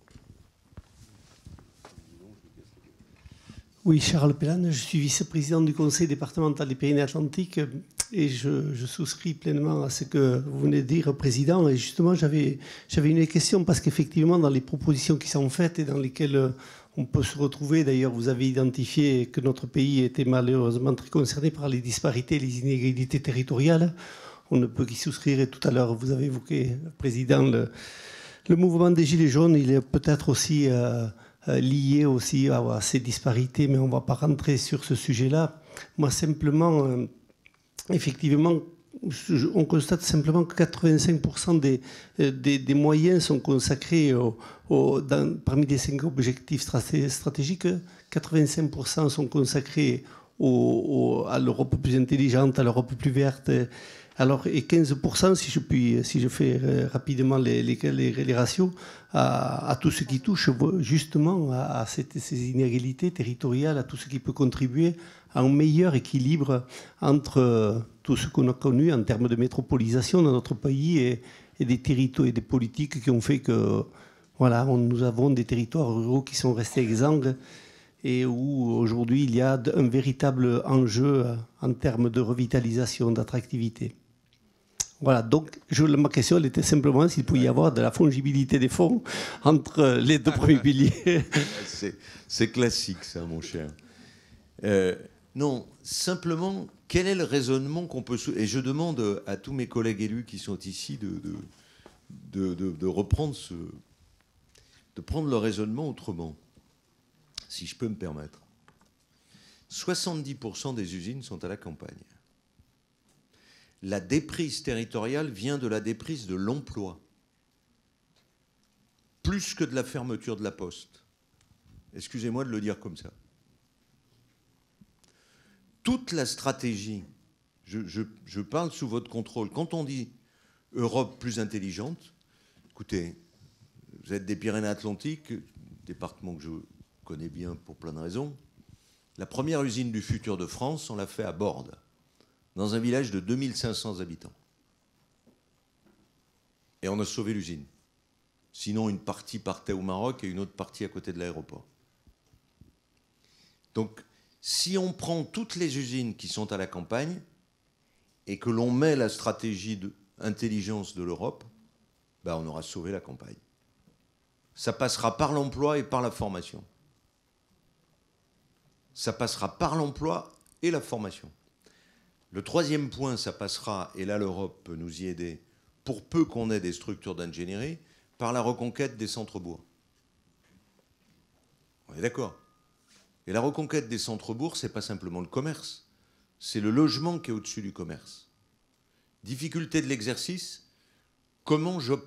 Oui, Charles Pellane, je suis vice-président du conseil départemental des Pyrénées-Atlantiques et je, je souscris pleinement à ce que vous venez de dire, Président. Et justement, j'avais, j'avais une question parce qu'effectivement, dans les propositions qui sont faites et dans lesquelles on peut se retrouver, d'ailleurs, vous avez identifié que notre pays était malheureusement très concerné par les disparités, les inégalités territoriales. On ne peut qu'y souscrire. Et tout à l'heure, vous avez évoqué, Président, le, le mouvement des Gilets jaunes. Il est peut-être aussi... Euh, lié aussi à ces disparités, mais on ne va pas rentrer sur ce sujet-là. Moi, simplement, euh, effectivement, je, on constate simplement que quatre-vingt-cinq pour cent des, des, des moyens sont consacrés au, au, dans, parmi les cinq objectifs stratégiques, quatre-vingt-cinq pour cent sont consacrés au, au, à l'Europe plus intelligente, à l'Europe plus verte. Alors, et quinze pour cent, si je, puis, si je fais rapidement les, les, les, les ratios, à, à tout ce qui touche justement à, à cette, ces inégalités territoriales, à tout ce qui peut contribuer à un meilleur équilibre entre tout ce qu'on a connu en termes de métropolisation dans notre pays et, et des territoires et des politiques qui ont fait que voilà, on, nous avons des territoires ruraux qui sont restés exsangues et où aujourd'hui il y a un véritable enjeu en termes de revitalisation, d'attractivité. Voilà, donc je, ma question elle était simplement s'il pouvait y avoir de la fongibilité des fonds entre les deux premiers piliers. C'est, c'est classique ça, mon cher. Euh, non, simplement, quel est le raisonnement qu'on peut... Et je demande à tous mes collègues élus qui sont ici de, de, de, de, de reprendre ce... de prendre le raisonnement autrement, si je peux me permettre. soixante-dix pour cent des usines sont à la campagne. La déprise territoriale vient de la déprise de l'emploi, plus que de la fermeture de la poste. Excusez-moi de le dire comme ça. Toute la stratégie, je, je, je parle sous votre contrôle, quand on dit Europe plus intelligente, écoutez, vous êtes des Pyrénées-Atlantiques, département que je connais bien pour plein de raisons. La première usine du futur de France, on l'a fait à Bordes, dans un village de deux mille cinq cents habitants. Et on a sauvé l'usine. Sinon, une partie partait au Maroc et une autre partie à côté de l'aéroport. Donc, si on prend toutes les usines qui sont à la campagne et que l'on met la stratégie d'intelligence de l'Europe, ben on aura sauvé la campagne. Ça passera par l'emploi et par la formation. Ça passera par l'emploi et la formation. Le troisième point, ça passera, et là l'Europe peut nous y aider, pour peu qu'on ait des structures d'ingénierie, par la reconquête des centres-bourgs. On est d'accord. Et la reconquête des centres-bourgs, ce n'est pas simplement le commerce, c'est le logement qui est au-dessus du commerce. Difficulté de l'exercice, comment j'opère ?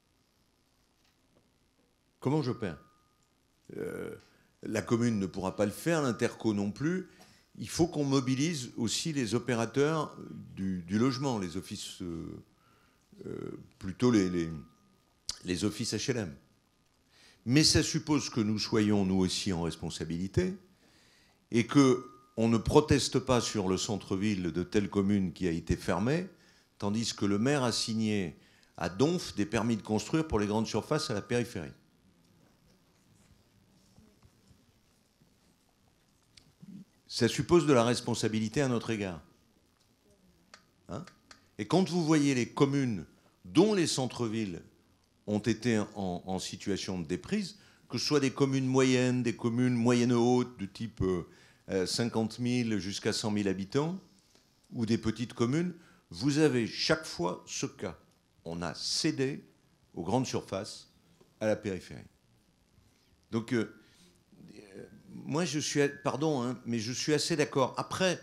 Comment j'opère ? euh, La commune ne pourra pas le faire, l'interco non plus. Il faut qu'on mobilise aussi les opérateurs du, du logement, les offices, euh, euh, plutôt les, les, les offices H L M. Mais ça suppose que nous soyons, nous aussi, en responsabilité et qu'on ne proteste pas sur le centre-ville de telle commune qui a été fermée, tandis que le maire a signé à Donf des permis de construire pour les grandes surfaces à la périphérie. Ça suppose de la responsabilité à notre égard. Hein ? Et quand vous voyez les communes dont les centres-villes ont été en, en situation de déprise, que ce soit des communes moyennes, des communes moyennes-hautes, de type euh, cinquante mille jusqu'à cent mille habitants, ou des petites communes, vous avez chaque fois ce cas. On a cédé aux grandes surfaces à la périphérie. Donc, euh, moi, je suis, pardon, hein, mais je suis assez d'accord. Après,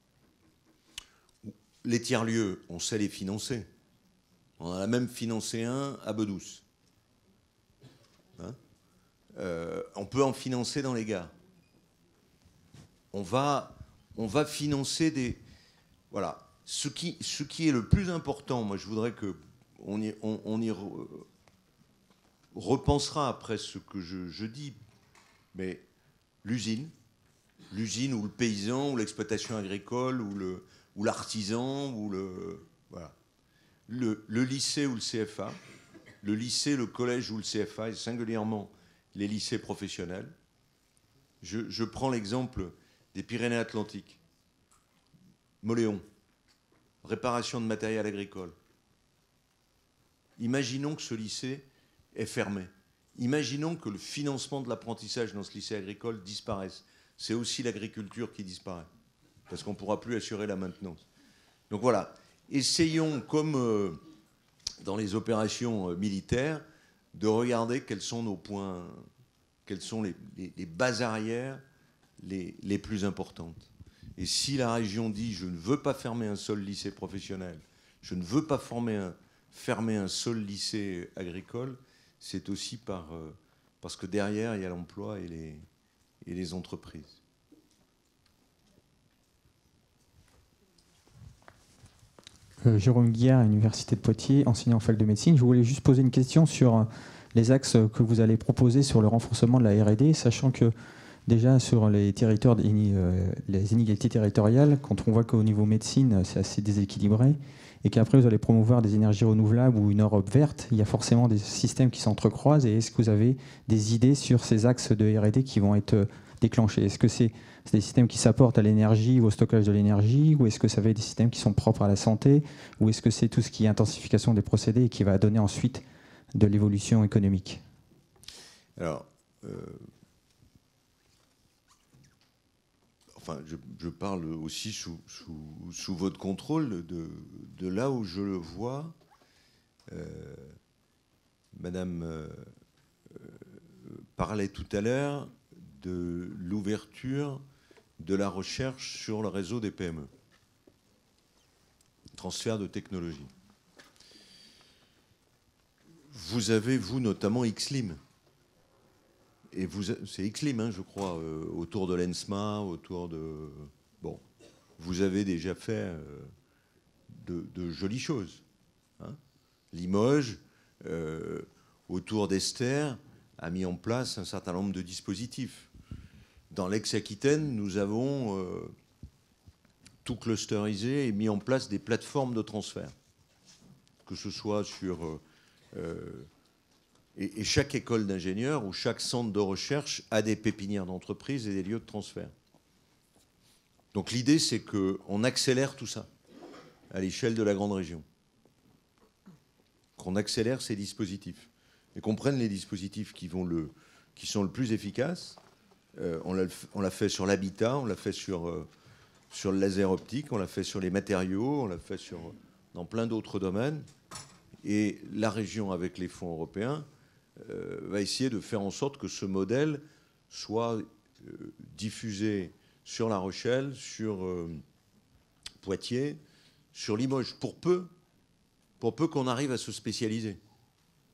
les tiers-lieux, on sait les financer. On en a même financé un à Bedouce. Hein euh, on peut en financer dans les gares. On va, on va financer des... Voilà. Ce qui, ce qui est le plus important, moi, je voudrais qu'on y, on, on y re, repensera après ce que je, je dis, mais... L'usine, l'usine ou le paysan ou l'exploitation agricole ou le ou l'artisan ou le voilà, le, le lycée ou le C F A, le lycée, le collège ou le C F A et singulièrement les lycées professionnels. Je, je prends l'exemple des Pyrénées-Atlantiques, Moléon, réparation de matériel agricole. Imaginons que ce lycée est fermé. Imaginons que le financement de l'apprentissage dans ce lycée agricole disparaisse. C'est aussi l'agriculture qui disparaît, parce qu'on ne pourra plus assurer la maintenance. Donc voilà, essayons, comme euh, dans les opérations euh, militaires, de regarder quels sont nos points, quelles sont les, les, les bases arrières les, les plus importantes. Et si la région dit « je ne veux pas fermer un seul lycée professionnel, je ne veux pas former un, fermer un seul lycée agricole », c'est aussi par, euh, parce que derrière, il y a l'emploi et les, et les entreprises. Euh, Jérôme Guillard, Université de Poitiers, enseignant en fac de médecine. Je voulais juste poser une question sur les axes que vous allez proposer sur le renforcement de la R et D, sachant que déjà sur les territoires, les inégalités territoriales, quand on voit qu'au niveau médecine, c'est assez déséquilibré, et qu'après vous allez promouvoir des énergies renouvelables ou une Europe verte, il y a forcément des systèmes qui s'entrecroisent. Et est-ce que vous avez des idées sur ces axes de R et D qui vont être déclenchés ? Est-ce que c'est des systèmes qui s'apportent à l'énergie ou au stockage de l'énergie, ou est-ce que ça va être des systèmes qui sont propres à la santé, ou est-ce que c'est tout ce qui est intensification des procédés et qui va donner ensuite de l'évolution économique ? Alors, euh, enfin, enfin, je, je parle aussi sous, sous, sous votre contrôle, de, de là où je le vois. Euh, Madame euh, parlait tout à l'heure de l'ouverture de la recherche sur le réseau des P M E. Transfert de technologie. Vous avez, vous, notamment Xlim. Et vous, c'est Xlim, hein, je crois, euh, autour de l'ENSMA, autour de... Bon, vous avez déjà fait euh, de, de jolies choses. Hein. Limoges, euh, autour d'Esther, a mis en place un certain nombre de dispositifs. Dans l'ex-Aquitaine, nous avons euh, tout clusterisé et mis en place des plateformes de transfert. Que ce soit sur... Euh, euh, et, et chaque école d'ingénieurs ou chaque centre de recherche a des pépinières d'entreprise et des lieux de transfert. Donc l'idée, c'est qu'on accélère tout ça à l'échelle de la grande région. Qu'on accélère ces dispositifs et qu'on prenne les dispositifs qui, vont le, qui sont le plus efficaces. Euh, on, l'a, on l'a fait sur l'habitat, on l'a fait sur, euh, sur le laser optique, on l'a fait sur les matériaux, on l'a fait sur, dans plein d'autres domaines. Et la région, avec les fonds européens, euh, va essayer de faire en sorte que ce modèle soit euh, diffusé sur La Rochelle, sur euh, Poitiers, sur Limoges, pour peu, pour peu qu'on arrive à se spécialiser. Hein ?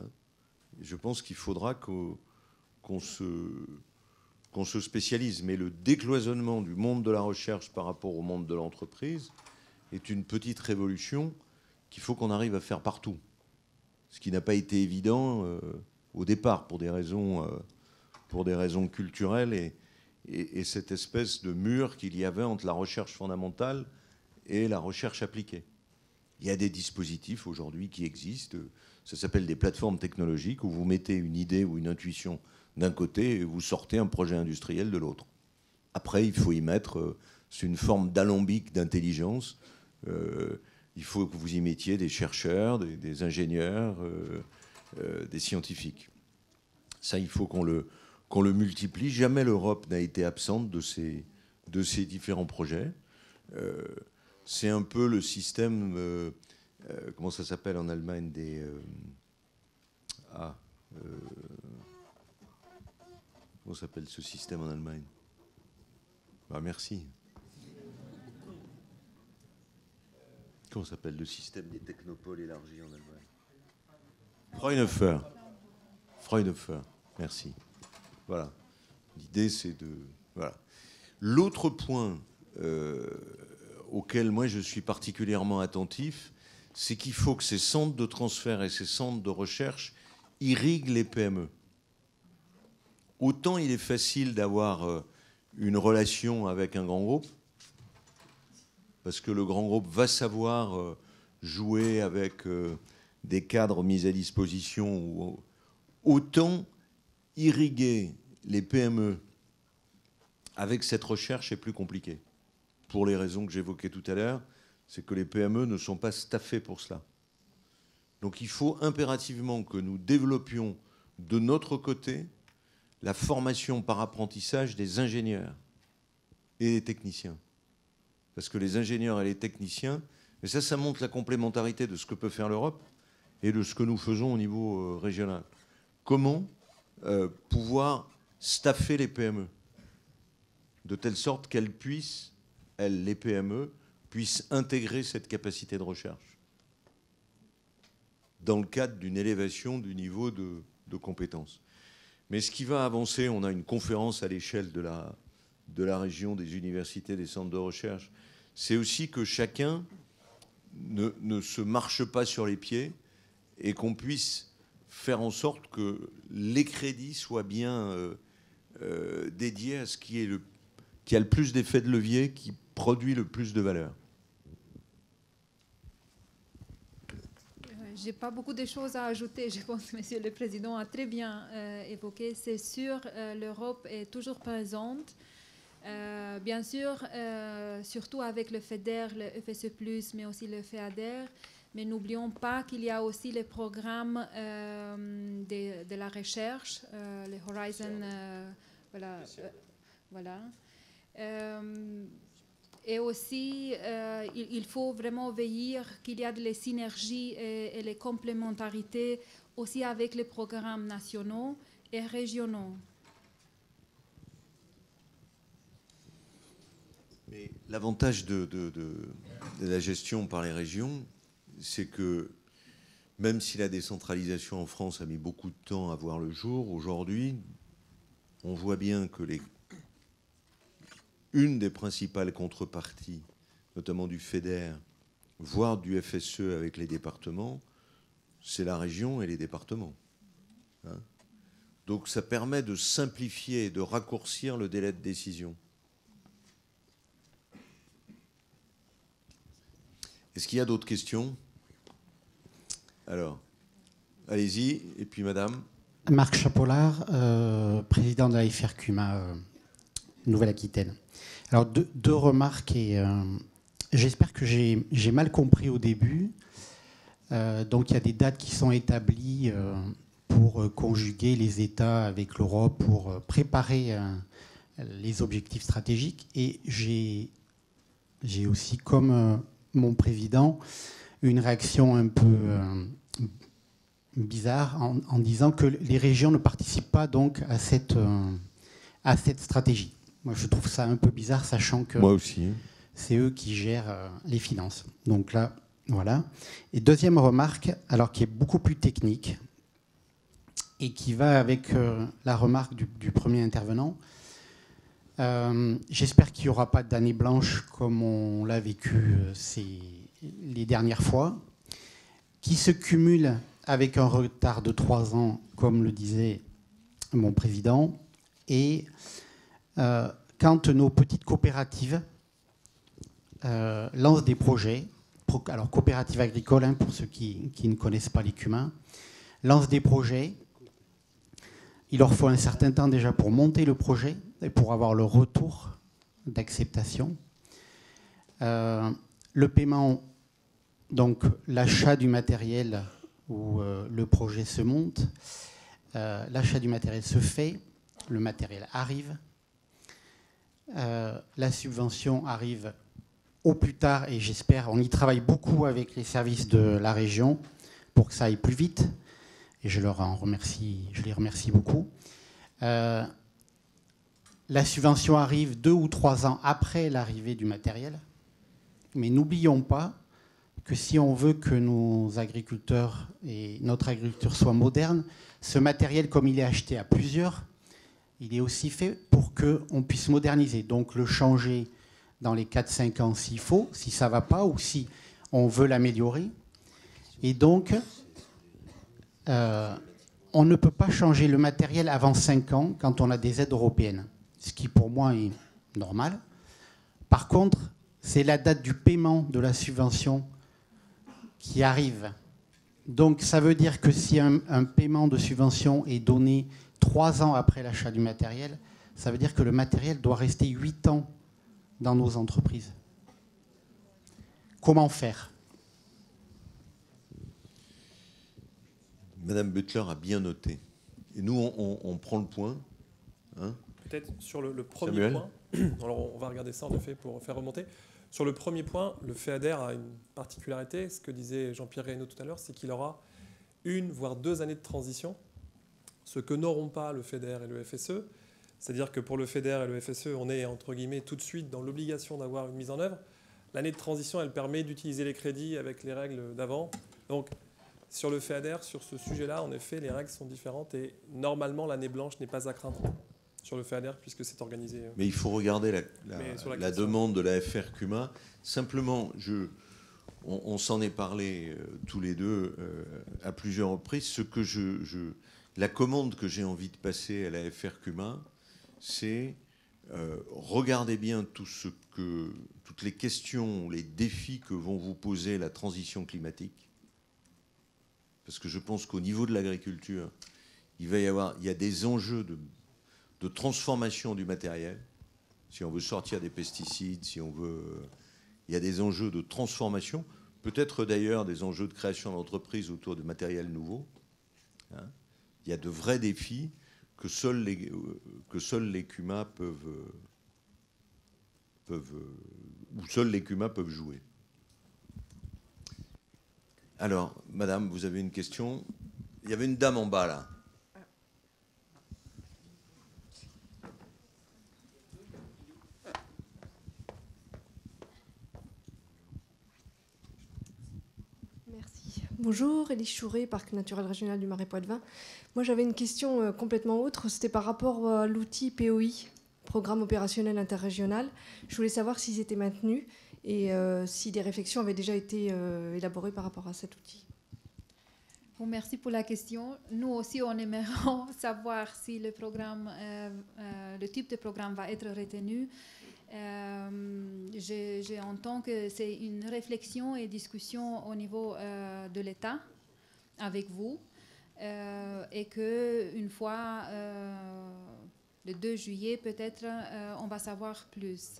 Je pense qu'il faudra qu'on, qu'on se... qu'on se spécialise, mais le décloisonnement du monde de la recherche par rapport au monde de l'entreprise est une petite révolution qu'il faut qu'on arrive à faire partout. Ce qui n'a pas été évident euh, au départ pour des raisons, euh, pour des raisons culturelles et, et, et cette espèce de mur qu'il y avait entre la recherche fondamentale et la recherche appliquée. Il y a des dispositifs aujourd'hui qui existent, ça s'appelle des plateformes technologiques où vous mettez une idée ou une intuition d'un côté et vous sortez un projet industriel de l'autre. Après, il faut y mettre, euh, c'est une forme d'alambic d'intelligence. Euh, il faut que vous y mettiez des chercheurs, des, des ingénieurs, euh, euh, des scientifiques. Ça, il faut qu'on le, qu'on le multiplie. Jamais l'Europe n'a été absente de ces, de ces différents projets. Euh, c'est un peu le système, euh, euh, comment ça s'appelle en Allemagne, des... Euh, ah... Euh, Comment s'appelle ce système en Allemagne? Bah, merci. Comment s'appelle le système des technopoles élargis en Allemagne? Fraunhofer. Fraunhofer, merci. Voilà. L'idée, c'est de... Voilà. L'autre point euh, auquel moi je suis particulièrement attentif, c'est qu'il faut que ces centres de transfert et ces centres de recherche irriguent les P M E. Autant il est facile d'avoir une relation avec un grand groupe, parce que le grand groupe va savoir jouer avec des cadres mis à disposition, autant irriguer les P M E avec cette recherche est plus compliqué. Pour les raisons que j'évoquais tout à l'heure, c'est que les P M E ne sont pas staffés pour cela. Donc il faut impérativement que nous développions de notre côté la formation par apprentissage des ingénieurs et des techniciens. Parce que les ingénieurs et les techniciens, et ça, ça montre la complémentarité de ce que peut faire l'Europe et de ce que nous faisons au niveau euh, régional. Comment euh, pouvoir staffer les P M E de telle sorte qu'elles puissent, elles, les P M E, puissent intégrer cette capacité de recherche dans le cadre d'une élévation du niveau de, de compétences. Mais ce qui va avancer, on a une conférence à l'échelle de la, de la région, des universités, des centres de recherche, c'est aussi que chacun ne, ne se marche pas sur les pieds et qu'on puisse faire en sorte que les crédits soient bien euh, euh, dédiés à ce qui, est le, qui a le plus d'effet de levier, qui produit le plus de valeur. Je n'ai pas beaucoup de choses à ajouter. Je pense que M. le Président a très bien euh, évoqué. C'est sûr, euh, l'Europe est toujours présente. Euh, bien sûr, euh, surtout avec le FEDER, le F S E plus, mais aussi le FEADER. Mais n'oublions pas qu'il y a aussi les programmes euh, de, de la recherche, euh, les Horizon, euh, voilà. Euh, voilà. Euh, et aussi, euh, il, il faut vraiment veiller qu'il y a des synergies et, et les complémentarités aussi avec les programmes nationaux et régionaux. Mais l'avantage de, de, de, de la gestion par les régions, c'est que même si la décentralisation en France a mis beaucoup de temps à voir le jour, aujourd'hui, on voit bien que les, une des principales contreparties, notamment du FEDER, voire du F S E avec les départements, c'est la région et les départements. Hein ? Donc ça permet de simplifier et de raccourcir le délai de décision. Est-ce qu'il y a d'autres questions ? Alors, allez-y, et puis madame. Marc Chapollard, euh, président de la F R C U M A euh, Nouvelle-Aquitaine. Alors, deux, deux remarques, et euh, j'espère que j'ai, j'ai mal compris au début. Euh, donc, il y a des dates qui sont établies euh, pour euh, conjuguer les États avec l'Europe, pour euh, préparer euh, les objectifs stratégiques. Et j'ai, j'ai aussi, comme euh, mon président, une réaction un peu euh, bizarre en, en disant que les régions ne participent pas donc à cette, euh, à cette stratégie. Moi, je trouve ça un peu bizarre, sachant que Moi aussi. c'est eux qui gèrent euh, les finances. Donc là, voilà. Et deuxième remarque, alors qui est beaucoup plus technique et qui va avec euh, la remarque du, du premier intervenant. Euh, j'espère qu'il n'y aura pas d'année blanche comme on l'a vécu euh, ces les dernières fois, qui se cumulent avec un retard de trois ans, comme le disait mon président. Et euh, quand nos petites coopératives euh, lancent des projets, alors coopératives agricoles, hein, pour ceux qui, qui ne connaissent pas les cumin, lancent des projets, il leur faut un certain temps déjà pour monter le projet et pour avoir le retour d'acceptation. Euh, le paiement, donc l'achat du matériel où euh, le projet se monte, euh, l'achat du matériel se fait, le matériel arrive, euh, la subvention arrive au plus tard, et j'espère, on y travaille beaucoup avec les services de la région pour que ça aille plus vite, et je leur en remercie, je les remercie beaucoup. Euh, la subvention arrive deux ou trois ans après l'arrivée du matériel, mais n'oublions pas que si on veut que nos agriculteurs et notre agriculture soient modernes, ce matériel, comme il est acheté à plusieurs, il est aussi fait pour qu'on puisse moderniser, donc le changer dans les quatre cinq ans s'il faut, si ça ne va pas ou si on veut l'améliorer. Et donc, euh, on ne peut pas changer le matériel avant cinq ans quand on a des aides européennes, ce qui pour moi est normal. Par contre, c'est la date du paiement de la subvention qui arrive. Donc ça veut dire que si un, un paiement de subvention est donné trois ans après l'achat du matériel, ça veut dire que le matériel doit rester huit ans dans nos entreprises. Comment faire ? Madame Butler a bien noté. Et nous, on, on, on prend le point. Hein ? Peut-être sur le, le premier Samuel. point, alors on va regarder ça en effet pour faire remonter. Sur le premier point, le FEADER a une particularité, ce que disait Jean-Pierre Reynaud tout à l'heure, c'est qu'il aura une voire deux années de transition, ce que n'auront pas le FEDER et le F S E. C'est-à-dire que pour le FEDER et le F S E, on est entre guillemets tout de suite dans l'obligation d'avoir une mise en œuvre. L'année de transition, elle permet d'utiliser les crédits avec les règles d'avant. Donc sur le FEADER, sur ce sujet-là, en effet, les règles sont différentes et normalement l'année blanche n'est pas à craindre sur le FEADER puisque c'est organisé. Mais il faut regarder la, la, la, la demande de la F R C U M A. Simplement, je, on, on s'en est parlé euh, tous les deux euh, à plusieurs reprises. Ce que je, je, la commande que j'ai envie de passer à la F R C U M A, c'est euh, regardez bien tout ce que, toutes les questions, les défis que vont vous poser la transition climatique. Parce que je pense qu'au niveau de l'agriculture, il va y avoir, il y a des enjeux de de transformation du matériel, si on veut sortir des pesticides, si on veut... Il y a des enjeux de transformation, peut-être d'ailleurs des enjeux de création d'entreprises autour de matériel nouveau. Hein. Il y a de vrais défis que seuls les, que seuls les C U M A peuvent, peuvent, où seuls les CUMA peuvent jouer. Alors, madame, vous avez une question? Il y avait une dame en bas, là. Merci. Bonjour, Élie Chouré, Parc naturel régional du Marais Poitevin. Moi, j'avais une question euh, complètement autre. C'était par rapport à l'outil P O I, Programme opérationnel interrégional. Je voulais savoir s'ils étaient maintenus et euh, si des réflexions avaient déjà été euh, élaborées par rapport à cet outil. Bon, merci pour la question. Nous aussi, on aimerait savoir si le programme, euh, euh, le type de programme va être retenu. Euh, J'entends que c'est une réflexion et discussion au niveau euh, de l'État avec vous euh, et qu'une fois euh, le deux juillet, peut-être, euh, on va savoir plus.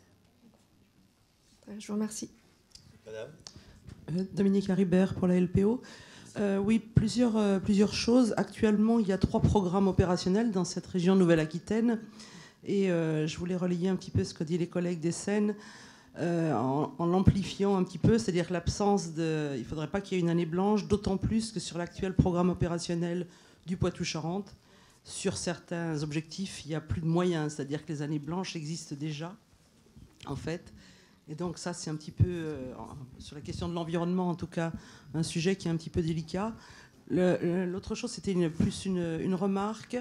Je vous remercie. Madame euh, Dominique Haribert pour la L P O. Euh, oui, plusieurs, euh, plusieurs choses. Actuellement, il y a trois programmes opérationnels dans cette région Nouvelle-Aquitaine. Et euh, je voulais relayer un petit peu ce que disent les collègues d'Essène euh, en, en l'amplifiant un petit peu, c'est-à-dire l'absence de... Il ne faudrait pas qu'il y ait une année blanche, d'autant plus que sur l'actuel programme opérationnel du Poitou-Charentes, sur certains objectifs, il n'y a plus de moyens, c'est-à-dire que les années blanches existent déjà, en fait. Et donc ça, c'est un petit peu, euh, sur la question de l'environnement en tout cas, un sujet qui est un petit peu délicat. L'autre chose, c'était une, plus une, une remarque.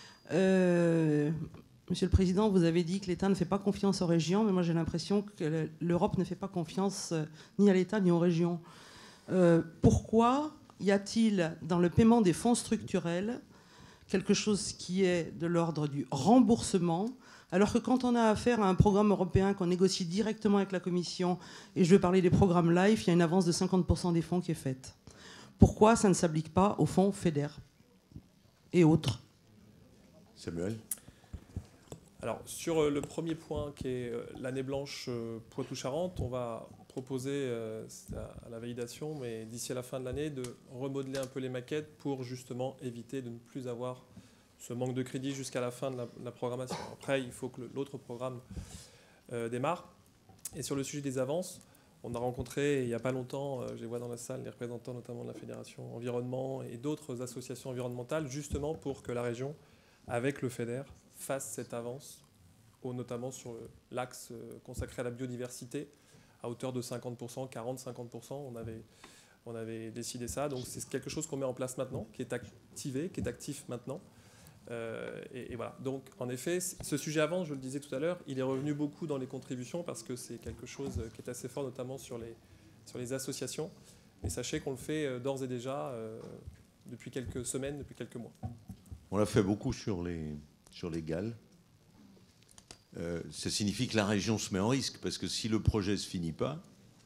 Euh, Monsieur le Président, vous avez dit que l'État ne fait pas confiance aux régions, mais moi j'ai l'impression que l'Europe ne fait pas confiance ni à l'État ni aux régions. Euh, pourquoi y a-t-il dans le paiement des fonds structurels quelque chose qui est de l'ordre du remboursement, alors que quand on a affaire à un programme européen qu'on négocie directement avec la Commission, et je vais parler des programmes LIFE, il y a une avance de cinquante pour cent des fonds qui est faite. Pourquoi ça ne s'applique pas aux fonds FEDER et autres? Samuel? Alors, sur le premier point qui est l'année blanche Poitou-Charentes, on va proposer à la validation, mais d'ici à la fin de l'année, de remodeler un peu les maquettes pour justement éviter de ne plus avoir ce manque de crédit jusqu'à la fin de la, de la programmation. Après, il faut que l'autre programme euh, démarre. Et sur le sujet des avances, on a rencontré il n'y a pas longtemps, euh, je les vois dans la salle, les représentants notamment de la Fédération Environnement et d'autres associations environnementales, justement pour que la région, avec le FEDER, fasse cette avance, notamment sur l'axe consacré à la biodiversité, à hauteur de cinquante pour cent, quarante à cinquante pour cent. On avait, on avait décidé ça. Donc c'est quelque chose qu'on met en place maintenant, qui est activé, qui est actif maintenant. Euh, et, et voilà. Donc en effet, ce sujet avance, je le disais tout à l'heure, il est revenu beaucoup dans les contributions parce que c'est quelque chose qui est assez fort, notamment sur les, sur les associations. Mais sachez qu'on le fait d'ores et déjà euh, depuis quelques semaines, depuis quelques mois. On l'a fait beaucoup sur les, sur les Galles. Euh, ça signifie que la région se met en risque, parce que si le projet ne se finit pas,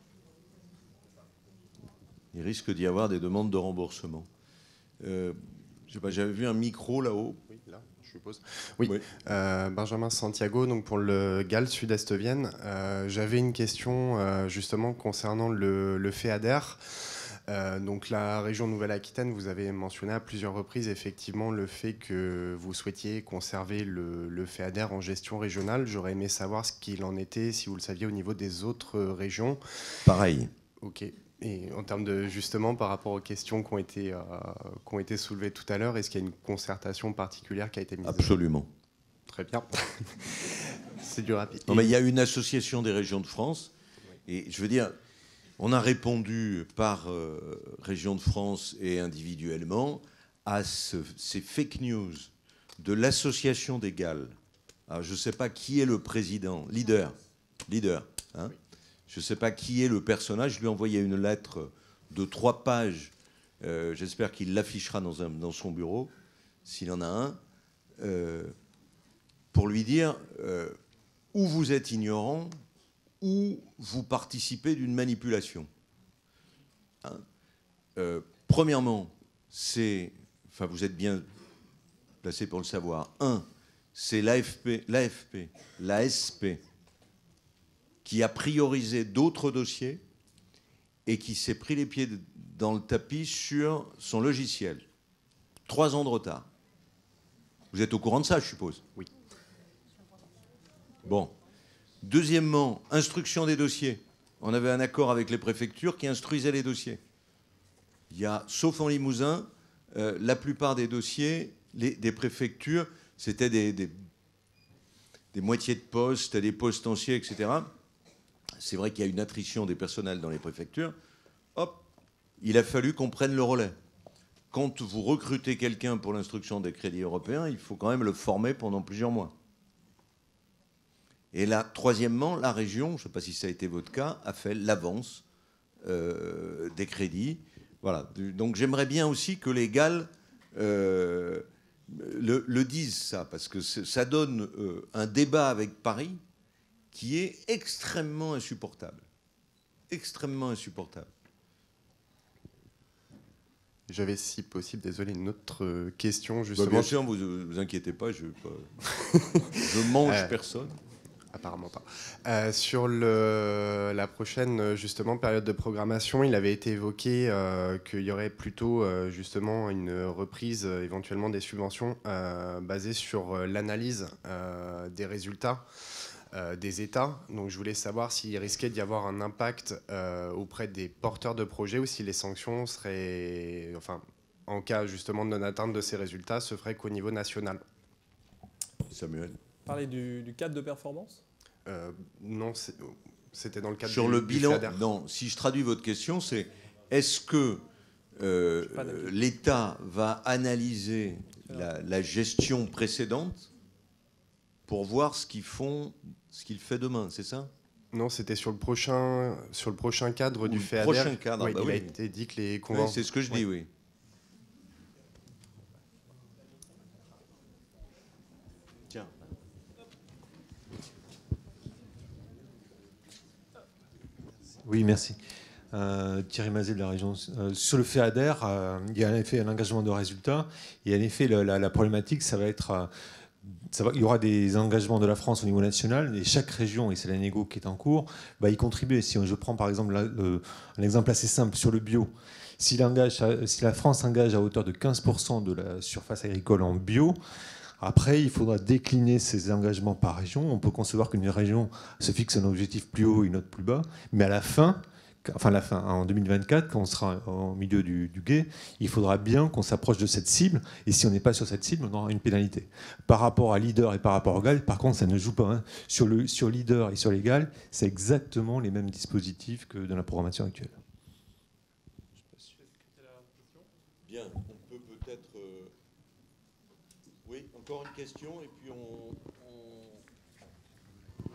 il risque d'y avoir des demandes de remboursement. Euh, je sais pas, j'avais vu un micro là-haut. Oui, là, je suppose. Oui, oui. Euh, Benjamin Santiago, donc pour le Galles Sud-Est Vienne. Euh, j'avais une question euh, justement concernant le, le FEADER. Euh, donc la région Nouvelle-Aquitaine, vous avez mentionné à plusieurs reprises effectivement le fait que vous souhaitiez conserver le, le FEADER en gestion régionale. J'aurais aimé savoir ce qu'il en était, si vous le saviez, au niveau des autres régions. Pareil. Ok. Et en termes de, justement, par rapport aux questions qui ont été, euh, qui ont été soulevées tout à l'heure, est-ce qu'il y a une concertation particulière qui a été mise? Absolument. Très bien. C'est du rapide. Non, mais il y a une association des régions de France, et je veux dire, on a répondu par euh, région de France et individuellement à ce, ces fake news de l'association des Galles. Alors, je ne sais pas qui est le président, leader, leader, hein. Je ne sais pas qui est le personnage. Je lui ai envoyé une lettre de trois pages. Euh, J'espère qu'il l'affichera dans, un, dans son bureau, s'il en a un, euh, pour lui dire euh, où vous êtes ignorant, où vous participez d'une manipulation. Hein, euh, premièrement, c'est, enfin vous êtes bien placé pour le savoir. Un, c'est l'A F P, l'A F P, l'A S P, qui a priorisé d'autres dossiers et qui s'est pris les pieds dans le tapis sur son logiciel. Trois ans de retard. Vous êtes au courant de ça, je suppose? Oui. Bon. Deuxièmement, instruction des dossiers. On avait un accord avec les préfectures qui instruisaient les dossiers. Il y a, sauf en Limousin, euh, la plupart des dossiers les, des préfectures, c'était des, des, des moitiés de postes, des postes entiers, et cetera. C'est vrai qu'il y a une attrition des personnels dans les préfectures. Hop, il a fallu qu'on prenne le relais. Quand vous recrutez quelqu'un pour l'instruction des crédits européens, il faut quand même le former pendant plusieurs mois. Et là, troisièmement, la région, je ne sais pas si ça a été votre cas, a fait l'avance euh, des crédits. Voilà. Donc j'aimerais bien aussi que les Galles euh, le, le disent, ça, parce que ça donne euh, un débat avec Paris qui est extrêmement insupportable. Extrêmement insupportable. J'avais, si possible, désolé, une autre question, justement. Bah bien sûr, vous ne vous inquiétez pas, je ne mange euh, personne. Apparemment pas. Euh, sur le, la prochaine, justement, période de programmation, il avait été évoqué euh, qu'il y aurait plutôt, euh, justement, une reprise, euh, éventuellement, des subventions euh, basées sur euh, l'analyse euh, des résultats euh, des États. Donc, je voulais savoir s'il risquait d'y avoir un impact euh, auprès des porteurs de projets ou si les sanctions seraient, enfin, en cas, justement, de non-atteinte de ces résultats, se feraient qu'au niveau national. Samuel. Parler du, du cadre de performance euh, Non, c'était dans le cadre sur du, le du bilan. FEADER. Non, si je traduis votre question, c'est est-ce que euh, l'État va analyser la, la gestion précédente pour voir ce qu'ils font, ce qu'il fait demain, c'est ça? Non, c'était sur le prochain, sur le prochain cadre Ou du le FEADER. Prochain cadre, oui, bah il oui. a été dit que les conventions. Oui, c'est ce que je dis, oui. oui. Tiens. Oui, merci. Euh, Thierry Mazet de la région. Euh, sur le FEADER, euh, il y a en effet un engagement de résultats. Et en effet, la, la, la problématique, ça va être... Euh, ça va, il y aura des engagements de la France au niveau national. Et chaque région, et c'est la négo qui est en cours, va y contribuer. Si je prends par exemple la, le, un exemple assez simple sur le bio, si, si la France engage à hauteur de quinze pour cent de la surface agricole en bio, après, il faudra décliner ces engagements par région. On peut concevoir qu'une région se fixe un objectif plus haut et une autre plus bas. Mais à la fin, enfin la fin, en deux mille vingt-quatre, quand on sera au milieu du, du gué, il faudra bien qu'on s'approche de cette cible. Et si on n'est pas sur cette cible, on aura une pénalité. Par rapport à Leader et par rapport au G A L, par contre, ça ne joue pas. Hein. Sur, le, sur Leader et sur les G A L, c'est exactement les mêmes dispositifs que dans la programmation actuelle. Bien, on peut peut-être... Euh... Oui, encore une question, et puis on... on...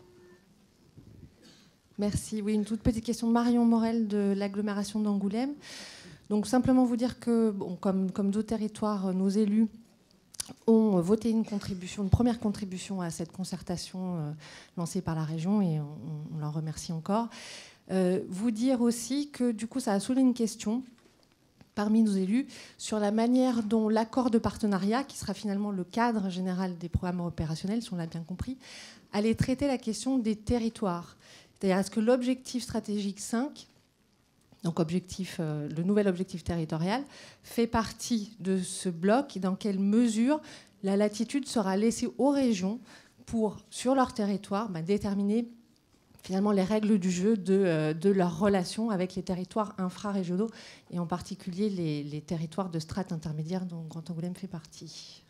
Merci. Oui, une toute petite question de Marion Morel de l'agglomération d'Angoulême. Donc, simplement vous dire que, bon, comme, comme d'autres territoires, nos élus ont voté une contribution, une première contribution à cette concertation euh, lancée par la région, et on, on leur remercie encore. Euh, vous dire aussi que, du coup, ça a soulevé une question parmi nos élus sur la manière dont l'accord de partenariat, qui sera finalement le cadre général des programmes opérationnels, si on l'a bien compris, allait traiter la question des territoires. C'est-à-dire, est-ce que l'objectif stratégique cinq, donc objectif, euh, le nouvel objectif territorial, fait partie de ce bloc et dans quelle mesure la latitude sera laissée aux régions pour, sur leur territoire, bah, déterminer finalement les règles du jeu de, euh, de leur relation avec les territoires infrarégionaux et en particulier les, les territoires de strates intermédiaires dont Grand Angoulême fait partie.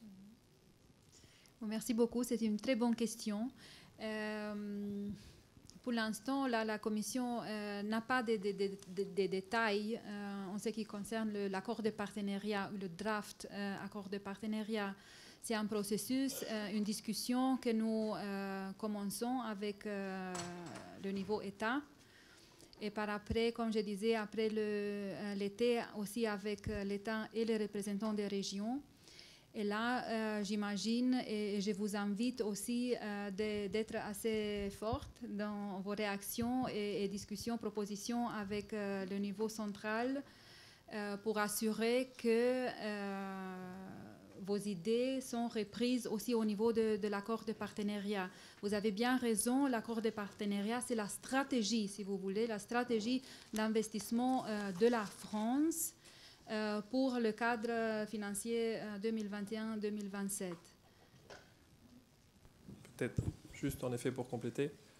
Merci beaucoup, c'est une très bonne question. Euh, pour l'instant, la, la Commission euh, n'a pas de, de, de, de, de détails euh, en ce qui concerne l'accord de partenariat ou le draft euh, accord de partenariat. C'est un processus, euh, une discussion que nous euh, commençons avec euh, le niveau État. Et par après, comme je disais, après l'été, aussi avec l'État et les représentants des régions. Et là, euh, j'imagine, et je vous invite aussi euh, d'être assez forte dans vos réactions et, et discussions, propositions avec euh, le niveau central euh, pour assurer que... Euh, vos idées sont reprises aussi au niveau de, de l'accord de partenariat. Vous avez bien raison, l'accord de partenariat, c'est la stratégie, si vous voulez, la stratégie d'investissement euh, de la France euh, pour le cadre financier euh, deux mille vingt et un deux mille vingt-sept. Peut-être juste en effet pour compléter.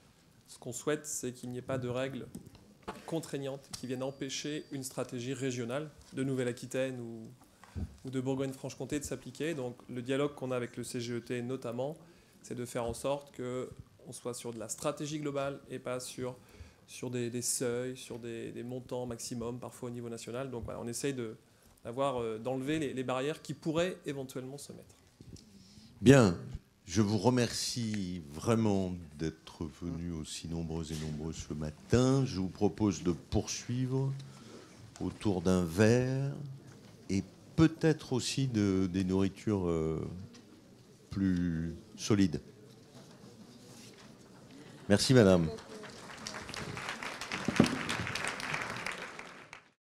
Ce qu'on souhaite, c'est qu'il n'y ait pas de règles contraignantes qui viennent empêcher une stratégie régionale de Nouvelle-Aquitaine ou, ou de Bourgogne-Franche-Comté de s'appliquer. Donc le dialogue qu'on a avec le C G E T notamment, c'est de faire en sorte qu'on soit sur de la stratégie globale et pas sur, sur des, des seuils, sur des, des montants maximum, parfois au niveau national. Donc voilà, on essaye de, d'avoir, euh, d'enlever les, les barrières qui pourraient éventuellement se mettre. Bien, je vous remercie vraiment d'être venus aussi nombreux et nombreux ce matin. Je vous propose de poursuivre autour d'un verre et peut-être aussi de, des nourritures euh, plus solides. Merci, madame.